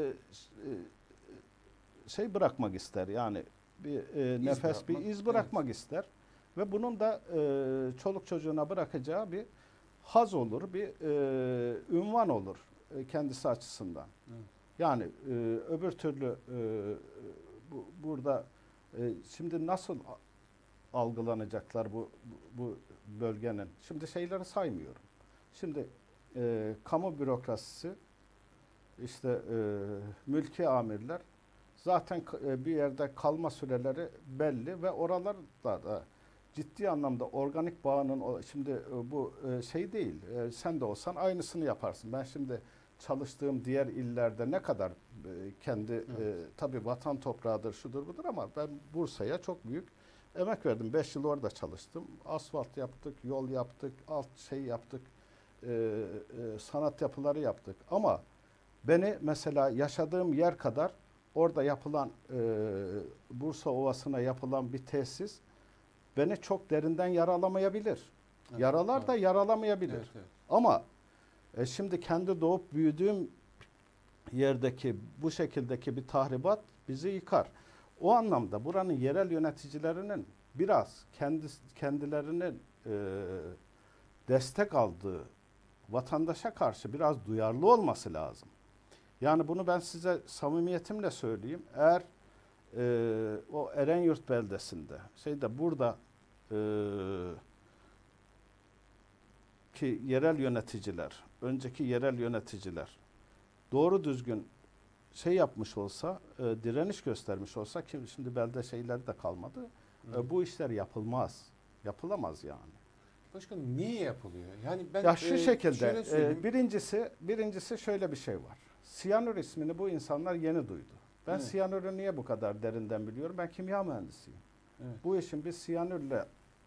bırakmak ister. Yani bir nefes, bir iz bırakmak ister. Ve bunun da çoluk çocuğuna bırakacağı bir haz olur, bir ünvan olur. kendisi açısından. Evet. Yani öbür türlü burada şimdi nasıl algılanacaklar bu bölgenin? Şimdi şeyleri saymıyorum. Şimdi kamu bürokrasisi, işte mülki amirler zaten bir yerde kalma süreleri belli ve oralarda da ciddi anlamda organik bağının şimdi bu şey değil. Sen de olsan aynısını yaparsın. Ben şimdi çalıştığım diğer illerde ne kadar kendi tabii vatan toprağıdır, şudur budur ama ben Bursa'ya çok büyük emek verdim. 5 yıl orada çalıştım. Asfalt yaptık, yol yaptık, alt şey yaptık, sanat yapıları yaptık. Ama beni mesela yaşadığım yer kadar orada yapılan Bursa Ovası'na yapılan bir tesis beni çok derinden yaralamayabilir. Evet, yaralar da yaralamayabilir. Evet, evet. Ama şimdi kendi doğup büyüdüğüm yerdeki bu şekildeki bir tahribat bizi yıkar. O anlamda buranın yerel yöneticilerinin biraz kendilerinin destek aldığı vatandaşa karşı biraz duyarlı olması lazım. Yani bunu ben size samimiyetimle söyleyeyim. Eğer o Erenyurt beldesinde, burada ki yerel yöneticiler, önceki yerel yöneticiler doğru düzgün şey yapmış olsa, direniş göstermiş olsa, ki şimdi belde şeyleri de kalmadı, bu işler yapılmaz. Yapılamaz yani. Başkanım niye yapılıyor? Yani ben ya şu şekilde, birincisi şöyle bir şey var. Siyanür ismini bu insanlar yeni duydu. Ben evet. Siyanürü niye bu kadar derinden biliyorum? Ben kimya mühendisiyim. Evet. Bu işin biz siyanürle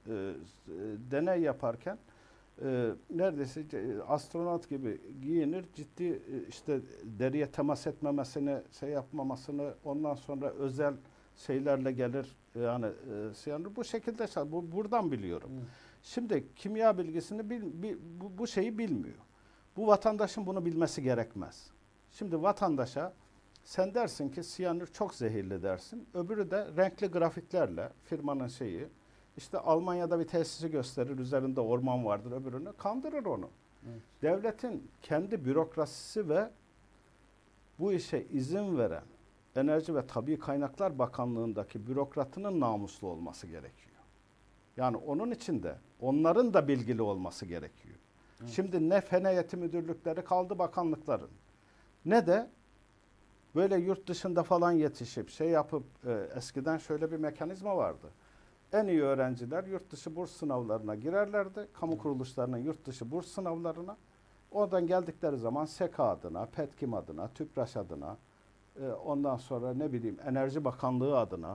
deney yaparken neredeyse astronot gibi giyinir, ciddi işte deriye temas etmemesini, şey yapmamasını, ondan sonra özel şeylerle gelir. Yani siyanür bu şekilde buradan biliyorum. Evet. Şimdi kimya bilgisini bu şeyi bilmiyor. Bu vatandaşın bunu bilmesi gerekmez. Şimdi vatandaşa sen dersin ki siyanür çok zehirli dersin. Öbürü de renkli grafiklerle firmanın şeyi, işte Almanya'da bir tesisi gösterir, üzerinde orman vardır, öbürünü kandırır onu. Evet. Devletin kendi bürokrasisi ve bu işe izin veren Enerji ve Tabii Kaynaklar Bakanlığı'ndaki bürokratının namuslu olması gerekiyor. Yani onun için de onların da bilgili olması gerekiyor. Evet. Şimdi ne fen heyeti müdürlükleri kaldı bakanlıkların, ne de böyle yurt dışında falan yetişip şey yapıp eskiden şöyle bir mekanizma vardı. En iyi öğrenciler yurt dışı burs sınavlarına girerlerdi. Kamu kuruluşlarının yurt dışı burs sınavlarına. Oradan geldikleri zaman SEKA adına, Petkim adına, TÜPRAŞ adına, ondan sonra ne bileyim Enerji Bakanlığı adına,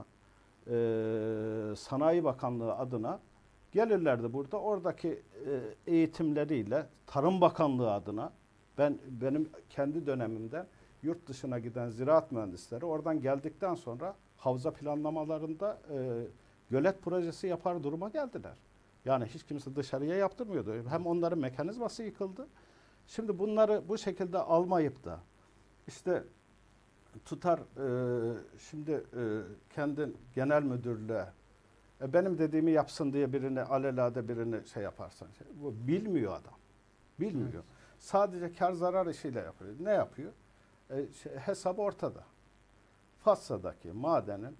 Sanayi Bakanlığı adına gelirlerdi burada. Oradaki eğitimleriyle Tarım Bakanlığı adına benim kendi dönemimde yurt dışına giden ziraat mühendisleri oradan geldikten sonra havza planlamalarında gölet projesi yapar duruma geldiler. Yani hiç kimse dışarıya yaptırmıyordu. Hem onların mekanizması yıkıldı. Şimdi bunları bu şekilde almayıp da işte tutar şimdi kendin genel müdürlüğe benim dediğimi yapsın diye birini alelade birini şey yaparsan bu bilmiyor adam. Bilmiyor. Evet. Sadece kar zarar işiyle yapıyor. Ne yapıyor? Hesap ortada. Fassa'daki madenin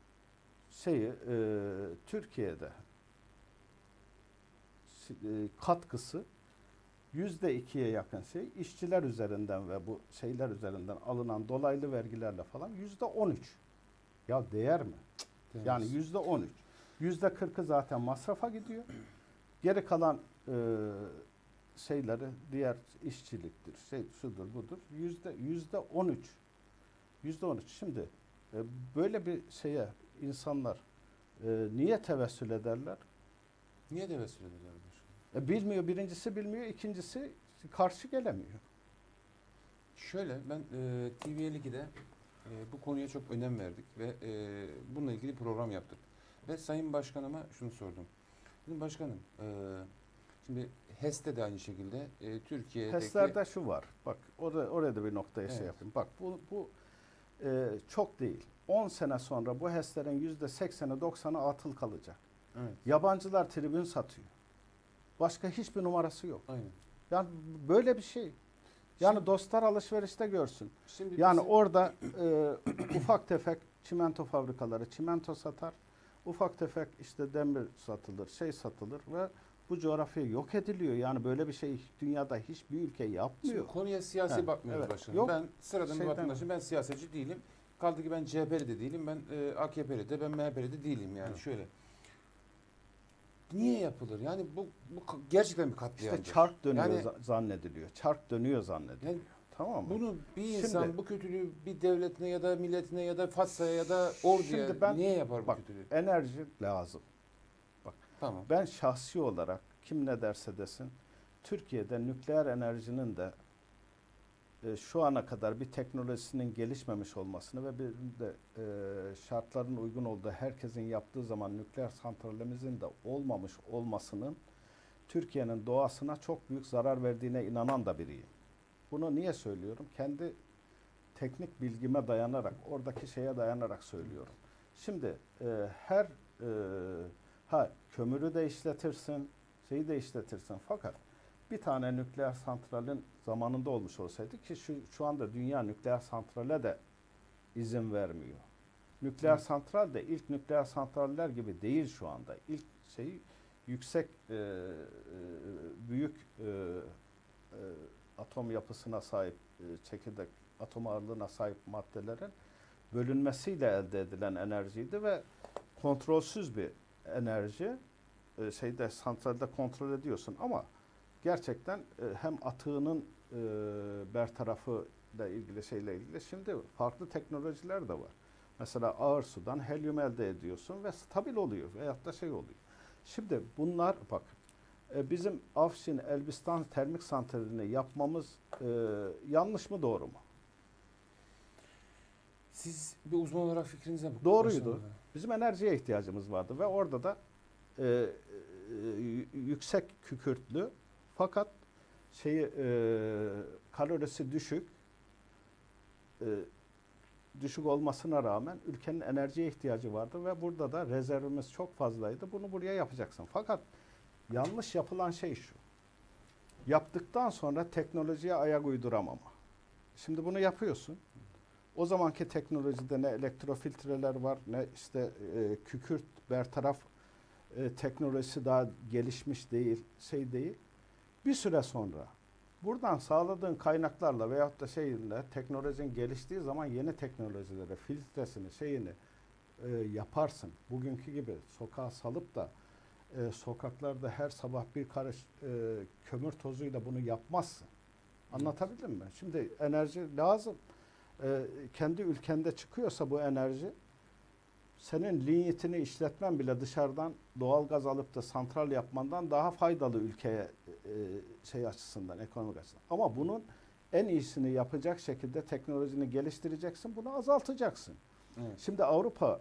Türkiye'de katkısı %2'ye yakın işçiler üzerinden ve bu şeyler üzerinden alınan dolaylı vergilerle falan %13. Ya değer mi? Değer. Yani %13. %40'ı zaten masrafa gidiyor. Geri kalan şeyleri diğer işçiliktir, şudur budur. %13. %13. Şimdi böyle bir şeye insanlar niye tevessül ederler? Niye tevessül ederler? Bilmiyor. Birincisi bilmiyor. İkincisi karşı gelemiyor. Şöyle ben TV52'de bu konuya çok önem verdik ve bununla ilgili program yaptık. Ve Sayın Başkanıma şunu sordum. Dedim başkanım şimdi HES'te de aynı şekilde Türkiye'deki... HES'lerde şu var. Bak oraya da bir noktaya şey yapayım. Bak bu çok değil. 10 sene sonra bu HES'lerin %80'i 90'ı atıl kalacak. Evet. Yabancılar tribün satıyor. Başka hiçbir numarası yok. Aynen. Yani böyle bir şey. Yani dostlar alışverişte görsün. Şimdi Yani bizim- orada ufak tefek çimento fabrikaları çimento satar. Ufak tefek işte demir satılır, şey satılır ve bu coğrafya yok ediliyor. Yani böyle bir şey dünyada hiçbir ülke yapmıyor. Şimdi konuya siyasi He, bakmıyoruz evet. başkanım. Yok, Ben sıradan bir şeyden- vatandaşım. Ben siyasetçi değilim. Kaldı ki ben CHP'li de değilim. Ben AKP'li de, ben MHP'li de değilim yani. Evet. Şöyle. Niye yapılır? Yani bu gerçekten bir katliamdır. İşte çark dönüyor Yani, zannediliyor. Çark dönüyor zannediliyor. yani Tamam mı? bunu bir Şimdi- insan bu kötülüğü bir devletine ya da milletine ya da Fatsa'ya ya da orduya Şimdi ben- niye yapar bu bak, kötülüğü? enerji lazım. Tamam. Ben şahsi olarak kim ne derse desin Türkiye'de nükleer enerjinin de şu ana kadar bir teknolojisinin gelişmemiş olmasını ve bir de şartların uygun olduğu herkesin yaptığı zaman nükleer santralimizin de olmamış olmasının Türkiye'nin doğasına çok büyük zarar verdiğine inanan da biriyim. Bunu niye söylüyorum? Kendi teknik bilgime dayanarak, oradaki şeye dayanarak söylüyorum. Şimdi her kömürü de işletirsin, şeyi de işletirsin. Fakat bir tane nükleer santralin zamanında olmuş olsaydı ki şu anda dünya nükleer santrale de izin vermiyor. Nükleer santral de ilk nükleer santraller gibi değil şu anda. İlk şeyi yüksek büyük atom yapısına sahip çekirdek atom ağırlığına sahip maddelerin bölünmesiyle elde edilen enerjiydi ve kontrolsüz bir enerji. Santralde kontrol ediyorsun ama gerçekten hem atığının bertarafı ile ilgili şeyle ilgili şimdi farklı teknolojiler de var. Mesela ağır sudan helyum elde ediyorsun ve stabil oluyor veyahut da şey oluyor. Şimdi bunlar bak bizim Afşin Elbistan termik santralini yapmamız yanlış mı doğru mu? Siz bir uzman olarak fikrinize bakın. Doğruydu. Başkanım. Bizim enerjiye ihtiyacımız vardı ve orada da yüksek kükürtlü fakat kalorisi düşük olmasına rağmen ülkenin enerjiye ihtiyacı vardı ve burada da rezervimiz çok fazlaydı. Bunu buraya yapacaksın. Fakat yanlış yapılan şey şu. Yaptıktan sonra teknolojiye ayak uyduramama. Şimdi bunu yapıyorsun. O zamanki teknolojide ne elektrofiltreler var ne işte kükürt bertaraf teknolojisi daha gelişmiş değil, değil. Bir süre sonra buradan sağladığın kaynaklarla veyahut da teknolojinin geliştiği zaman yeni teknolojilere filtresini yaparsın. Bugünkü gibi sokağa salıp da sokaklarda her sabah bir karış kömür tozuyla bunu yapmazsın. Anlatabildim mi? Şimdi enerji lazım. Kendi ülkende çıkıyorsa bu enerji senin linyitini işletmen bile dışarıdan doğal gaz alıp da santral yapmandan daha faydalı ülkeye açısından, ekonomik açısından. Ama bunun en iyisini yapacak şekilde teknolojini geliştireceksin, bunu azaltacaksın. Evet. Şimdi Avrupa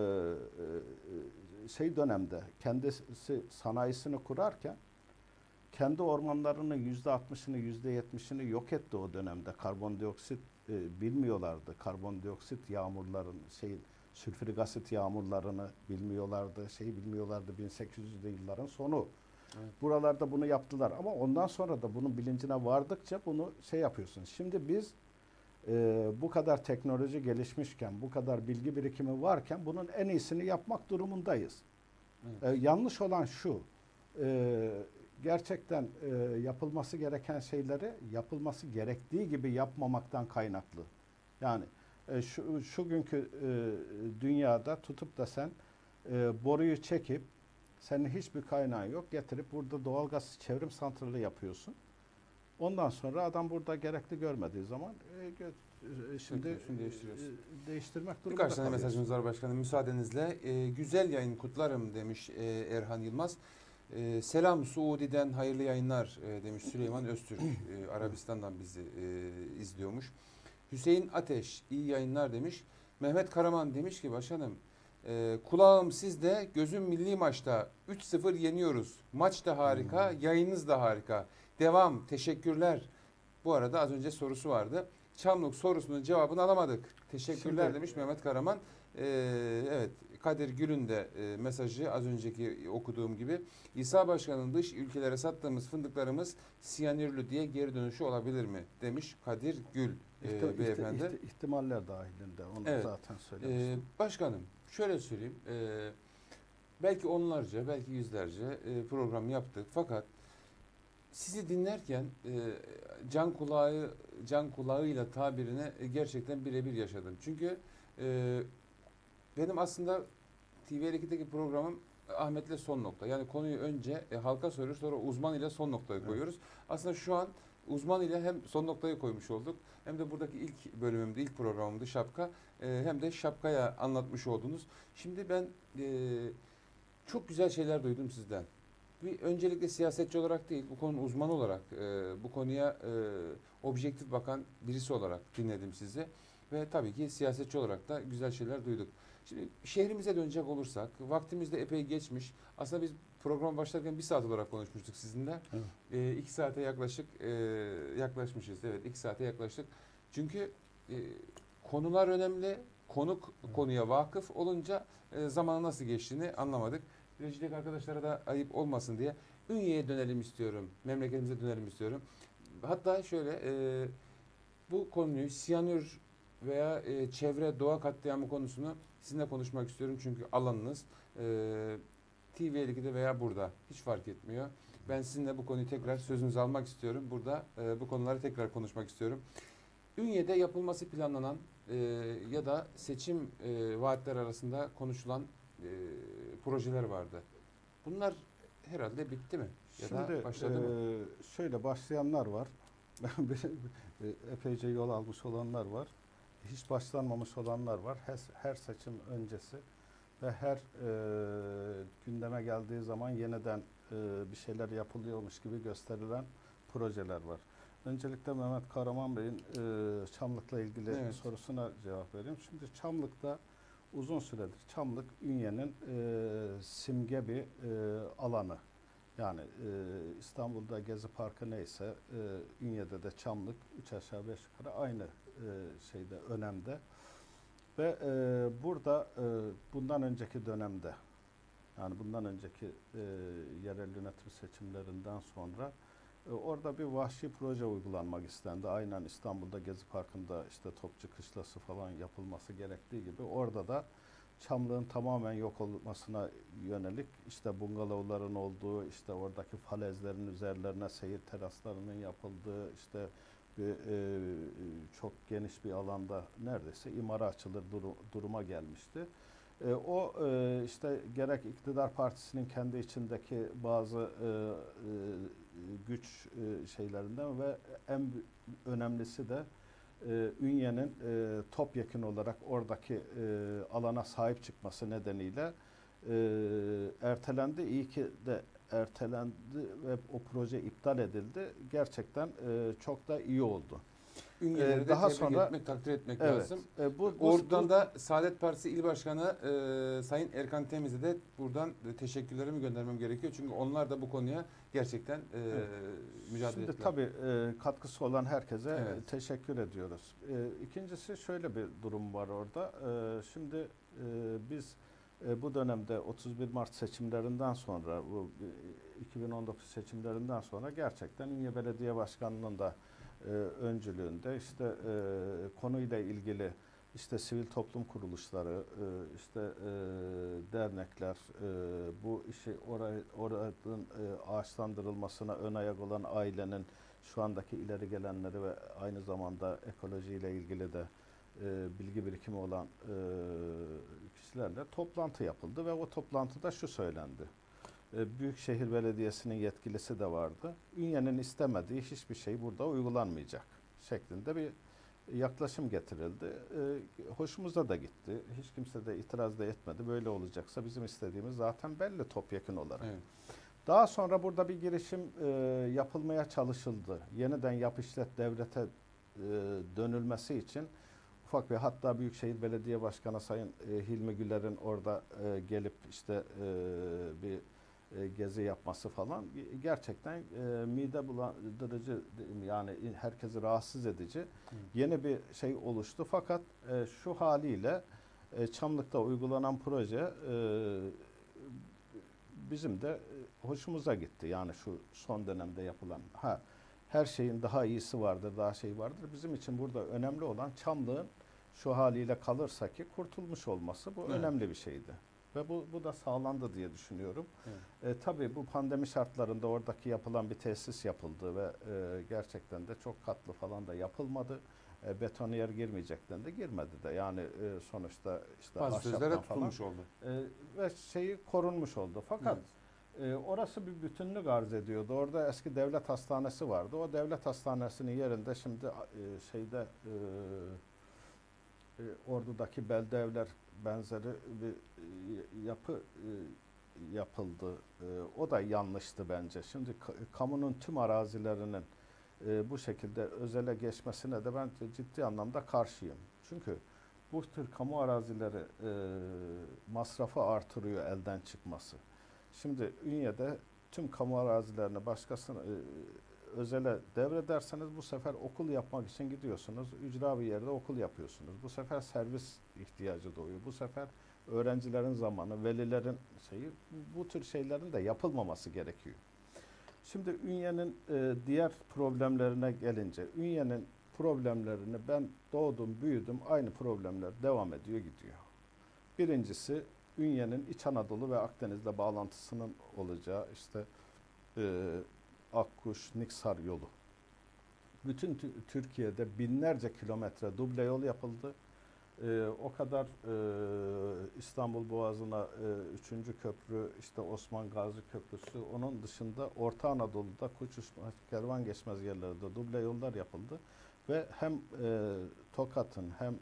dönemde kendisi sanayisini kurarken kendi ormanlarının %60'ını %70'ini yok etti o dönemde. Karbondioksit bilmiyorlardı. Karbondioksit yağmurların sülfürik asit yağmurlarını bilmiyorlardı. Bilmiyorlardı 1800'lü yılların sonu. Evet. Buralarda bunu yaptılar ama ondan sonra da bunun bilincine vardıkça bunu yapıyorsun. Şimdi biz bu kadar teknoloji gelişmişken, bu kadar bilgi birikimi varken bunun en iyisini yapmak durumundayız. Evet. Yanlış olan şu, gerçekten yapılması gereken şeyleri yapılması gerektiği gibi yapmamaktan kaynaklı. Yani şu günkü dünyada tutup da sen boruyu çekip senin hiçbir kaynağın yok getirip burada doğalgaz çevrim santrali yapıyorsun. Ondan sonra adam burada gerekli görmediği zaman şimdi değiştirmek durumunda Birkaç tane mesajımız var başkanım. Müsaadenizle güzel yayın kutlarım demiş Erhan Yılmaz. Selam Suudi'den hayırlı yayınlar demiş Süleyman Öztürk. Arabistan'dan bizi izliyormuş. Hüseyin Ateş iyi yayınlar demiş. Mehmet Karaman demiş ki başkanım kulağım sizde, gözüm milli maçta 3-0 yeniyoruz. Maç da harika, yayınınız da harika. Devam, teşekkürler Bu arada az önce sorusu vardı. Çamlık sorusunun cevabını alamadık. Teşekkürler Şimdi- demiş Mehmet Karaman. Evet, Kadir Gül'ün de mesajı az önceki okuduğum gibi. İsa Başkan'ın dış ülkelere sattığımız fındıklarımız siyanürlü diye geri dönüşü olabilir mi? Demiş Kadir Gül beyefendi. İhtimaller dahilinde onu Evet. zaten söylemiştim. Başkanım şöyle söyleyeyim. Belki onlarca, belki yüzlerce program yaptık. Fakat sizi dinlerken can kulağıyla tabirini gerçekten birebir yaşadım. Çünkü benim aslında TV2'deki programım Ahmet'le son nokta. Yani konuyu önce halka soruyoruz, sonra uzman ile son noktayı koyuyoruz. Aslında şu an uzman ile hem son noktayı koymuş olduk, hem de buradaki ilk bölümümde, ilk programımdı şapka, hem de şapkaya anlatmış oldunuz. Şimdi ben çok güzel şeyler duydum sizden. Bir öncelikle siyasetçi olarak değil, bu konunun uzmanı olarak, bu konuya objektif bakan birisi olarak dinledim sizi. Ve tabii ki siyasetçi olarak da güzel şeyler duyduk. Şimdi şehrimize dönecek olursak, vaktimiz de epey geçmiş. Aslında biz program başlarken 1 saat olarak konuşmuştuk sizinle. Evet. 2 saate yaklaşık yaklaşmışız. Evet, 2 saate yaklaştık. Çünkü konular önemli. Konuk konuya vakıf olunca zamanın nasıl geçtiğini anlamadık. Rejideki arkadaşlara da ayıp olmasın diye Ünye'ye dönelim istiyorum. Memleketimize dönelim istiyorum. Hatta şöyle bu konuyu siyanür veya çevre doğa katliamı konusunu sizinle konuşmak istiyorum. Çünkü alanınız TV52'de veya burada hiç fark etmiyor. Ben sizinle bu konuyu tekrar sözünüzü almak istiyorum. Burada bu konuları tekrar konuşmak istiyorum. Ünye'de yapılması planlanan ya da seçim vaatler arasında konuşulan projeler vardı. Bunlar herhalde bitti mi? Ya da Şimdi başladı mı? şöyle başlayanlar var. Epeyce yol almış olanlar var. Hiç başlanmamış olanlar var. Her seçim öncesi ve her gündeme geldiği zaman yeniden bir şeyler yapılıyormuş gibi gösterilen projeler var. Öncelikle Mehmet Karaman Bey'in Çamlık'la ilgili Evet. sorusuna cevap vereyim. Şimdi Çamlık'ta uzun süredir Çamlık Ünye'nin simge bir alanı. Yani İstanbul'da Gezi Parkı neyse Ünye'de de Çamlık 3 aşağı 5 yukarı aynı şeyde önemde. Ve burada bundan önceki dönemde yani bundan önceki yerel yönetim seçimlerinden sonra orada bir vahşi proje uygulanmak istendi. Aynen İstanbul'da Gezi Parkı'nda işte Topçu Kışlası falan yapılması gerektiği gibi orada da Çamlık'ın tamamen yok olmasına yönelik işte bungalovların olduğu, işte oradaki falezlerin üzerlerine seyir teraslarının yapıldığı, işte çok geniş bir alanda neredeyse imara açılır duruma gelmişti. İşte gerek iktidar partisinin kendi içindeki bazı güç şeylerinden ve en önemlisi de Ünye'nin topyekün olarak oradaki alana sahip çıkması nedeniyle ertelendi. İyi ki de ertelendi ve o proje iptal edildi. Gerçekten çok da iyi oldu. Ünye'leri de daha tebrik sonra etmek, takdir etmek evet, lazım. bu Oradan da Saadet Partisi İl Başkanı Sayın Erkan Temiz'e de buradan teşekkürlerimi göndermem gerekiyor. Çünkü onlar da bu konuya gerçekten mücadele Şimdi ettiler. tabii katkısı olan herkese Evet. teşekkür ediyoruz. İkincisi şöyle bir durum var orada. Şimdi biz bu dönemde 31 Mart seçimlerinden sonra, bu 2019 seçimlerinden sonra gerçekten Ünye Belediye Başkanı'nın da öncülüğünde işte konuyla ilgili işte sivil toplum kuruluşları, işte dernekler, bu işi oranın ağaçlandırılmasına ön ayak olan ailenin şu andaki ileri gelenleri ve aynı zamanda ekolojiyle ilgili de bilgi birikimi olan kişilerle toplantı yapıldı ve o toplantıda şu söylendi. Büyükşehir Belediyesi'nin yetkilisi de vardı. Ünye'nin istemediği hiçbir şey burada uygulanmayacak şeklinde bir yaklaşım getirildi. Hoşumuza da gitti. Hiç kimse de itiraz da etmedi. Böyle olacaksa bizim istediğimiz zaten belli topyekün olarak. Evet. Daha sonra burada bir girişim yapılmaya çalışıldı. Yeniden yap işlet devlete dönülmesi için ufak bir, hatta Büyükşehir Belediye Başkanı Sayın Hilmi Güler'in orada gelip işte bir gezi yapması falan gerçekten mide bulandırıcı, yani herkesi rahatsız edici yeni bir şey oluştu. Fakat şu haliyle Çamlık'ta uygulanan proje bizim de hoşumuza gitti. Yani şu son dönemde yapılan, her şeyin daha iyisi vardır, daha şey vardır. Bizim için burada önemli olan Çamlık'ın şu haliyle kalırsa ki kurtulmuş olması, bu Evet. önemli bir şeydi. Ve bu da sağlandı diye düşünüyorum. Evet. Tabii bu pandemi şartlarında oradaki yapılan bir tesis yapıldı ve gerçekten de çok katlı falan da yapılmadı. Betoniyer girmeyecekten de girmedi de. Yani sonuçta işte Bazı ahşaptan sözlere falan tutulmuş oldu. ve şeyi korunmuş oldu. Fakat orası bir bütünlük arz ediyordu. Orada eski devlet hastanesi vardı. O devlet hastanesinin yerinde şimdi şeyde Ordu'daki belde evler benzeri bir yapı yapıldı. O da yanlıştı bence. Şimdi kamunun tüm arazilerinin bu şekilde özele geçmesine de ben ciddi anlamda karşıyım. Çünkü bu tür kamu arazileri masrafı artırıyor elden çıkması. Şimdi Ünye'de tüm kamu arazilerini başkasına özele devrederseniz bu sefer okul yapmak için gidiyorsunuz. Ücra bir yerde okul yapıyorsunuz. Bu sefer servis ihtiyacı doğuyor. Bu sefer öğrencilerin zamanı, velilerin şeyi, bu tür şeylerin de yapılmaması gerekiyor. Şimdi Ünye'nin diğer problemlerine gelince, Ünye'nin problemlerini ben doğdum, büyüdüm, aynı problemler devam ediyor, gidiyor. Birincisi Ünye'nin İç Anadolu ve Akdeniz'le bağlantısının olacağı işte Akkuş-Niksar yolu. Bütün Türkiye'de binlerce kilometre duble yol yapıldı. O kadar İstanbul Boğazı'na 3. köprü, işte Osman Gazi Köprüsü, onun dışında Orta Anadolu'da kuş uçmaz, kervan geçmez yerlerde duble yollar yapıldı. Ve hem Tokat'ın hem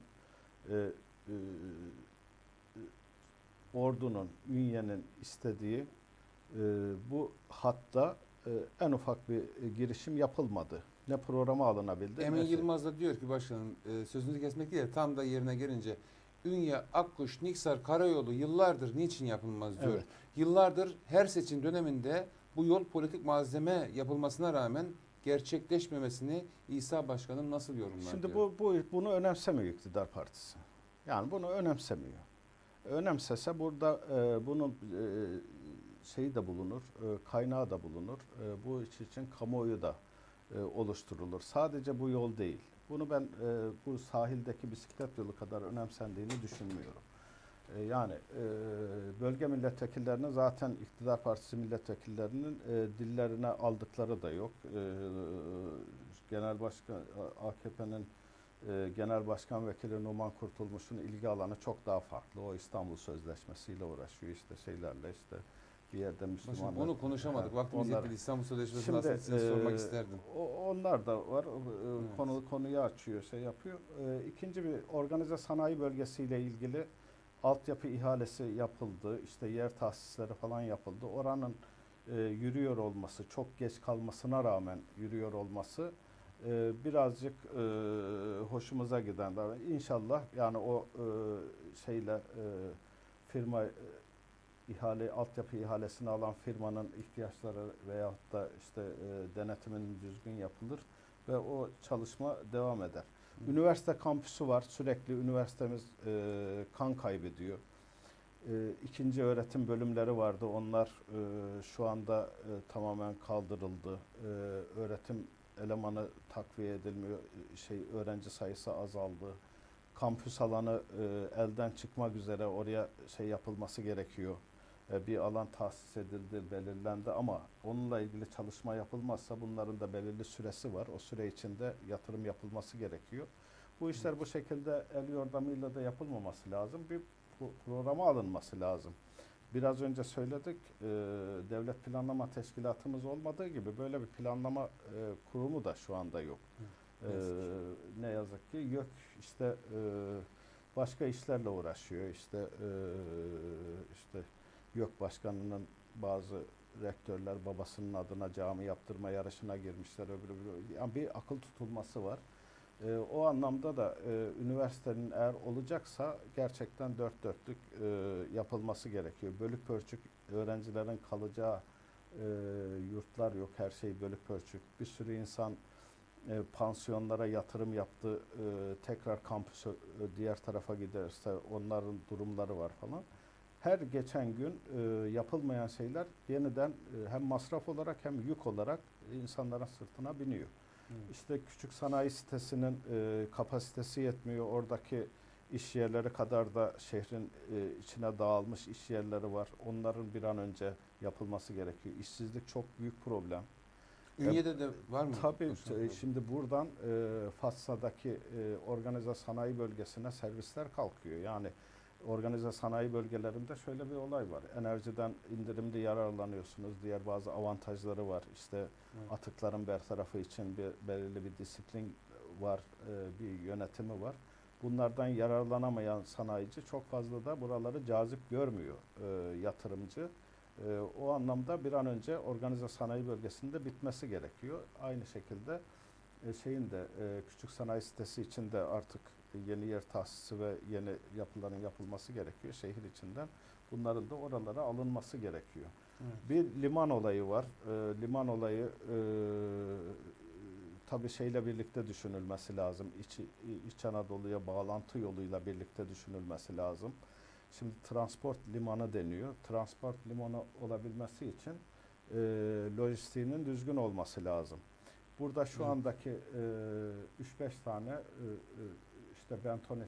Ordu'nun, Ünye'nin istediği bu hatta en ufak bir girişim yapılmadı. Ne programa alınabildi. Emin Yılmaz da diyor ki başkanım, sözünüzü kesmek değil de tam da yerine gelince Ünye, Akkuş, Niksar karayolu yıllardır niçin yapılmaz diyor. Evet. Yıllardır her seçim döneminde bu yol politik malzeme yapılmasına rağmen gerçekleşmemesini İsa Başkanım nasıl yorumlar Şimdi diyor. bunu önemsemiyor iktidar partisi. Yani bunu önemsemiyor. Önemsese burada bunun şeyi de bulunur, kaynağı da bulunur. Bu iş için kamuoyu da oluşturulur. Sadece bu yol değil. Bunu ben bu sahildeki bisiklet yolu kadar önemsendiğini düşünmüyorum. Yani bölge milletvekillerinin zaten iktidar partisi milletvekillerinin dillerine aldıkları da yok. Genel Başkan AKP'nin Genel Başkan Vekili Numan Kurtulmuş'un ilgi alanı çok daha farklı. O İstanbul Sözleşmesi'yle uğraşıyor, işte şeylerle, işte bir yerde Müslümanlar. Başkanım, onu konuşamadık. Vaktimiz yetmedi. İstanbul Sözleşmesi'ni aslında size sormak isterdim. Onlar da var. Evet. Konuyu açıyor, şey yapıyor. İkinci bir organize sanayi bölgesiyle ilgili altyapı ihalesi yapıldı. İşte yer tahsisleri falan yapıldı. Oranın yürüyor olması, çok geç kalmasına rağmen yürüyor olması birazcık hoşumuza giden. İnşallah yani o şeyle firma altyapı ihalesini alan firmanın ihtiyaçları veyahut da işte denetimin düzgün yapılır ve o çalışma devam eder. Üniversite kampüsü var. Sürekli üniversitemiz kan kaybediyor. İkinci öğretim bölümleri vardı. Onlar şu anda tamamen kaldırıldı. Öğretim elemanı takviye edilmiyor. Öğrenci sayısı azaldı. Kampüs alanı elden çıkmak üzere, oraya şey yapılması gerekiyor. Bir alan tahsis edildi, belirlendi ama onunla ilgili çalışma yapılmazsa bunların da belirli süresi var. O süre içinde yatırım yapılması gerekiyor. Bu işler bu şekilde el yordamıyla da yapılmaması lazım. Bir programa alınması lazım. Biraz önce söyledik, devlet planlama teşkilatımız olmadığı gibi böyle bir planlama kurumu da şu anda yok. Ne yazık ki YÖK işte başka işlerle uğraşıyor. İşte YÖK Başkanı'nın bazı rektörler babasının adına cami yaptırma yarışına girmişler. Yani bir akıl tutulması var. O anlamda da üniversitenin eğer olacaksa gerçekten dört dörtlük yapılması gerekiyor. Bölük pörçük öğrencilerin kalacağı yurtlar yok. Her şey bölük pörçük. Bir sürü insan pansiyonlara yatırım yaptı. Tekrar kampüse diğer tarafa giderse onların durumları var falan. Her geçen gün yapılmayan şeyler yeniden hem masraf olarak hem yük olarak insanların sırtına biniyor. İşte küçük sanayi sitesinin kapasitesi yetmiyor. Oradaki iş yerleri kadar da şehrin içine dağılmış iş yerleri var. Onların bir an önce yapılması gerekiyor. İşsizlik çok büyük problem. Ünye'de de var mı? Tabii şimdi buradan Fatsa'daki organize sanayi bölgesine servisler kalkıyor. Yani organize sanayi bölgelerinde şöyle bir olay var. Enerjiden indirimli yararlanıyorsunuz. Diğer bazı avantajları var. İşte atıkların bertarafı için belirli bir disiplin var, bir yönetimi var. Bunlardan yararlanamayan sanayici çok fazla da buraları cazip görmüyor yatırımcı. O anlamda bir an önce organize sanayi bölgesinde bitmesi gerekiyor. Aynı şekilde şeyin de küçük sanayi sitesi için de artık yeni yer tahsisi ve yeni yapıların yapılması gerekiyor şehir içinden. Bunların da oralara alınması gerekiyor. Evet. Bir liman olayı var. Liman olayı tabii şeyle birlikte düşünülmesi lazım. İç Anadolu'ya bağlantı yoluyla birlikte düşünülmesi lazım. Şimdi transport limanı deniyor. Transport limanı olabilmesi için lojistiğinin düzgün olması lazım. Burada şu andaki 3-5 tane işte bentonit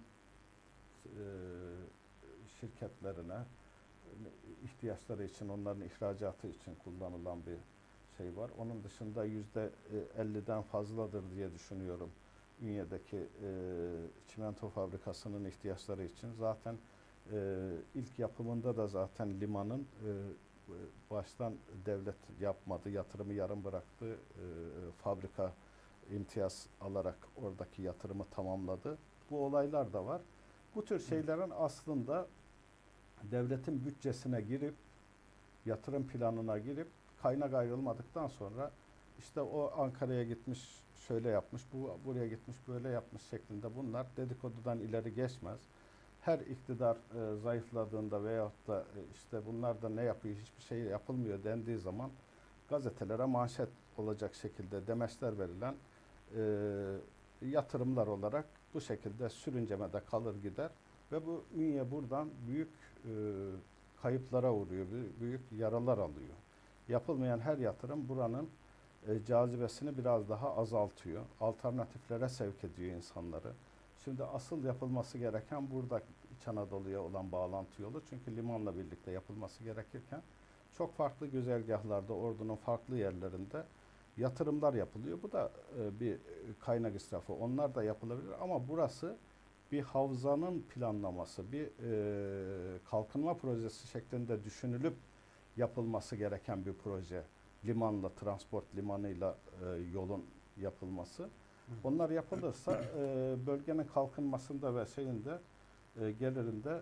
şirketlerine ihtiyaçları için, onların ihracatı için kullanılan bir şey var. Onun dışında %50'den fazladır diye düşünüyorum. Ünye'deki çimento fabrikasının ihtiyaçları için. Zaten ilk yapımında da zaten limanın baştan devlet yapmadı, yatırımı yarım bıraktı. Fabrika imtiyaz alarak oradaki yatırımı tamamladı. Bu olaylar da var. Bu tür şeylerin aslında devletin bütçesine girip, yatırım planına girip, kaynak ayrılmadıktan sonra işte o Ankara'ya gitmiş, şöyle yapmış, bu buraya gitmiş, böyle yapmış şeklinde bunlar dedikodudan ileri geçmez. Her iktidar zayıfladığında veyahut da işte bunlar da ne yapıyor, hiçbir şey yapılmıyor dendiği zaman gazetelere manşet olacak şekilde demeçler verilen yatırımlar olarak bu şekilde sürüncemede kalır gider ve bu Ünye buradan büyük kayıplara uğruyor, büyük yaralar alıyor. Yapılmayan her yatırım buranın cazibesini biraz daha azaltıyor. Alternatiflere sevk ediyor insanları. Şimdi asıl yapılması gereken burada İç Anadolu'ya olan bağlantı yolu. Çünkü limanla birlikte yapılması gerekirken çok farklı güzergahlarda, ordunun farklı yerlerinde yatırımlar yapılıyor. Bu da bir kaynak israfı. Onlar da yapılabilir ama burası bir havzanın planlaması, bir kalkınma projesi şeklinde düşünülüp yapılması gereken bir proje. Limanla, transport limanıyla yolun yapılması. Onlar yapılırsa bölgenin kalkınmasında ve şeyinde gelirinde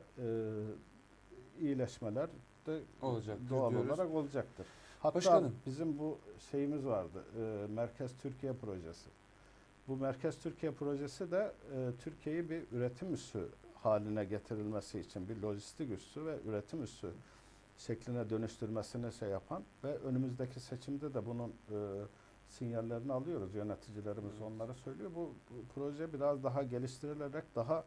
iyileşmeler de olacaktır, doğal diyoruz. olarak olacaktır. Hatta Başkanım, bizim bu şeyimiz vardı. Merkez Türkiye projesi. Bu Merkez Türkiye projesi de Türkiye'yi bir üretim üssü haline getirilmesi için bir lojistik üssü ve üretim üssü şekline dönüştürmesine şey yapan ve önümüzdeki seçimde de bunun sinyallerini alıyoruz. Yöneticilerimiz onlara söylüyor. Bu proje biraz daha geliştirilerek daha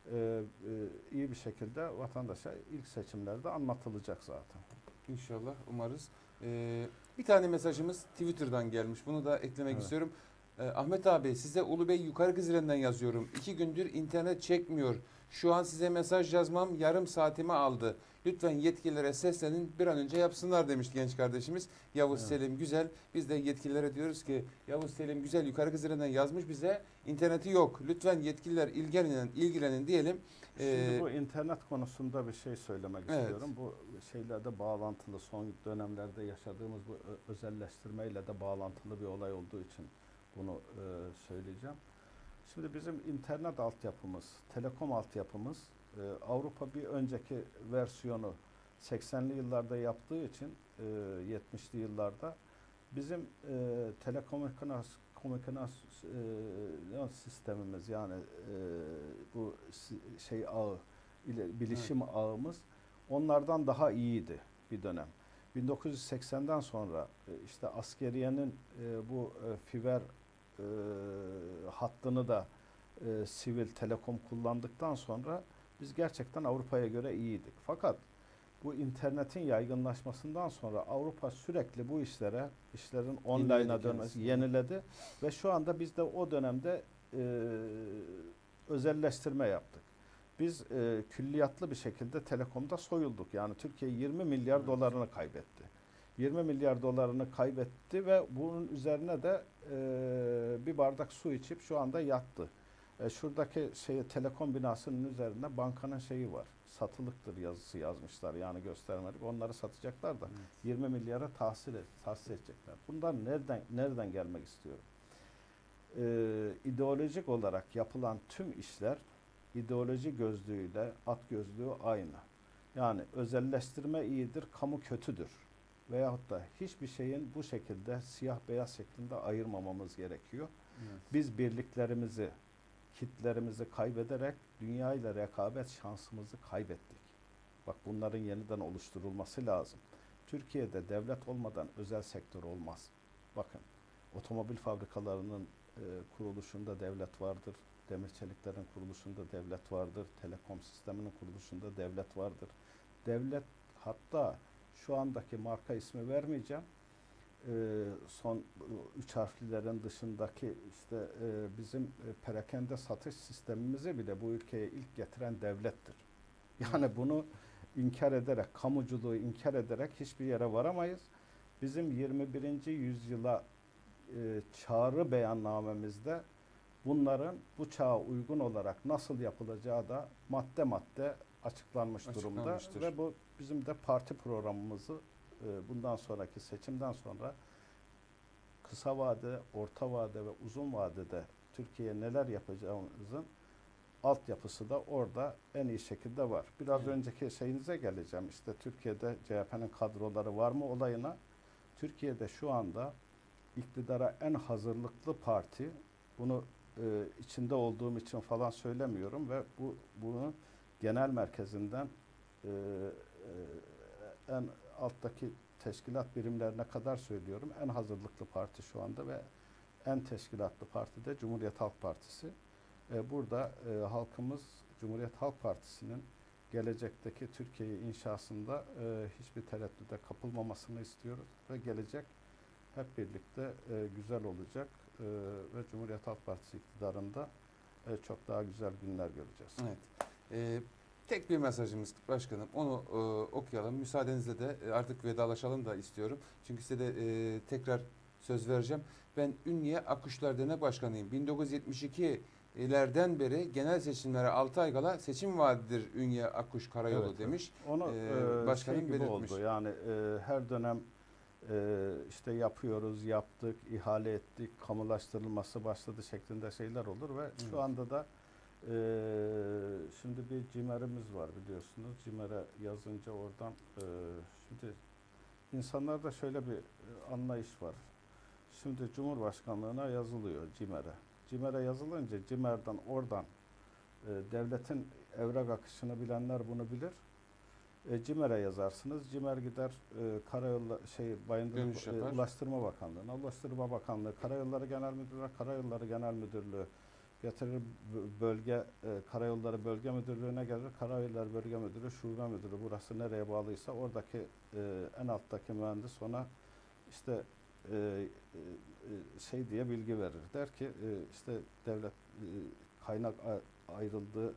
iyi bir şekilde vatandaşa ilk seçimlerde anlatılacak zaten. İnşallah, umarız. Bir tane mesajımız Twitter'dan gelmiş. Bunu da eklemek istiyorum. Ahmet abi, size Ulubey Yukarı Kızıren'den yazıyorum. 2 gündür internet çekmiyor. Şu an size mesaj yazmam yarım saatimi aldı. Lütfen yetkililere seslenin, bir an önce yapsınlar demiş genç kardeşimiz. Yavuz Selim Güzel. Biz de yetkililere diyoruz ki Yavuz Selim Güzel Yukarı Kızıren'den yazmış bize. İnterneti yok. Lütfen yetkililer ilgilenin diyelim. Şimdi bu internet konusunda bir şey söylemek istiyorum. Bu şeylerde bağlantılı, son dönemlerde yaşadığımız bu özelleştirmeyle de bağlantılı bir olay olduğu için bunu söyleyeceğim. Şimdi bizim internet altyapımız, telekom altyapımız Avrupa bir önceki versiyonu 80'li yıllarda yaptığı için 70'li yıllarda bizim komünikasyon sistemimiz, yani bu ağı, bilişim ağımız onlardan daha iyiydi bir dönem. 1980'den sonra işte askeriyenin bu fiber hattını da sivil telekom kullandıktan sonra biz gerçekten Avrupa'ya göre iyiydik. Fakat bu internetin yaygınlaşmasından sonra Avrupa sürekli bu işlerin online'a dönmesi yeniledi ve şu anda biz de o dönemde özelleştirme yaptık. Biz külliyatlı bir şekilde telekomda soyulduk. Yani Türkiye 20 milyar dolarını kaybetti. 20 milyar dolarını kaybetti ve bunun üzerine de bir bardak su içip şu anda yattı. Şuradaki telekom binasının üzerinde bankanın şeyi var. Satılıktır yazısı yazmışlar, yani göstermedik. Onları satacaklar da 20 milyara tahsis edecekler. Bundan nereden gelmek istiyorum? İdeolojik olarak yapılan tüm işler ideoloji gözlüğüyle at gözlüğü aynı. Yani özelleştirme iyidir, kamu kötüdür. Veyahut da hiçbir şeyin bu şekilde siyah beyaz şeklinde ayırmamamız gerekiyor. Evet. Biz birliklerimizi, kitlerimizi kaybederek dünya ile rekabet şansımızı kaybettik. Bak, bunların yeniden oluşturulması lazım. Türkiye'de devlet olmadan özel sektör olmaz. Bakın, otomobil fabrikalarının kuruluşunda devlet vardır. Demir çeliklerin kuruluşunda devlet vardır. Telekom sisteminin kuruluşunda devlet vardır. Devlet, hatta şu andaki marka ismi vermeyeceğim, son 3 harflilerin dışındaki işte bizim perakende satış sistemimizi bile bu ülkeye ilk getiren devlettir. Yani bunu inkar ederek, kamuculuğu inkar ederek hiçbir yere varamayız. Bizim 21. yüzyıla çağrı beyannamemizde bunların bu çağa uygun olarak nasıl yapılacağı da madde madde açıklanmış durumda ve bu bizim de parti programımızı bundan sonraki seçimden sonra kısa vade, orta vade ve uzun vadede Türkiye'ye neler yapacağımızın altyapısı da orada en iyi şekilde var. Biraz önceki şeyinize geleceğim. İşte Türkiye'de CHP'nin kadroları var mı olayına. Türkiye'de şu anda iktidara en hazırlıklı parti, bunu içinde olduğum için falan söylemiyorum ve bunu genel merkezinden en alttaki teşkilat birimlerine kadar söylüyorum. En hazırlıklı parti şu anda ve en teşkilatlı parti de Cumhuriyet Halk Partisi. Burada halkımız Cumhuriyet Halk Partisi'nin gelecekteki Türkiye inşasında hiçbir tereddüde kapılmamasını istiyoruz ve gelecek hep birlikte güzel olacak ve Cumhuriyet Halk Partisi iktidarında çok daha güzel günler göreceğiz. Evet. Tek bir mesajımız başkanım, onu okuyalım. Müsaadenizle de artık vedalaşalım da istiyorum. Çünkü size de tekrar söz vereceğim. Ben Ünye Akkuşlar Dernek Başkanıyım. 1972'lerden beri genel seçimlere 6 ay kala seçim vaadidir Ünye Akkuş Karayolu, evet, demiş. Onu başkanım gibi belirtmiş. Oldu. Yani her dönem işte yaptık, ihale ettik, kamulaştırılması başladı şeklinde şeyler olur ve şu anda da şimdi bir CİMER'imiz var biliyorsunuz. CİMER'e yazınca oradan şimdi insanlarda şöyle bir anlayış var. Şimdi Cumhurbaşkanlığına yazılıyor CİMER'e. CİMER'e yazılınca CİMER'den oradan devletin evrak akışını bilenler bunu bilir. CİMER'e yazarsınız. CİMER gider Karayolları Bayındırlık Ulaştırma Bakanlığı'na, Ulaştırma Bakanlığı Karayolları Genel Müdürlüğü, Karayolları Genel Müdürlüğü getirir Karayolları Bölge Müdürlüğü'ne gelir. Karayolları Bölge Müdürü, Şube Müdürü burası nereye bağlıysa oradaki en alttaki mühendis ona işte diye bilgi verir. Der ki işte devlet kaynak ayrıldığı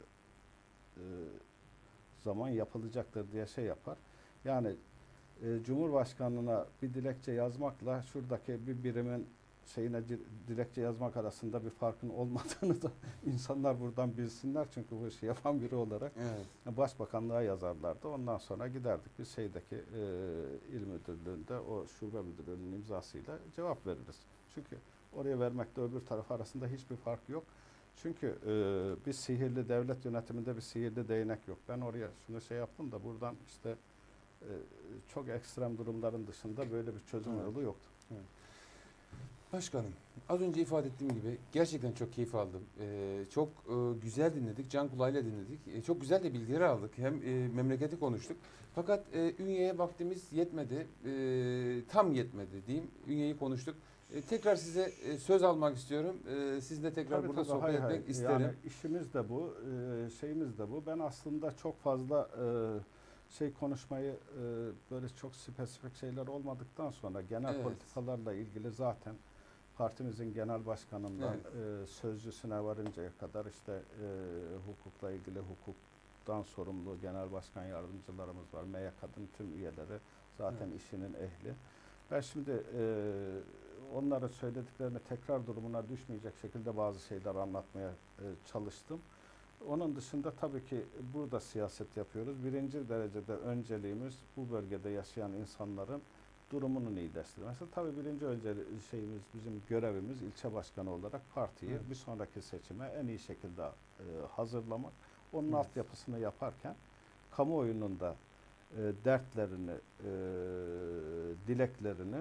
zaman yapılacaktır diye şey yapar. Yani Cumhurbaşkanlığına bir dilekçe yazmakla şuradaki bir birimin dilekçe yazmak arasında bir farkın olmadığını da insanlar buradan bilsinler. Çünkü bu işi yapan biri olarak Başbakanlığa yazarlardı. Ondan sonra giderdik biz il müdürlüğünde o şube müdürlüğünün imzasıyla cevap veririz. Çünkü oraya vermekle öbür taraf arasında hiçbir fark yok. Çünkü bir sihirli devlet yönetiminde bir sihirli değnek yok. Ben oraya şunu yaptım da buradan işte çok ekstrem durumların dışında böyle bir çözüm yolu yoktu. Evet. Başkanım, az önce ifade ettiğim gibi gerçekten çok keyif aldım. Çok güzel dinledik, can kulağıyla dinledik. Çok güzel de bilgiler aldık. Hem memleketi konuştuk. Fakat Ünye'ye vaktimiz yetmedi. Tam yetmedi diyeyim. Ünye'yi konuştuk. Tekrar size söz almak istiyorum. Sizinle tekrar Tabii, burada tabii, sohbet hay etmek hay. isterim. Yani işimiz de bu, şeyimiz de bu. Ben aslında çok fazla konuşmayı böyle çok spesifik şeyler olmadıktan sonra genel Evet. politikalarla ilgili zaten partimizin genel başkanından sözcüsüne varıncaya kadar işte hukukla ilgili hukuktan sorumlu genel başkan yardımcılarımız var. MYK'nın tüm üyeleri zaten işinin ehli. Ben şimdi onların söylediklerini tekrar durumuna düşmeyecek şekilde bazı şeyler anlatmaya çalıştım. Onun dışında tabii ki burada siyaset yapıyoruz. Birinci derecede önceliğimiz bu bölgede yaşayan insanların durumunun iyileştirilmesi. Tabii birinci şeyimiz, bizim görevimiz ilçe başkanı olarak partiyi bir sonraki seçime en iyi şekilde hazırlamak. Onun altyapısını yaparken kamuoyunun da dertlerini, dileklerini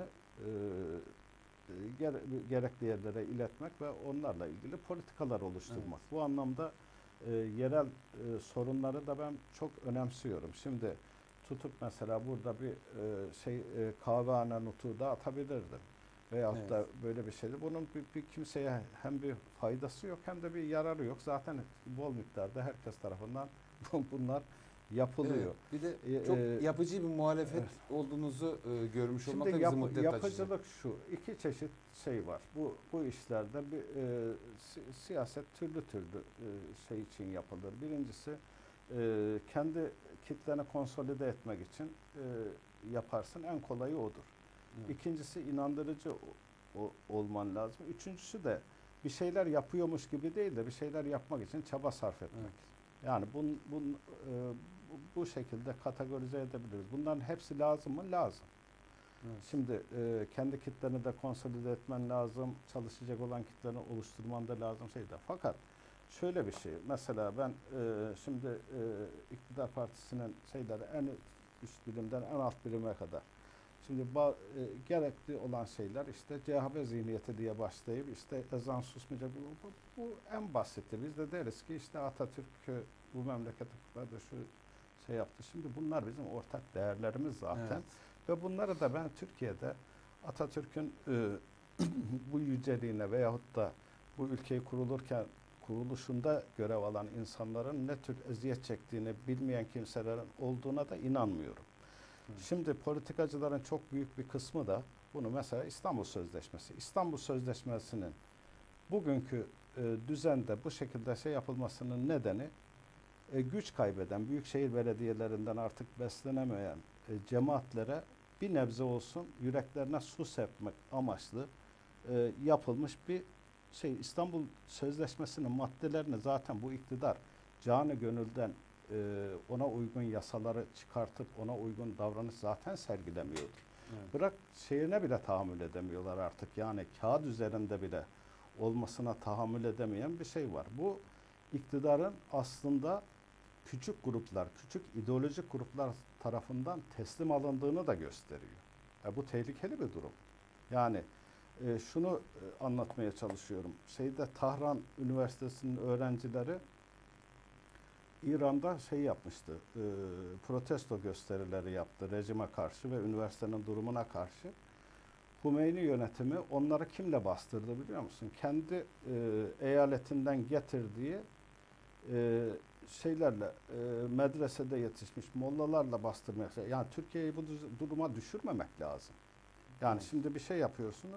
gerekli yerlere iletmek ve onlarla ilgili politikalar oluşturmak. Bu anlamda yerel sorunları da ben çok önemsiyorum. Şimdi tutup mesela burada bir kahvehane nutuğu da atabilirdim. Veyahut da böyle bir şeydi. Bunun bir kimseye hem bir faydası yok hem de bir yararı yok. Zaten bol miktarda herkes tarafından bunlar yapılıyor. Evet, bir de çok yapıcı bir muhalefet olduğunuzu görmüş olmak da Şimdi bizi mutlu etti. yapıcılık şu, iki çeşit şey var. Bu işlerde bir siyaset türlü şey için yapılır. Birincisi kendi kitleni konsolide etmek için yaparsın. En kolayı odur. İkincisi inandırıcı olman lazım. Üçüncüsü de bir şeyler yapıyormuş gibi değil de bir şeyler yapmak için çaba sarf etmek. Yani bu şekilde kategorize edebiliriz. Bunların hepsi lazım mı? Lazım. Şimdi kendi kitleni de konsolide etmen lazım. Çalışacak olan kitleni oluşturman da lazım şeyde. Fakat şöyle bir şey. Mesela ben şimdi iktidar partisinin şeyleri en üst birimden en alt birime kadar. Şimdi gerekli olan şeyler işte CHP zihniyeti diye başlayıp işte ezan susmayacak. Bu en basiti. Biz de deriz ki işte Atatürk bu memlekete şu şey yaptı. Şimdi bunlar bizim ortak değerlerimiz zaten. Ve bunları da ben Türkiye'de Atatürk'ün bu yüceliğine veyahut da bu ülkeyi kuruluşunda görev alan insanların ne tür eziyet çektiğini bilmeyen kimselerin olduğuna da inanmıyorum. Şimdi politikacıların çok büyük bir kısmı da bunu mesela İstanbul Sözleşmesi. İstanbul Sözleşmesi'nin bugünkü düzende bu şekilde şey yapılmasının nedeni güç kaybeden, büyükşehir belediyelerinden artık beslenemeyen cemaatlere bir nebze olsun yüreklerine su serpmek amaçlı yapılmış bir şey. İstanbul Sözleşmesi'nin maddelerini zaten bu iktidar canı gönülden ona uygun yasaları çıkartıp ona uygun davranış zaten sergilemiyordur. Bırak şeyine bile tahammül edemiyorlar artık. Yani kağıt üzerinde bile olmasına tahammül edemeyen bir şey var. Bu iktidarın aslında küçük gruplar, küçük ideolojik gruplar tarafından teslim alındığını da gösteriyor. Bu tehlikeli bir durum. Yani şunu anlatmaya çalışıyorum. Tahran Üniversitesi'nin öğrencileri İran'da şey yapmıştı, protesto gösterileri yaptı rejime karşı ve üniversitenin durumuna karşı. Hümeyni yönetimi onları kimle bastırdı biliyor musun? Kendi eyaletinden getirdiği medresede yetişmiş mollalarla bastırmaya. Yani Türkiye'yi bu duruma düşürmemek lazım. Yani şimdi bir şey yapıyorsunuz,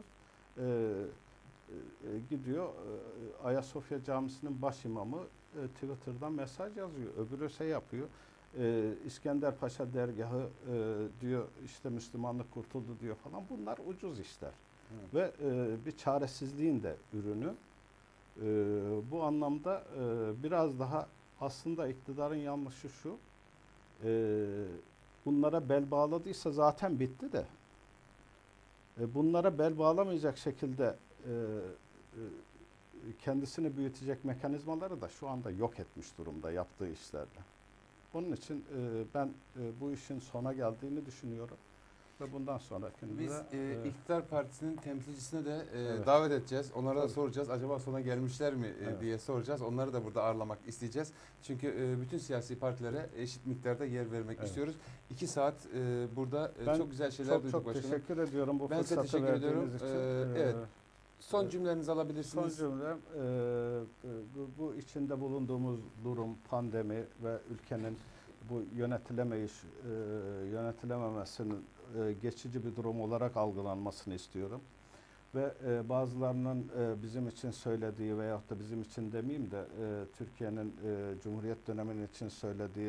gidiyor Ayasofya Camisi'nin baş imamı Twitter'dan mesaj yazıyor. Öbürü şey yapıyor. İskender Paşa dergahı diyor işte Müslümanlık kurtuldu diyor falan. Bunlar ucuz işler. Ve bir çaresizliğin de ürünü. Bu anlamda biraz daha aslında iktidarın yanlışı şu. Bunlara bel bağladıysa zaten bitti de. Bunlara bel bağlamayacak şekilde kendisini büyütecek mekanizmaları da şu anda yok etmiş durumda yaptığı işlerle. Onun için ben bu işin sona geldiğini düşünüyorum. ve bundan sonrakinde Biz de İktidar Partisi'nin temsilcisine de Evet. davet edeceğiz. Onlara da Tabii. soracağız. Acaba sona gelmişler mi Evet. diye soracağız. Onları da burada ağırlamak isteyeceğiz. Çünkü bütün siyasi partilere eşit miktarda yer vermek Evet. istiyoruz. 2 saat burada Ben çok güzel şeyler çok duyduk çok başkanım. teşekkür ediyorum bu Ben size fırsatı teşekkür ediyorum. verdiğiniz için. Evet. Son Evet. cümlenizi Son alabilirsiniz. cümlem bu içinde bulunduğumuz durum, pandemi ve ülkenin bu yönetilememesinin geçici bir durum olarak algılanmasını istiyorum. Ve bazılarının bizim için söylediği veyahut da bizim için demeyeyim de Türkiye'nin Cumhuriyet döneminin için söylediği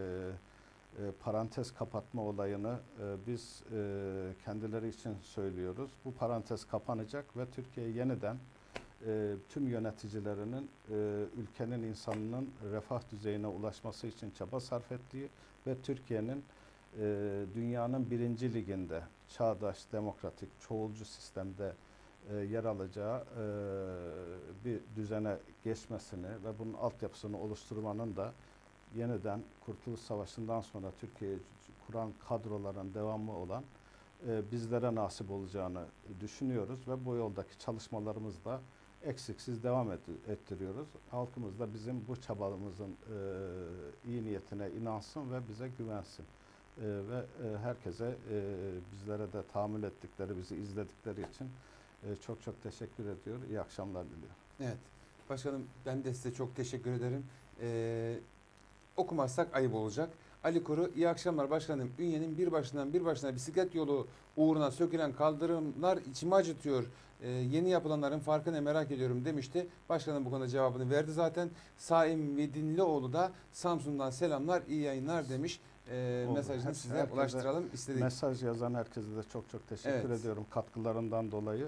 parantez kapatma olayını biz kendileri için söylüyoruz. Bu parantez kapanacak ve Türkiye yeniden tüm yöneticilerinin ülkenin insanının refah düzeyine ulaşması için çaba sarf ettiği ve Türkiye'nin dünyanın birinci liginde çağdaş, demokratik, çoğulcu sistemde yer alacağı bir düzene geçmesini ve bunun altyapısını oluşturmanın da yeniden Kurtuluş Savaşı'ndan sonra Türkiye'yi kuran kadroların devamı olan bizlere nasip olacağını düşünüyoruz ve bu yoldaki çalışmalarımız da eksiksiz devam ettiriyoruz. Halkımız da bizim bu çabalarımızın iyi niyetine inansın ve bize güvensin. Ve herkese bizlere de tahammül ettikleri, bizi izledikleri için çok çok teşekkür ediyor. İyi akşamlar diliyorum. Evet. Başkanım ben de size çok teşekkür ederim. Okumazsak ayıp olacak. Ali Kuru, iyi akşamlar başkanım. Ünye'nin bir başına bisiklet yolu uğruna sökülen kaldırımlar içimi acıtıyor. Yeni yapılanların farkını merak ediyorum demişti. Başkanım bu konuda cevabını verdi zaten. Saim Vidinlioğlu da Samsun'dan selamlar, iyi yayınlar demiş. Mesajını size Herkese, ulaştıralım istedik. Mesaj yazan herkese de çok çok teşekkür ediyorum katkılarından dolayı.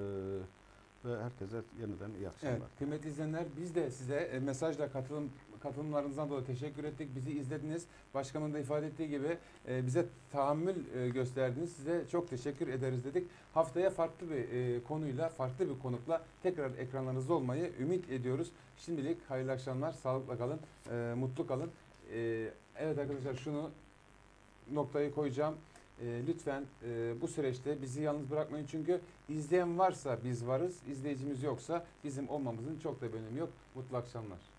Ve herkese yeniden iyi akşamlar. Evet, kıymetli izleyenler biz de size mesajla katılımlarınızdan dolayı teşekkür ettik. Bizi izlediniz. Başkanın da ifade ettiği gibi bize tahammül gösterdiniz. Size çok teşekkür ederiz dedik. Haftaya farklı bir konuyla, farklı bir konukla tekrar ekranlarınızda olmayı ümit ediyoruz. Şimdilik hayırlı akşamlar, sağlıkla kalın, mutlu kalın. Evet arkadaşlar şunu noktayı koyacağım. Lütfen bu süreçte bizi yalnız bırakmayın çünkü izleyen varsa biz varız, izleyicimiz yoksa bizim olmamızın çok da bir önemi yok. Mutlu akşamlar.